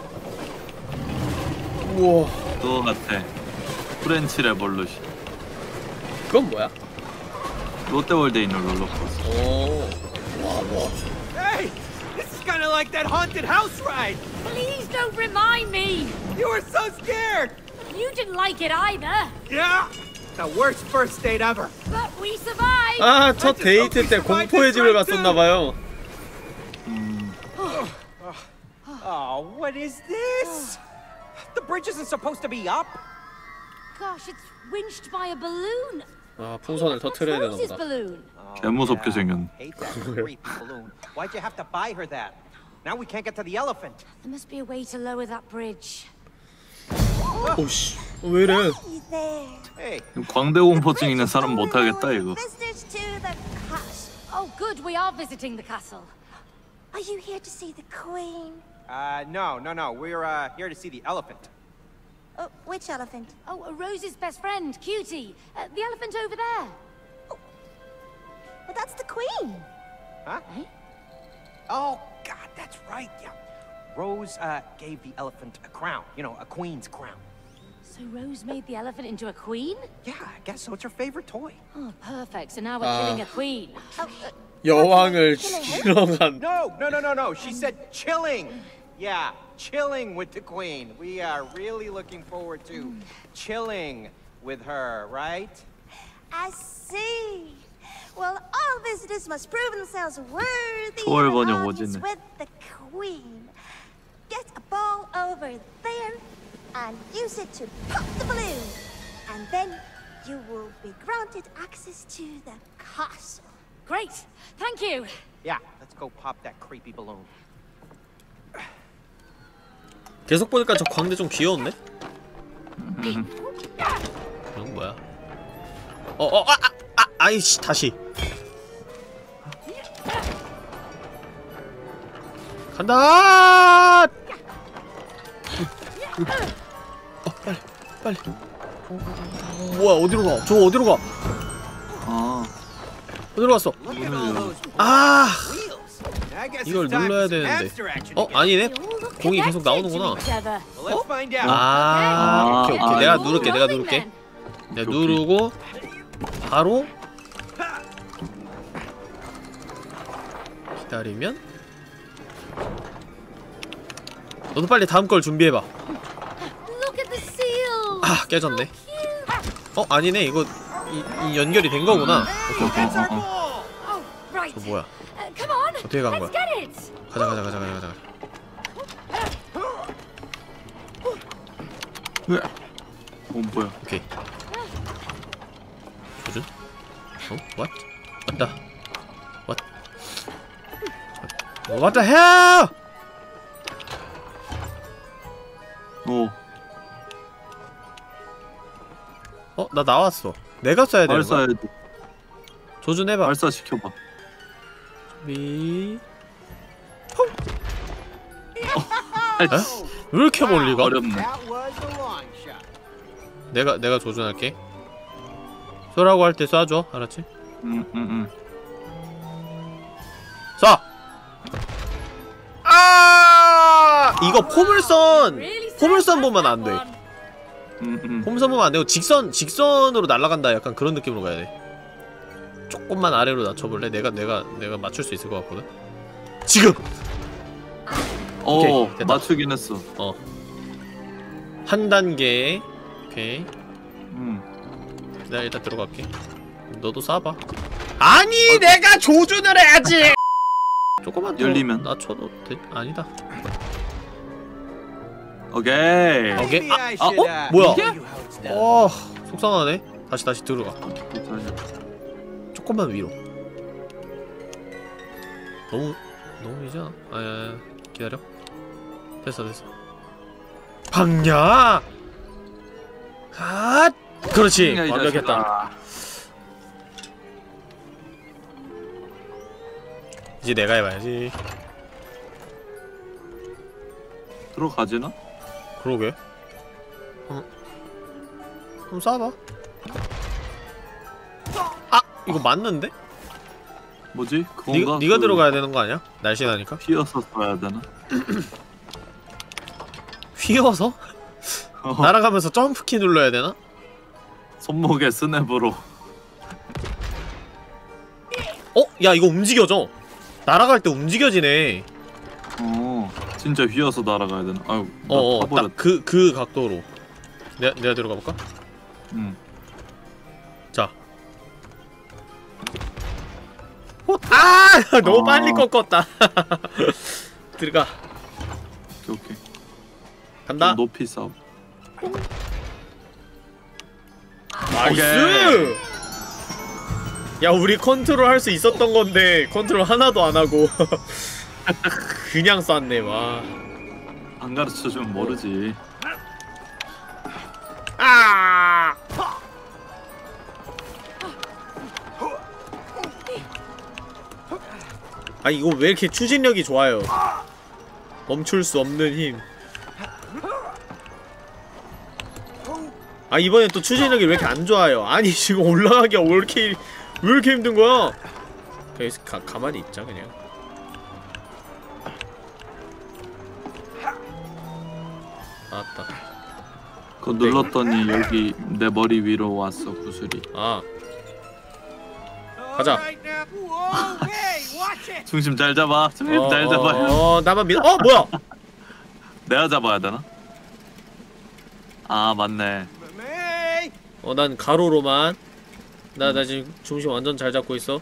우와 그거 같아. 프렌치 레볼루션. 그건 뭐야? 롯데월드에 있는 롤러코스터. 오 와 와. Hey! This is kind of like that haunted house ride! Please don't remind me. You were so scared! You didn't like it either, Yeah! The worst first date ever! but we survived. 아, 첫 데이트 때 공포의 집을 봤었나봐요. Oh, what is this? The bridge isn't supposed to be up? Gosh, it's winched by a balloon. 아, 풍선을 That's 터트려야 되나 Rose's 보다. balloon. 개 무섭게 생겼네. Hate that creepy balloon. Why'd you have to buy her that? Now we can't get to the elephant. There must be a way to lower that bridge. 오씨, 왜 이래? Hey, 광대공포증 있는 사람 못하겠다 이거. Visitors to the castle. Oh, good, we are visiting the castle. Are you here to see the queen? uh, no, no, no. We're uh, here to see the elephant. Oh, which elephant? Oh, uh, Rose's best friend, Cutie. Uh, the elephant over there. Well, that's the queen. Huh? Eh? Oh, God, that's right. Yeah. Rose uh, gave the elephant a crown. You know, a queen's crown. So Rose made the elephant into a queen? Yeah, I guess so. It's her favorite toy. Oh, perfect. So now we're Ah. killing a queen. Oh, uh, 여왕을 죽이러 간. No, no, no, no, no. She said chilling. Yeah, chilling with the queen. We are really looking forward to chilling with her, right? I see. Well, all visitors must prove themselves worthy 초월 of an 번역 audience 오지네. with the queen. Get a ball over there and use it to pop the balloon. And then you will be granted access to the castle. Great. Thank you. Yeah, let's go pop that creepy balloon. 계속 보니까 저 광대 좀 귀여운데? 이건 뭐야? 어, 어, 아, 아, 아, 아이씨, 다시. 간다! 어, 빨리, 빨리. 뭐야, 어디로 가? 저 어디로 가? 아, 어디로 갔어? Look at all those 아, wheels. I guess 이걸 it's time 눌러야 for some 되는데. hamster action 어, again. 아니네? They all look 공이 계속 connected to 나오는구나. each other. Well, let's find out. 아, 오케이, 오케이. 내가 All 누를게, 내가 rolling 누를게. then. 내가 누르고 바로 기다리면 너도 빨리 다음 걸 준비해봐. Look at the seal. 아, 깨졌네. 어, 아니네. 이거 이, 이 연결이 된 거구나. 오케이, 오케이. It's our 어, 어. ball. Oh, right. 저 뭐야? Uh, come on. 어떻게 간 Let's 거야? get it. 가자, 가자, 가자, 가자, 가자. 왜? 어 뭐야? 오케이. 조준? 어? What? What the? What? What the hell? 오. 어? 나 나왔어. 내가 쏴야 되는 거야? 발사해야 돼. 조준해봐. 발사 시켜봐. 미... 펑! 에? 왜 이렇게 멀리 가? 어렵네. That was a long shot. 내가 내가 조준할게. 쏘라고 할 때 쏴줘. 알았지? 응, 응, 응. 쏴! 아! 이거 포물선 포물선 보면 안 돼. 응, 응. 포물선 보면 안 되고 직선 직선으로 날아간다. 약간 그런 느낌으로 가야 돼. 조금만 아래로 낮춰볼래? 내가 내가 내가 맞출 수 있을 것 같거든. 지금. 오, 오케이, 됐다. 맞추긴 했어. 어. 한 단계. 오케이. 응. 내가 일단 들어갈게. 너도 쏴봐. 아니, 내가 조준을 해야지. 조금만 더 열리면. 낮춰도 돼? 아니다. 오케이. 오케이. Maybe 아, I 아, should, 어? uh, 뭐야? show you how it's done. 어, 속상하네. 다시 다시 들어가. 괜찮아. 조금만 위로. 너무 너무 위잖아. 아야, 기다려. 됐어 됐어. 박냐? 아, 그렇지. 이 완벽했다. 자식아. 이제 내가 해봐야지. 들어가지나? 그러게. 어. 그럼 쏴봐. 아! 이거 맞는데? 뭐지? 니, 그건가? 니가 그 들어가야 되는 거 아니야? 날씬하니까? 휘어서 써야 되나? 휘어서? 어, 날아가면서 점프키 눌러야 되나? 손목에 스냅으로. 어? 야, 이거 움직여져. 날아갈 때 움직여지네. 어, 진짜 휘어서 날아가야 되나? 아유, 나 어어, 타버렸다. 딱 그, 그 각도로. 내가, 내가 들어가 볼까? 응. 자. 어? 아! 너무 아. 빨리 꺾었다. 들어가. 오케이, 오케이. 간다. 좀 높이 싸움. 나이스! 야, 우리 컨트롤 할 수 있었던 건데 컨트롤 하나도 안 하고 그냥 쐈네. 와. 안 가르쳐주면 모르지. 아! 아, 이거 왜 이렇게 추진력이 좋아요? 멈출 수 없는 힘. 아, 이번엔 또 추진력이 왜 이렇게 안 좋아요? 아니, 지금 올라가기가 왜 이렇게 왜 이렇게 힘든 거야? 그냥 가, 가만히 있자 그냥. 아따. 그거 눌렀더니 여기 내 머리 위로 왔어, 구슬이. 아. 가자. All right now. Whoa, hey, watch it. 중심 잘 잡아. 중심 어, 잘 잡아요. 어, 어, 나만 믿어. 어, 뭐야? 내가 잡아야 되나? 아, 맞네. May. 어, 난 가로로만. 나, 나 지금 중심 완전 잘 잡고 있어.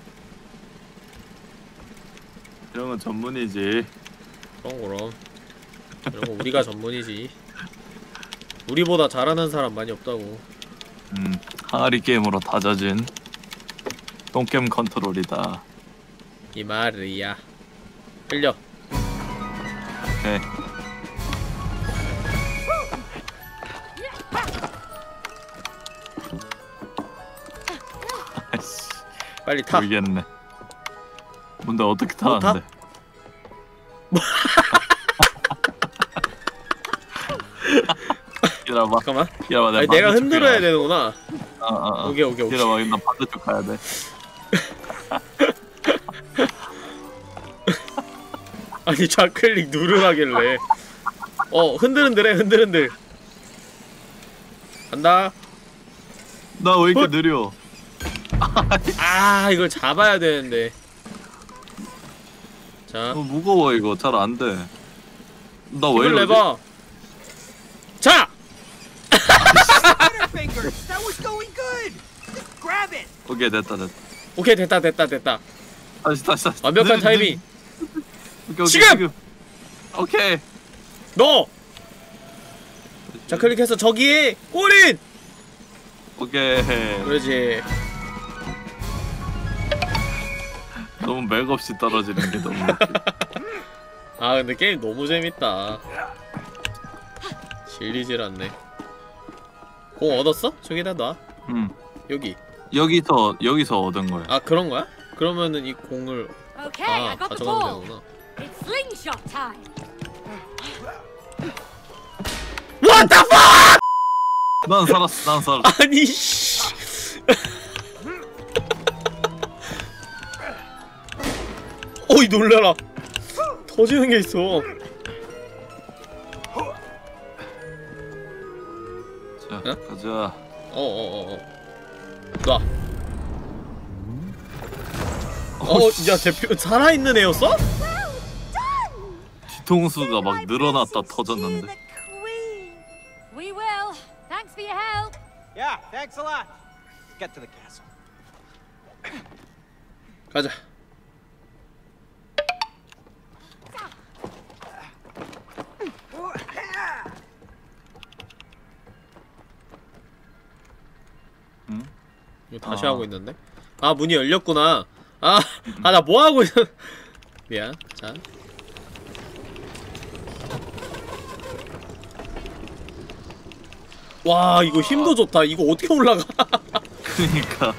이런 건 전문이지. 그럼 그럼. 이런 거 우리가 전문이지. 우리보다 잘하는 사람 많이 없다고. 음, 항아리 게임으로 다져진 똥겜 컨트롤이다. 이 말이야. 흘려. 오케이. 아이씨, 빨리 타. 모르겠네. 뭔데 어떻게 어, 타? 타는데? 기다려봐. 잠깐만. 기다려봐. 아니, 내가 흔들어야 되는구나. 어, 어, 어. 오케이, 오케이, 오케이. 기다려봐. 나 반대쪽 가야 돼. 아니, 좌클릭 누르라길래. 어, 흔들흔들해, 흔들흔들. 간다. 나 왜 이렇게 어? 느려? 아, 이걸 잡아야 되는데. 자, 어, 무거워 이거. 잘 안 돼. 나 왜 힘을 이러지? 내봐. 자! Fingers. That was going good. Just grab it. 오케이, 됐다 됐다. 오케이, 됐다, 됐다, 됐다. 다시 다시 다시. 완벽한 느- 타이밍. 느- 오케이, 오케이, 지금! 오케이. 너! 좌클릭해서 저기에 꼬린! 오케이. 그러지. 너무 맥없이 떨어지는 게 너무 웃겨. 아, 근데 게임 너무 재밌다. 질리질 않네. 공 얻었어? 저기다 놔. 응. 여기. 여기서 여기서 얻은 거야. 아 그런 거야? 그러면은 이 공을 Okay, I 아 got the 가져가면 ball. 되구나. It's slingshot time. What the fuck! 난 살았어. 난 살았어. 아니 씨. 어이 놀래라. 터지는 게 있어. 자, 응? 가자. 어어어어. 놔. 어, 야 대표 살아있는 애였어? 뒤통수가 막 늘어났다 터졌는데. We will. Thanks for your help. Yeah, thanks a lot. Let's get to the castle. 가자. 응? 이거 다시 아. 하고 있는데? 아 문이 열렸구나. 아, 아 나 뭐 하고 있어? 미안. 자. 와 이거 힘도 좋다. 이거 어떻게 올라가? 그니까.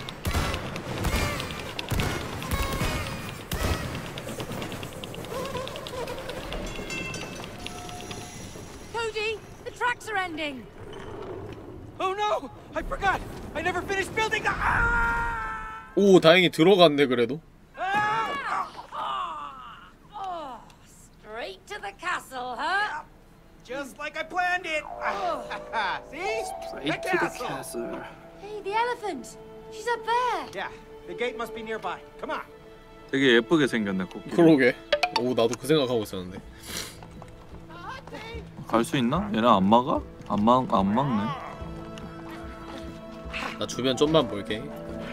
Cody, the tracks are ending. Oh no! I forgot! I never finished building the. Ah! 오 다행히 들어갔네 그래도. Oh, straight to the castle, huh? Just like I planned it. See? The castle. Hey, the elephant. She's up there. Yeah, the gate must be nearby. Come on. 되게 예쁘게 생겼네 코끼리. 그러게. 오 나도 그 생각하고 있었는데. 갈 수 있나? 얘네 안 막아? 안 막, 안 막네. 나 주변 좀만 볼게.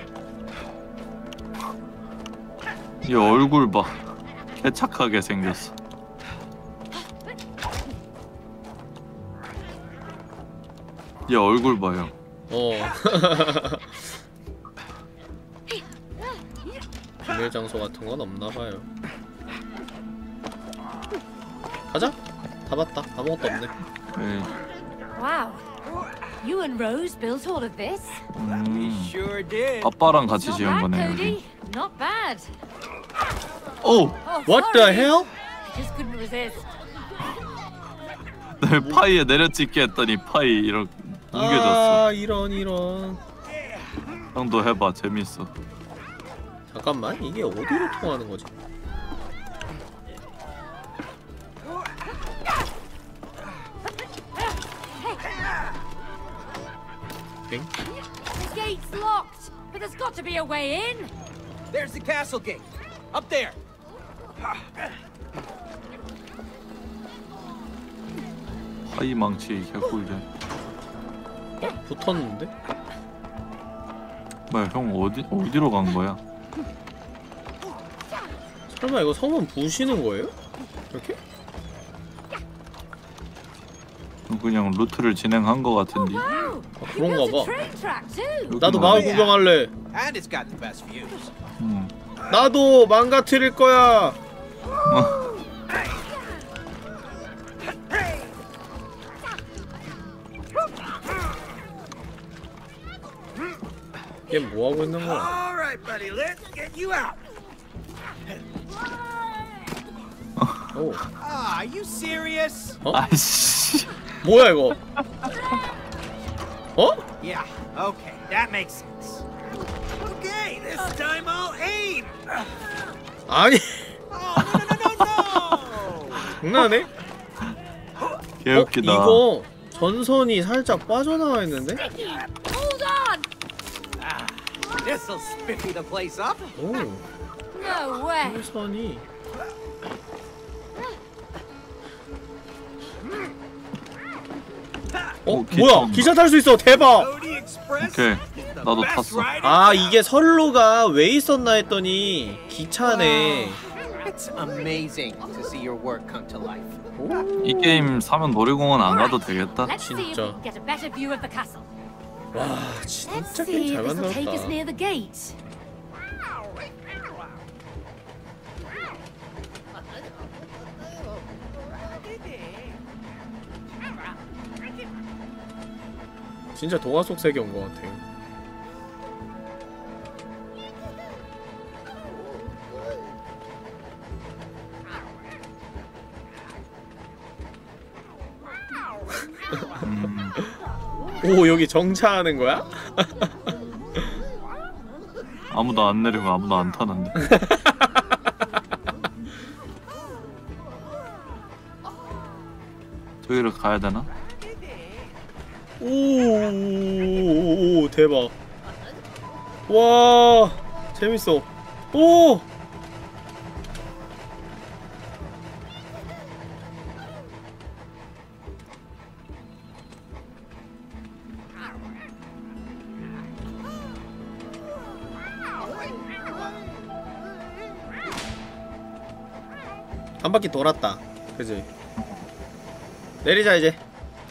얘 얼굴 봐. 개착하게 생겼어. 얘 얼굴 봐요. 어. 비밀 장소 같은 건 없나 봐요. 가자. 다 봤다. 아무것도 없네. 에이. Wow. You and Rose built all of this? 음. Sure did. 아빠랑 같이 Not 지은 bad, 거네 Cody. 여기. Not bad. 오! Oh, What the sorry. hell? I just couldn't resist. 내 파이에 내려찍게 했더니 파이 이렇게 옮겨졌어. 아 이런 이런. 형도 해봐 재밌어. 잠깐만 이게 어디로 통하는 거지? 엥? The gate's locked, but there's got to be a way in. There's the castle gate. Up there. 파이 망치 개꿀이야. 어? 붙었는데? 뭐야 형 어디 어디로 간 거야? 설마 이거 성문 부시는 거예요? 이렇게? 그냥 루트를 진행한 거 같은데. Wow. 아, 그런가 Built a 봐. train track too. 나도 마을 구경할래. And it's got the best views. 음. 나도 망가뜨릴 거야. 얘 뭐 하고 있는 거야? All right, buddy. Let's get you out. 오. Ah, are you serious? 어? 아이씨. 뭐야 이거? 어? Yeah. Okay, that makes sense. Okay, this time I'll aim. 아니 Oh no no no no no! 장난해? 개웃기다. 어, 이거 전선이 살짝 빠져나와 있는데? Hold on. This'll spiffy the place up. 오, No way. 전선이. 어? 오, 기차 뭐야? 온다. 기차 탈 수 있어. 대박. Cody Express. 오케이. is the 나도 best 탔어. ride in 아 town. 이게 선로가 왜 있었나 했더니 기차네. It's amazing to see your work come to life. 이 게임 사면 놀이공원 안 가도 되겠다. Let's see if we 진짜. can get a better view of the castle. 와 Let's 진짜 see 게임 if 잘 this will take us 만들었다. near the gate. 진짜 동화 속 세계 온 것 같아. 음. 오, 여기 정차하는 거야? 아무도 안 내리고 아무도 안 타는데. 저기로 가야 되나? 오, 오, 대박. 와, 재밌어. 오! 한 바퀴 돌았다. 그지? 내리자 이제.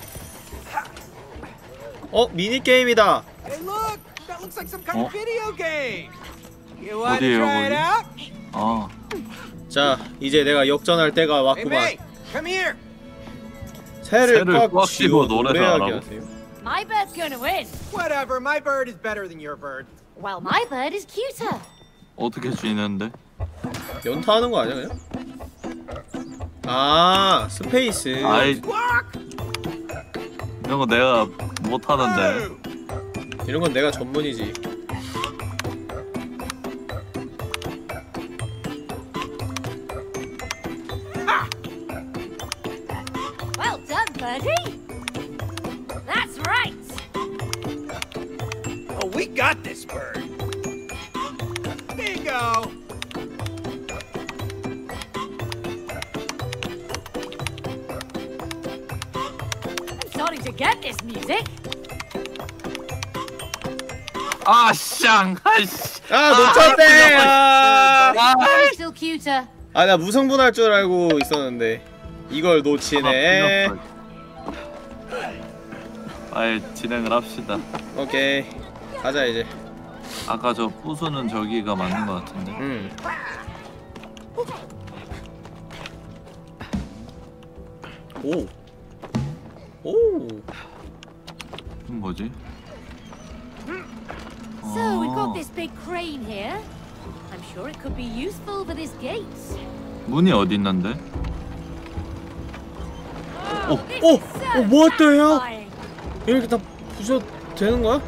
어? 미니게임이다. Hey, look! That looks like some kind of video game. You want to 어디에요, try it 거기? out? 아, 자, 이제 내가 역전할 때가 Hey, 왔구만. May, come here. 새를 새를 꽉 꽉 쥐고 쥐고 노래를 노래하게 하라고? 하세요. My bird's gonna win. Whatever, my bird is better than your bird. Well, my bird is cuter. 어떻게 쥐는데? 연타하는 거 아니야 그냥? 아, 스페이스. 아이, 이런 거 내가 못 하는데. 이런 건 내가 전문이지. Well done, birdie. That's right. Oh, we got this bird. Bingo! I'm starting to get this music. 아, 쌍! 아이씨! 아, 놓쳤대! 아, I'm still cuter. 아, 나 무승부할 줄 알고 있었는데 이걸 놓치네. 빨리 진행을 합시다. 오케이, 가자 이제. 아까 저 부수는 저기가 맞는 것 같은데. 음. 오. 오. 이건 뭐지? So we've 아, got this big crane here. I'm sure it could be useful for this gate. 문이 어디 있는데? Oh, this 오, is so 오, 뭐 어때요? satisfying. 이렇게 다 부셔도 되는 거야?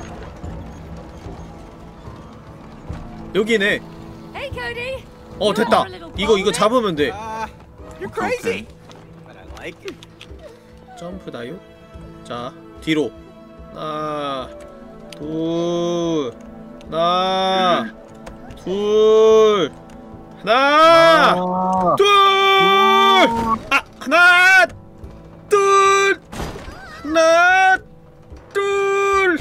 여기네. Hey, Cody. 어, 됐다. 이거 이거 잡으면 돼. Uh, you're Okay, crazy. But I like it. 점프 다요. 자, 뒤로. 하나, 둘, 하나, 둘, 하나, 아, 둘, 아, 하나, 둘, 하나, 둘.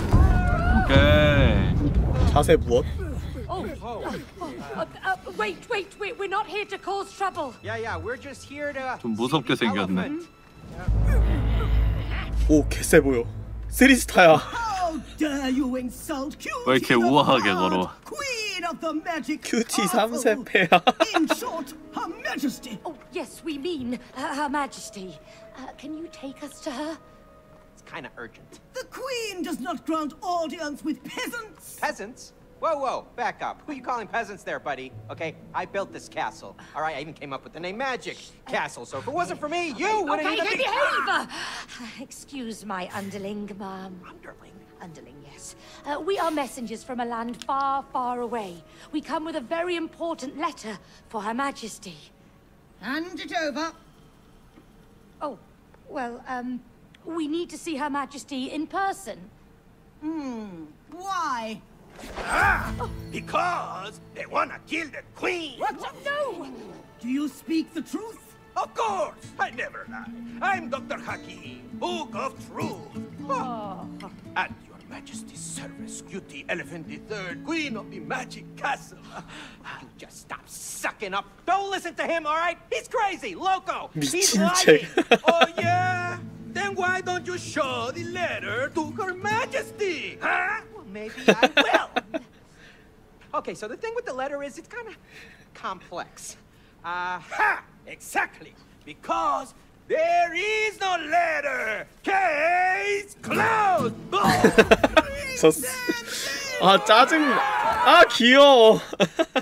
오케이. 자세 무엇? Oh, uh, uh, uh, wait, wait, wait. We're not here to cause trouble. Yeah, yeah, we're just here to. 좀 무섭게 see the 생겼네. elephant. 오, 개쎄 보여. 쓰리스타야. How dare you insult 왜 이렇게 Cutie 우아하게 the 걸어? Queen of the Magic 큐티 Castle. 삼 세패야. In short, Her Majesty. Oh, yes, we mean uh, Her Majesty. Uh, can you take us to her? It's kind of urgent. The Queen does not grant audience with peasants. Peasants? Whoa, whoa, back up. Who you calling peasants there, buddy? Okay, I built this castle. All right, I even came up with the name Magic Castle. So if it wasn't for me, you wouldn't Okay, even okay, be. behave! Uh, excuse my underling, ma'am. Underling. Underling, yes. Uh, we are messengers from a land far, far away. We come with a very important letter for Her Majesty. Hand it over. Oh, well, um, we need to see Her Majesty in person. Hmm. Why? Ah! Because they wanna kill the queen! What? No! Do you speak the truth? Of course! I never lie. I'm Doctor Hakim, Book of Truth. Oh. At your majesty's service, Cutie Elephant the Third, Queen of the Magic Castle. You just stop sucking up. Don't listen to him, all right? He's crazy, loco. He's 미친 lying. 책. Oh yeah? Then why don't you show the letter to Her Majesty? Huh? Well, maybe I will. Okay, so the thing with the letter is it's kind of complex. Uh, Ha! Exactly. Because there is no letter. Case closed. Oh! 졌어. 아 짜증나. 아 귀여워.